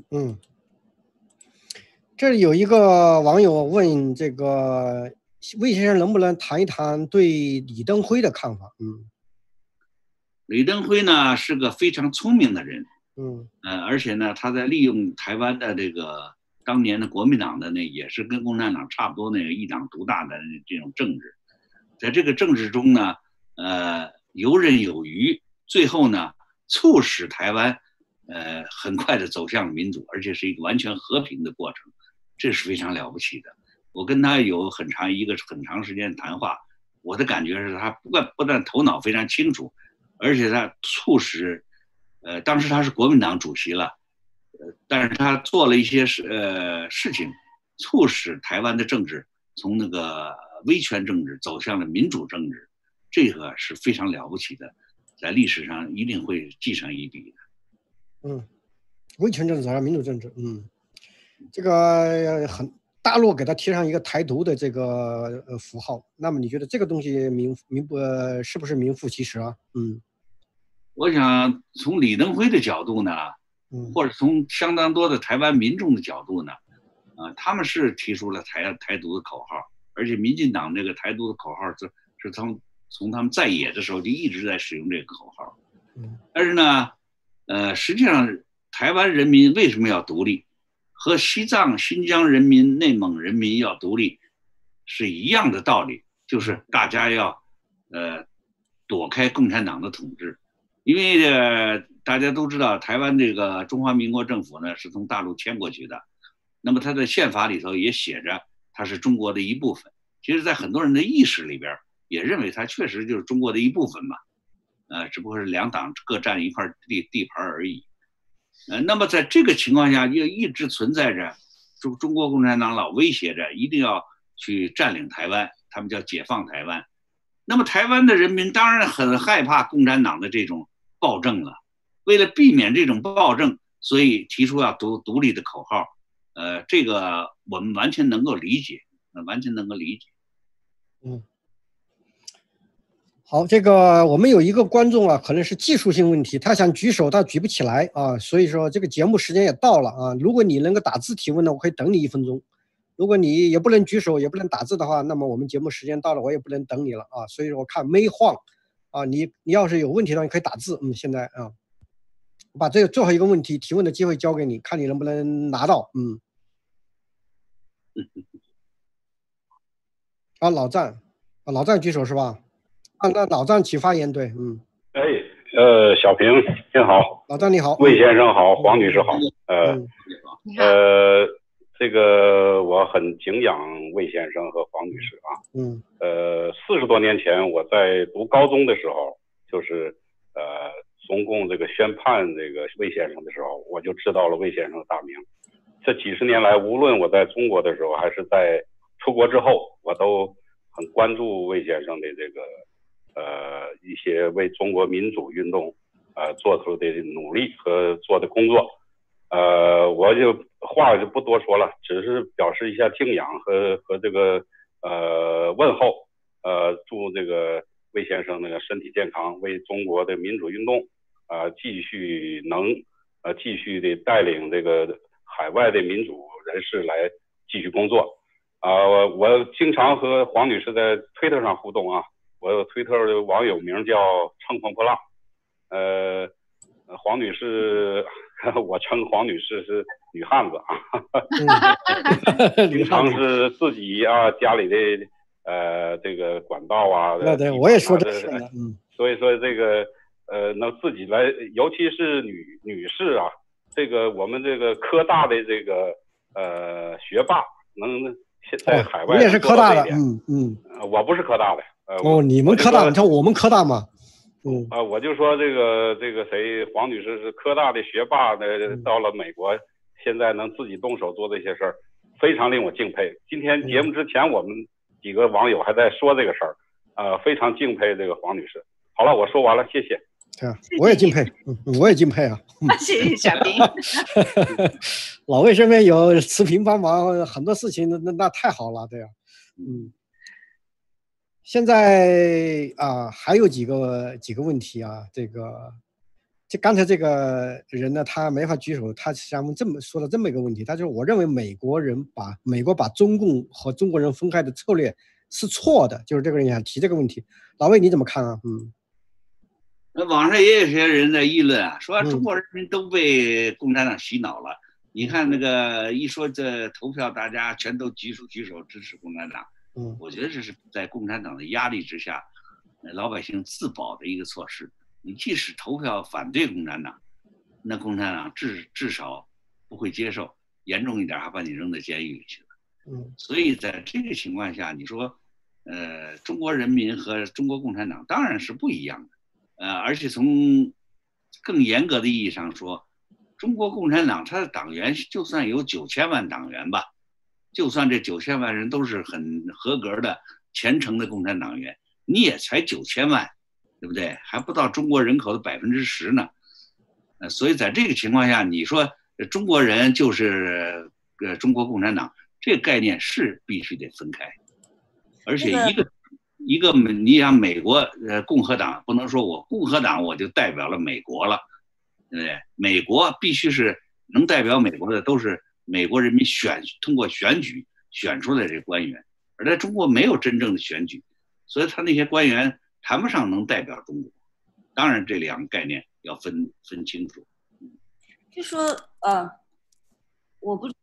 Speaker 1: 这里有一个网友问这个魏先生能不能谈一谈对李登辉的看法？
Speaker 2: 李登辉呢是个非常聪明的人，而且呢他在利用台湾的这个当年的国民党的也是跟共产党差不多那个一党独大的这种政治，在这个政治中呢，游刃有余，最后呢促使台湾很快的走向民主，而且是一个完全和平的过程，这是非常了不起的。我跟他有很长时间的谈话，我的感觉是他不但头脑非常清楚，而且他促使，当时他是国民党主席了，但是他做了一些事情，促使台湾的政治从那个威权政治走向了民主政治，这个是非常了不起的，在历史上一定会记上一笔的。
Speaker 1: 威权政治走向民主政治，这个大陆给他贴上一个台独的这个符号，那么你觉得这个东西是不是名副其实啊？
Speaker 2: 我想从李登辉的角度呢，或者从相当多的台湾民众的角度呢，他们是提出了台独的口号，而且民进党这个台独的口号是从他们在野的时候就一直在使用这个口号。但是呢，实际上台湾人民为什么要独立，和西藏、新疆人民、内蒙人民要独立是一样的道理，就是大家要躲开共产党的统治。因为大家都知道，台湾这个中华民国政府呢是从大陆迁过去的，那么它的宪法里头也写着它是中国的一部分。其实在很多人的意识里边也认为它确实就是中国的一部分嘛，只不过是两党各占一块地盘而已。那么在这个情况下，又一直存在着中国共产党老威胁着一定要去占领台湾，他们叫解放台湾。那么台湾的人民当然很害怕共产党的这种暴政了，为了避免这种暴政，所以提出要独立的口号。这个我们完全能够理解，完全能够理解。
Speaker 1: 好，这个我们有一个观众啊，可能是技术性问题，他想举手，他举不起来啊，所以说这个节目时间也到了啊。如果你能够打字提问呢，我可以等你1分钟；如果你也不能举手，也不能打字的话，那么我们节目时间到了，我也不能等你了啊。所以说我看没晃啊，你要是有问题的话，你可以打字。现在啊，我把这个最后一个问题提问的机会交给你，看你能不能拿到。老战举手是吧？那老战请发言，对，
Speaker 6: 小平您好，
Speaker 1: 老战你好，
Speaker 6: 魏先生好，黄女士好，这个我很敬仰魏先生和黄女士啊，40多年前我在读高中的时候，就是中共这个宣判这个魏先生的时候，我就知道了魏先生的大名。这几十年来，无论我在中国的时候，还是在出国之后，我都很关注魏先生的这个一些为中国民主运动做出的努力和做的工作。我就话就不多说了，只是表示一下敬仰和这个问候，祝这个魏先生那个身体健康，为中国的民主运动继续的带领这个海外的民主人士来继续工作。我经常和黄女士在推特上互动啊，我有推特的网友名叫乘风破浪，黄女士，我称黄女士是女汉子啊，经常是自己家里的这个管道啊，
Speaker 1: 对，我也说这事呢，
Speaker 6: 所以说这个能自己来，尤其是女士啊，这个我们这个科大的这个学霸能在海外，
Speaker 1: 你也是科大的，
Speaker 6: 我不是科大的，
Speaker 1: 你们科大，你看我们科大嘛，
Speaker 6: 我就说这个谁，黄女士是科大的学霸呢，到了美国，现在能自己动手做这些事儿，非常令我敬佩。今天节目之前，我们几个网友还在说这个事儿，非常敬佩这个黄女士。好了，我说完了，谢谢。
Speaker 1: 对啊，我也敬佩，我也敬佩啊。
Speaker 3: 谢谢小平。
Speaker 1: 老魏身边有持平帮忙，很多事情那太好了，对啊，现在还有几个问题啊，刚才这个人呢，他没法举手，他实际上说了这么一个问题，他就是我认为美国把中共和中国人分开的策略是错的，就是这个人想提这个问题，老魏你怎么看啊？
Speaker 2: 那网上也有些人在议论啊，说中国人民都被共产党洗脑了。你看那个一说这投票，大家全都举手支持共产党。我觉得这是在共产党的压力之下，老百姓自保的一个措施。你即使投票反对共产党，那共产党至少不会接受，严重一点还把你扔到监狱里去了。所以在这个情况下，你说，中国人民和中国共产党当然是不一样的。而且从更严格的意义上说，中国共产党它的党员就算有9000万党员吧，就算这9000万人都是很合格的虔诚的共产党员，你也才9000万，对不对？还不到中国人口的10%呢。所以在这个情况下，你说中国人就是中国共产党，这个概念是必须得分开，而且一个你想美国共和党不能说我共和党我就代表了美国了，对不对？美国必须是能代表美国的都是美国人民通过选举选出来的官员，而在中国没有真正的选举，所以他那些官员谈不上能代表中国。当然这两个概念要分清楚。
Speaker 7: 就说我不知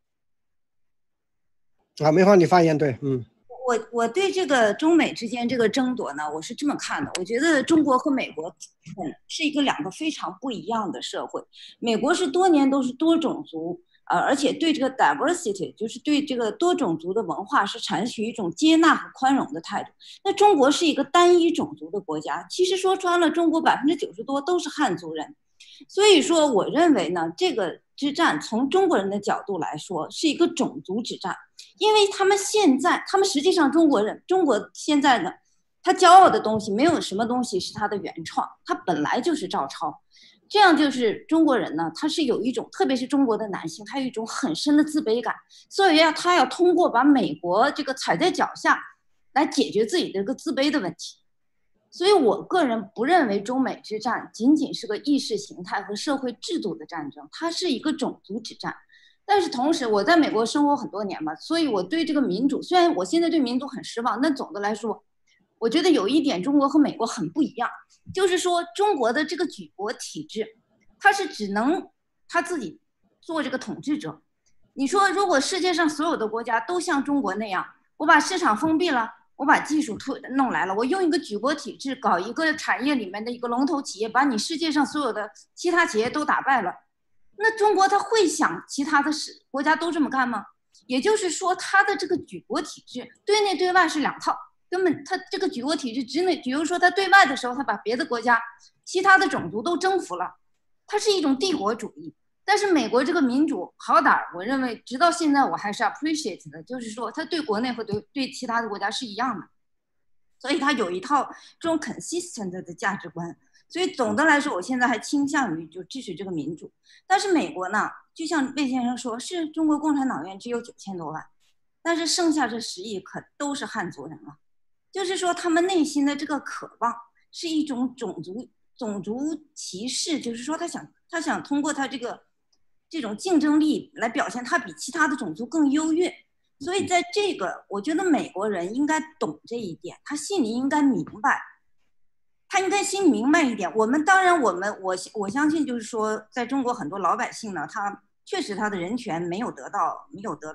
Speaker 7: 道
Speaker 1: 梅花你发言。对，
Speaker 7: 我对这个中美之间这个争夺呢，我是这么看的。我觉得中国和美国是两个非常不一样的社会。美国是多年都是多种族，而且对这个 diversity， 就是对这个多种族的文化是采取一种接纳和宽容的态度。那中国是一个单一种族的国家，其实说穿了，中国90%多都是汉族人。所以说，我认为呢，这个之战从中国人的角度来说是一个种族之战。因为他们实际上中国现在呢，他骄傲的东西没有什么东西是他的原创，他本来就是照抄。这样就是中国人呢，他是有一种，特别是中国的男性，他有一种很深的自卑感，所以他要通过把美国这个踩在脚下来解决自己的这个自卑的问题。所以我个人不认为中美之战仅仅是个意识形态和社会制度的战争，它是一个种族之战。但是同时我在美国生活很多年嘛，所以我对这个民主，虽然我现在对民主很失望，但总的来说我觉得有一点中国和美国很不一样，就是说中国的这个举国体制，它是只能他自己做这个统治者。你说如果世界上所有的国家都像中国那样，我把市场封闭了，我把技术弄来了，我用一个举国体制搞一个产业里面的一个龙头企业，把你世界上所有的其他企业都打败了，那中国他会想其他的国家都这么干吗？也就是说，他的这个举国体制对内对外是两套，根本他这个举国体制之内，比如说他对外的时候，他把别的国家其他的种族都征服了，它是一种帝国主义。但是美国这个民主好歹我认为直到现在我还是 appreciate 的，就是说他对国内和对其他的国家是一样的，所以他有一套这种 consistent 的价值观。所以总的来说，我现在还倾向于就支持这个民主。但是美国呢，就像魏先生说，是中国共产党员只有9000多万，但是剩下这10亿可都是汉族人了。就是说他们内心的这个渴望是一种种族歧视，就是说他想通过他这种竞争力来表现他比其他的种族更优越。所以在这个我觉得美国人应该懂这一点，他心里应该明白，他应该心里明白一点。我相信就是说在中国很多老百姓呢，他确实他的人权没有得到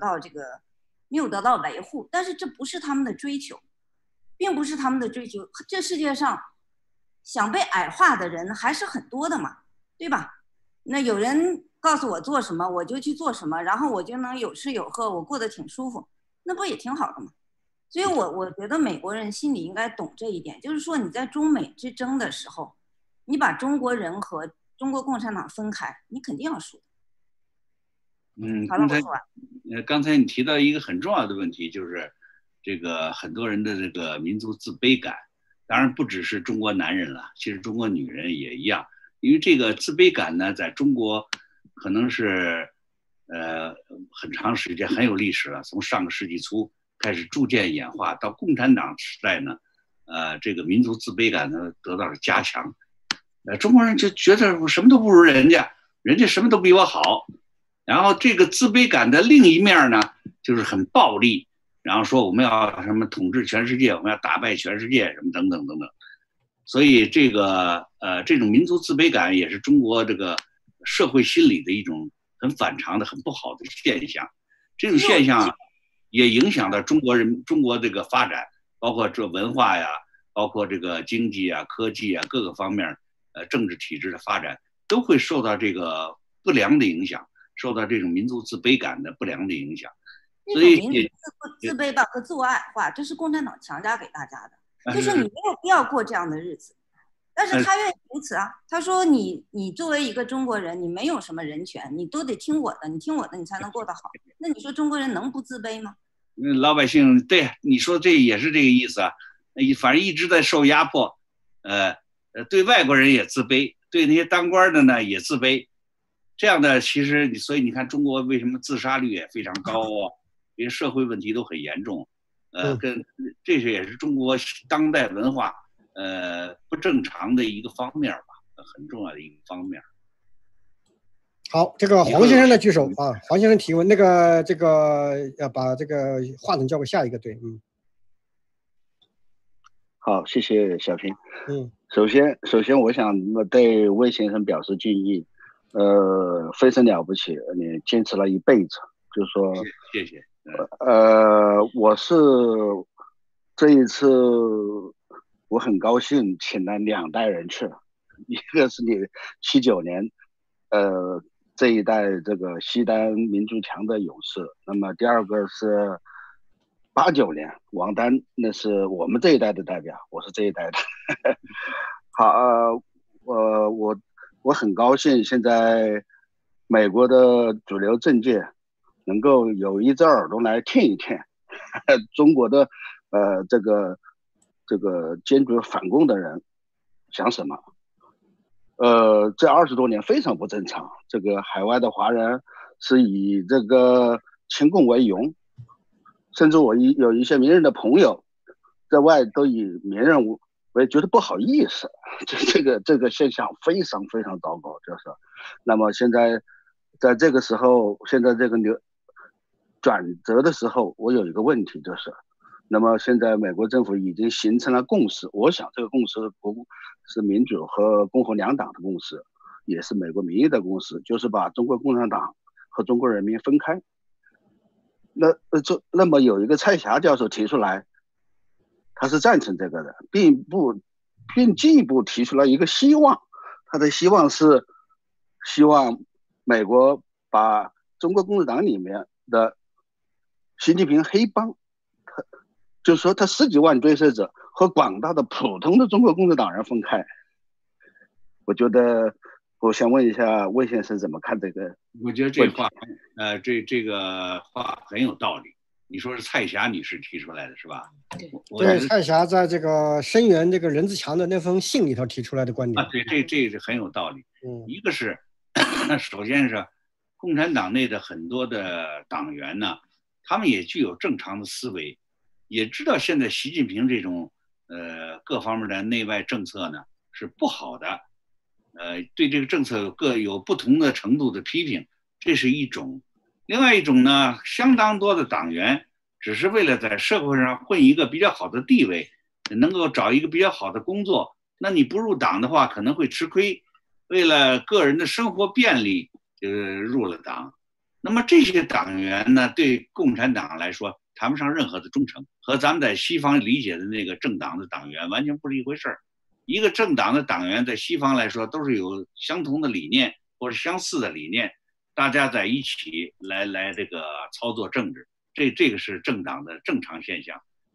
Speaker 7: 维护，但是这不是他们的追求，并不是他们的追求。这世界上想被矮化的人还是很多的嘛，对吧？那有人告诉我做什么我就去做什么，然后我就能有吃有喝，我过得挺舒服，那不也挺好的吗？ 所以我觉得美国人心里应该懂这一点，就是说你在中美之争的时候，你把中国人和中国共产党分开，你肯定要输。好了，我说完。
Speaker 2: 刚才你提到一个很重要的问题，就是这个很多人的这个民族自卑感，当然不只是中国男人了，其实中国女人也一样。因为这个自卑感呢，在中国可能是很长时间很有历史了，从上个世纪初开始逐渐演化，到共产党时代呢，这个民族自卑感呢得到了加强。中国人就觉得我什么都不如人家，人家什么都比我好。然后这个自卑感的另一面呢，就是很暴力，然后说我们要什么统治全世界，我们要打败全世界，什么等等等等。所以这个这种民族自卑感也是中国这个社会心理的一种很反常的、很不好的现象。这种现象也影响到中国这个发展，包括这文化呀，包括这个经济啊、科技啊各个方面，政治体制的发展都会受到这个不良的影响。受到这种民族自卑感的不良的影响，所以
Speaker 7: 自卑吧和自我矮化，这是共产党强加给大家的，就是你没有必要过这样的日子，但是他愿意如此啊。他说你作为一个中国人，你没有什么人权，你都得听我的，你听我的你才能过得好。那你说中国人能不自卑吗？
Speaker 2: 老百姓对你说这也是这个意思啊，反正一直在受压迫，对外国人也自卑，对那些当官的呢也自卑。这样的其实，所以你看中国为什么自杀率也非常高啊？因为社会问题都很严重，跟这些也是中国当代文化不正常的一个方面吧，很重要的一个方面。
Speaker 1: 好，这个黄先生的举手啊，黄先生提问，这个要把这个话筒交给下一个队，
Speaker 8: 好，谢谢小平。首先我想对魏先生表示敬意。非常了不起，你坚持了一辈子，就是说，
Speaker 2: 谢谢。
Speaker 8: 我是这一次我很高兴请了2代人去了，一个是你79年，这一代这个西单民族墙的勇士，那么第二个是89年王丹，那是我们这一代的代表，我是这一代的。好，我很高兴，现在美国的主流政界能够有一只耳朵来听一听中国的这个坚决反共的人想什么。这20多年非常不正常，这个海外的华人是以这个亲共为荣，甚至我有一些名人的朋友在外都以名人我也觉得不好意思，这个现象非常非常糟糕，就是。那么现在在这个时候，现在这个转折的时候，我有一个问题就是，那么现在美国政府已经形成了共识，我想这个共识是民主和共和两党的共识，也是美国民意的共识，就是把中国共产党和中国人民分开。那么有一个蔡霞教授提出来，他是赞成这个的，并进一步提出了一个希望，他的希望是希望美国把中国共产党里面的习近平黑帮，就是说他10几万追随者和广大的普通的中国共产党人分开。我觉得我想问一下魏先生怎么看这个？
Speaker 2: 我觉得这话，这个话很有道理。你说是蔡霞女士提出来的是吧？
Speaker 1: 对，蔡霞在这个声援这个任志强的那封信里头提出来的观点。
Speaker 2: 对，这是很有道理。一个是，首先是共产党内的很多的党员呢，他们也具有正常的思维，也知道现在习近平这种各方面的内外政策呢是不好的，对这个政策各有不同的程度的批评，这是一种。另外一种呢，相当多的党员只是为了在社会上混一个比较好的地位，能够找一个比较好的工作，那你不入党的话可能会吃亏，为了个人的生活便利入了党。那么这些党员呢，对共产党来说谈不上任何的忠诚，和咱们在西方理解的那个政党的党员完全不是一回事儿。一个政党的党员在西方来说都是有相同的理念或者相似的理念，大家在一起来这个操作政治，这个是政党的正常现象。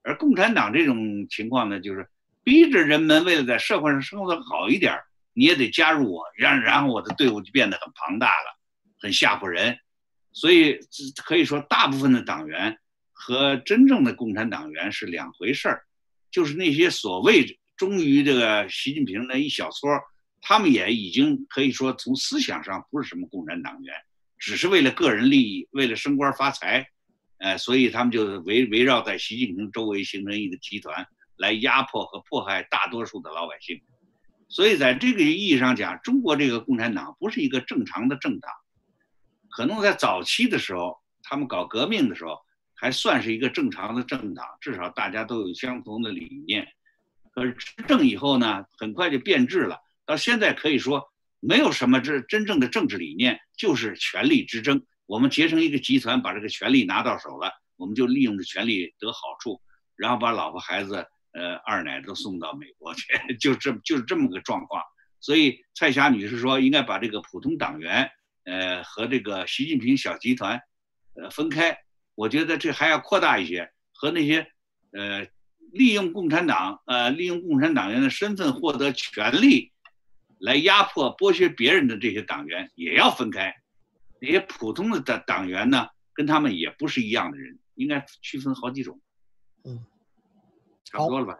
Speaker 2: 而共产党这种情况呢，就是逼着人们为了在社会上生活的好一点，你也得加入我，然后我的队伍就变得很庞大了，很吓唬人。所以可以说，大部分的党员和真正的共产党员是两回事儿。就是那些所谓忠于这个习近平的一小撮，他们也已经可以说从思想上不是什么共产党员，只是为了个人利益，为了升官发财，所以他们就围绕在习近平周围形成一个集团，来压迫和迫害大多数的老百姓。所以在这个意义上讲，中国这个共产党不是一个正常的政党，可能在早期的时候，他们搞革命的时候还算是一个正常的政党，至少大家都有相同的理念。可是执政以后呢，很快就变质了，到现在可以说没有什么真正的政治理念，就是权力之争。我们结成一个集团，把这个权力拿到手了，我们就利用这权力得好处，然后把老婆孩子二奶都送到美国去，就是这么个状况。所以蔡霞女士说应该把这个普通党员和这个习近平小集团分开，我觉得这还要扩大一些，和那些利用共产党员的身份获得权力来压迫剥削别人的这些党员也要分开。那些普通的党员呢，跟他们也不是一样的人，应该区分好几种。差不多了吧？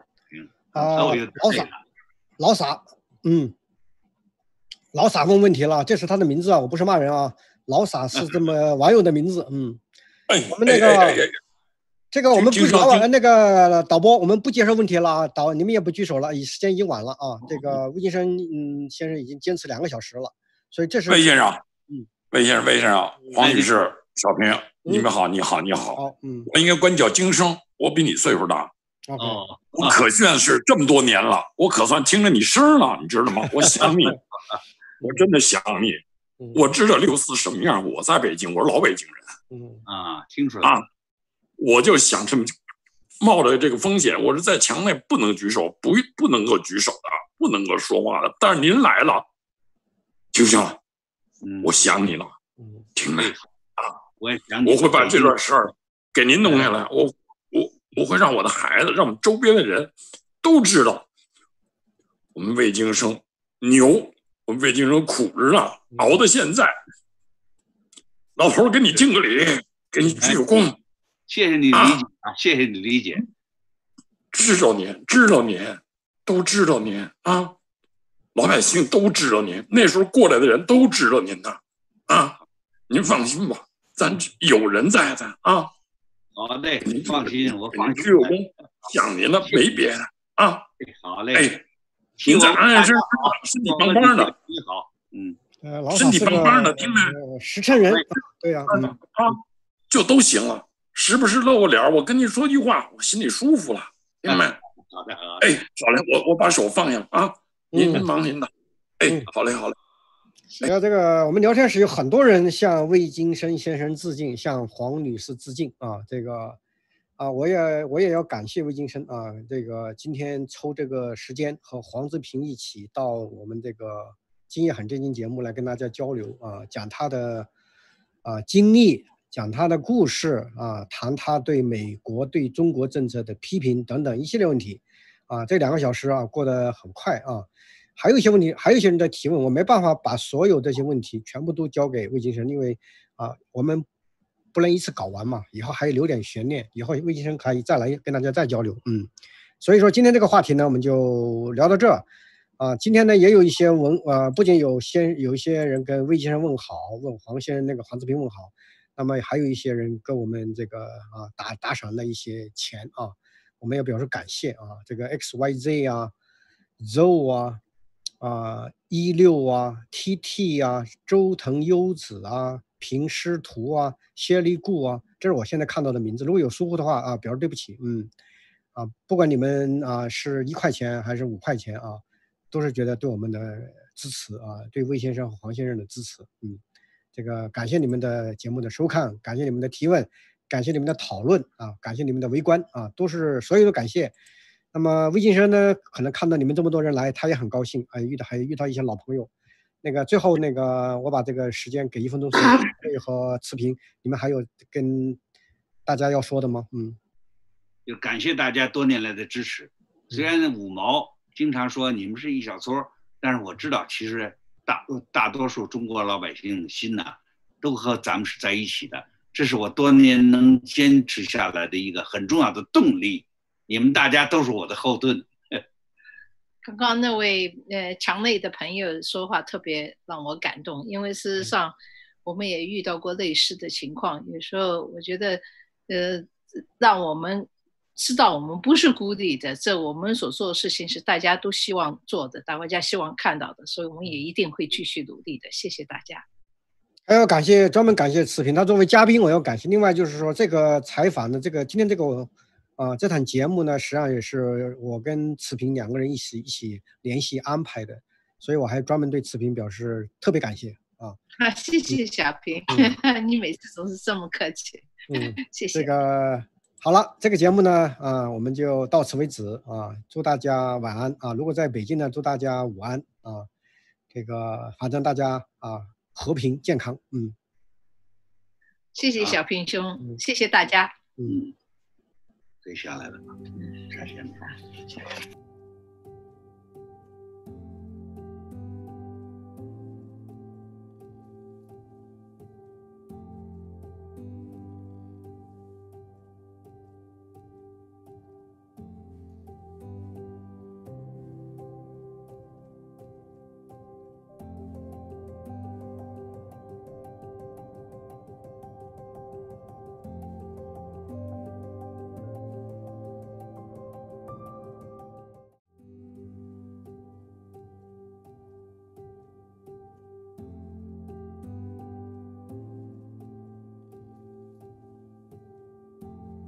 Speaker 1: 老傻，老傻问问题了，这是他的名字啊，我不是骂人啊，老傻是这么网友的名字。我们那个这个我们不那个导播，我们不接受问题了啊，你们也不举手了，时间已经晚了啊。这个魏金生先生已经坚持2个小时了，所以这是
Speaker 9: 魏先生，魏先生，黄女士，小平，你们好，你好。我应该管你叫京生，我比你岁数大。我可算是这么多年了，我可算听着你声了，你知道吗？我想你，我真的想你。我知道64什么样，我在北京，我是老北京人。
Speaker 2: 听出来啊，
Speaker 9: 我就想这么冒着这个风险，我是在墙内不能举手，不能够举手的，不能够说话的。但是您来了就行了，我想你了，听没啊？
Speaker 2: 我也想你，
Speaker 9: 我会把这段事儿给您弄下来，我会让我的孩子，让我们周边的人都知道，我们魏京生牛，我们魏京生苦着呢，熬到现在。老头儿给你敬个礼，给你鞠个躬，
Speaker 2: 谢谢你理解谢谢你理解。
Speaker 9: 知道您，都知道您啊，老百姓都知道您，那时候过来的人都知道您的啊，您放心吧，咱有人在啊。
Speaker 2: 好嘞，您放心，我放心。
Speaker 9: 鞠个躬，想您了，没别的啊。
Speaker 2: 好嘞，
Speaker 9: 您在安身身体棒棒的，
Speaker 2: 好，
Speaker 9: 身体棒棒的，听没？
Speaker 1: 实诚人，对呀，
Speaker 9: 就都行了。时不时露个脸，我跟你说句话，我心里舒服了，听没？
Speaker 2: 好的，
Speaker 9: 好嘞，我把手放下啊，您忙您的。好嘞。
Speaker 1: 这个我们聊天室有很多人向魏京生先生致敬，向黄女士致敬啊。这个我也要感谢魏京生啊。这个今天抽这个时间和黄志平一起到我们这个今夜很震惊节目来跟大家交流啊，讲他的经历，讲他的故事啊，谈他对美国对中国政策的批评等等一系列问题啊。这2个小时过得很快啊。还有一些问题，还有一些人在提问，我没办法把所有这些问题全部都交给魏京生，因为我们不能一次搞完嘛，以后还留点悬念，以后魏京生可以再来跟大家再交流。所以说今天这个话题呢，我们就聊到这今天呢也有一些不仅有一些人跟魏先生问好，问黄先生那个黄志平问好，那么还有一些人跟我们这个打赏了一些钱我们也表示感谢这个 XYZ Zoe16TT 周腾优子平师图谢丽顾这是我现在看到的名字，如果有疏忽的话表示对不起。不管你们是1块钱还是5块钱都是觉得对我们的支持对魏先生和黄先生的支持。这个感谢你们的节目的收看，感谢你们的提问，感谢你们的讨论感谢你们的围观都是所有的感谢。那么魏先生呢，可能看到你们这么多人来，他也很高兴还遇到一些老朋友。那个最后我把这个时间给1分钟时间和持平，你们还有跟大家要说的吗？
Speaker 2: 就感谢大家多年来的支持。虽然5毛经常说你们是一小撮，但是我知道其实大多数中国老百姓心呐，都和咱们是在一起的。这是我多年能坚持下来的一个很重要的动力。你们大家都是我的后盾。
Speaker 3: 刚刚那位墙内的朋友说话特别让我感动，因为事实上我们也遇到过类似的情况。有时候我觉得让我们知道我们不是孤立的，这我们所做的事情是大家都希望做的，大家希望看到的，所以我们也一定会继续努力的。谢谢大家。
Speaker 1: 还要专门感谢慈平，他作为嘉宾我要感谢。另外就是说这个采访的今天这个这档节目呢，实际上也是我跟慈平2个人一起联系安排的，所以我还专门对慈平表示特别感谢啊！
Speaker 3: 谢谢小平，你每次总是这么客气，谢谢。
Speaker 1: 这个好了，这个节目呢，我们就到此为止啊！祝大家晚安啊！如果在北京呢，祝大家午安啊！这个反正大家和平健康，
Speaker 3: 谢谢小平兄，谢谢大家，
Speaker 2: 可以下来了，谢谢。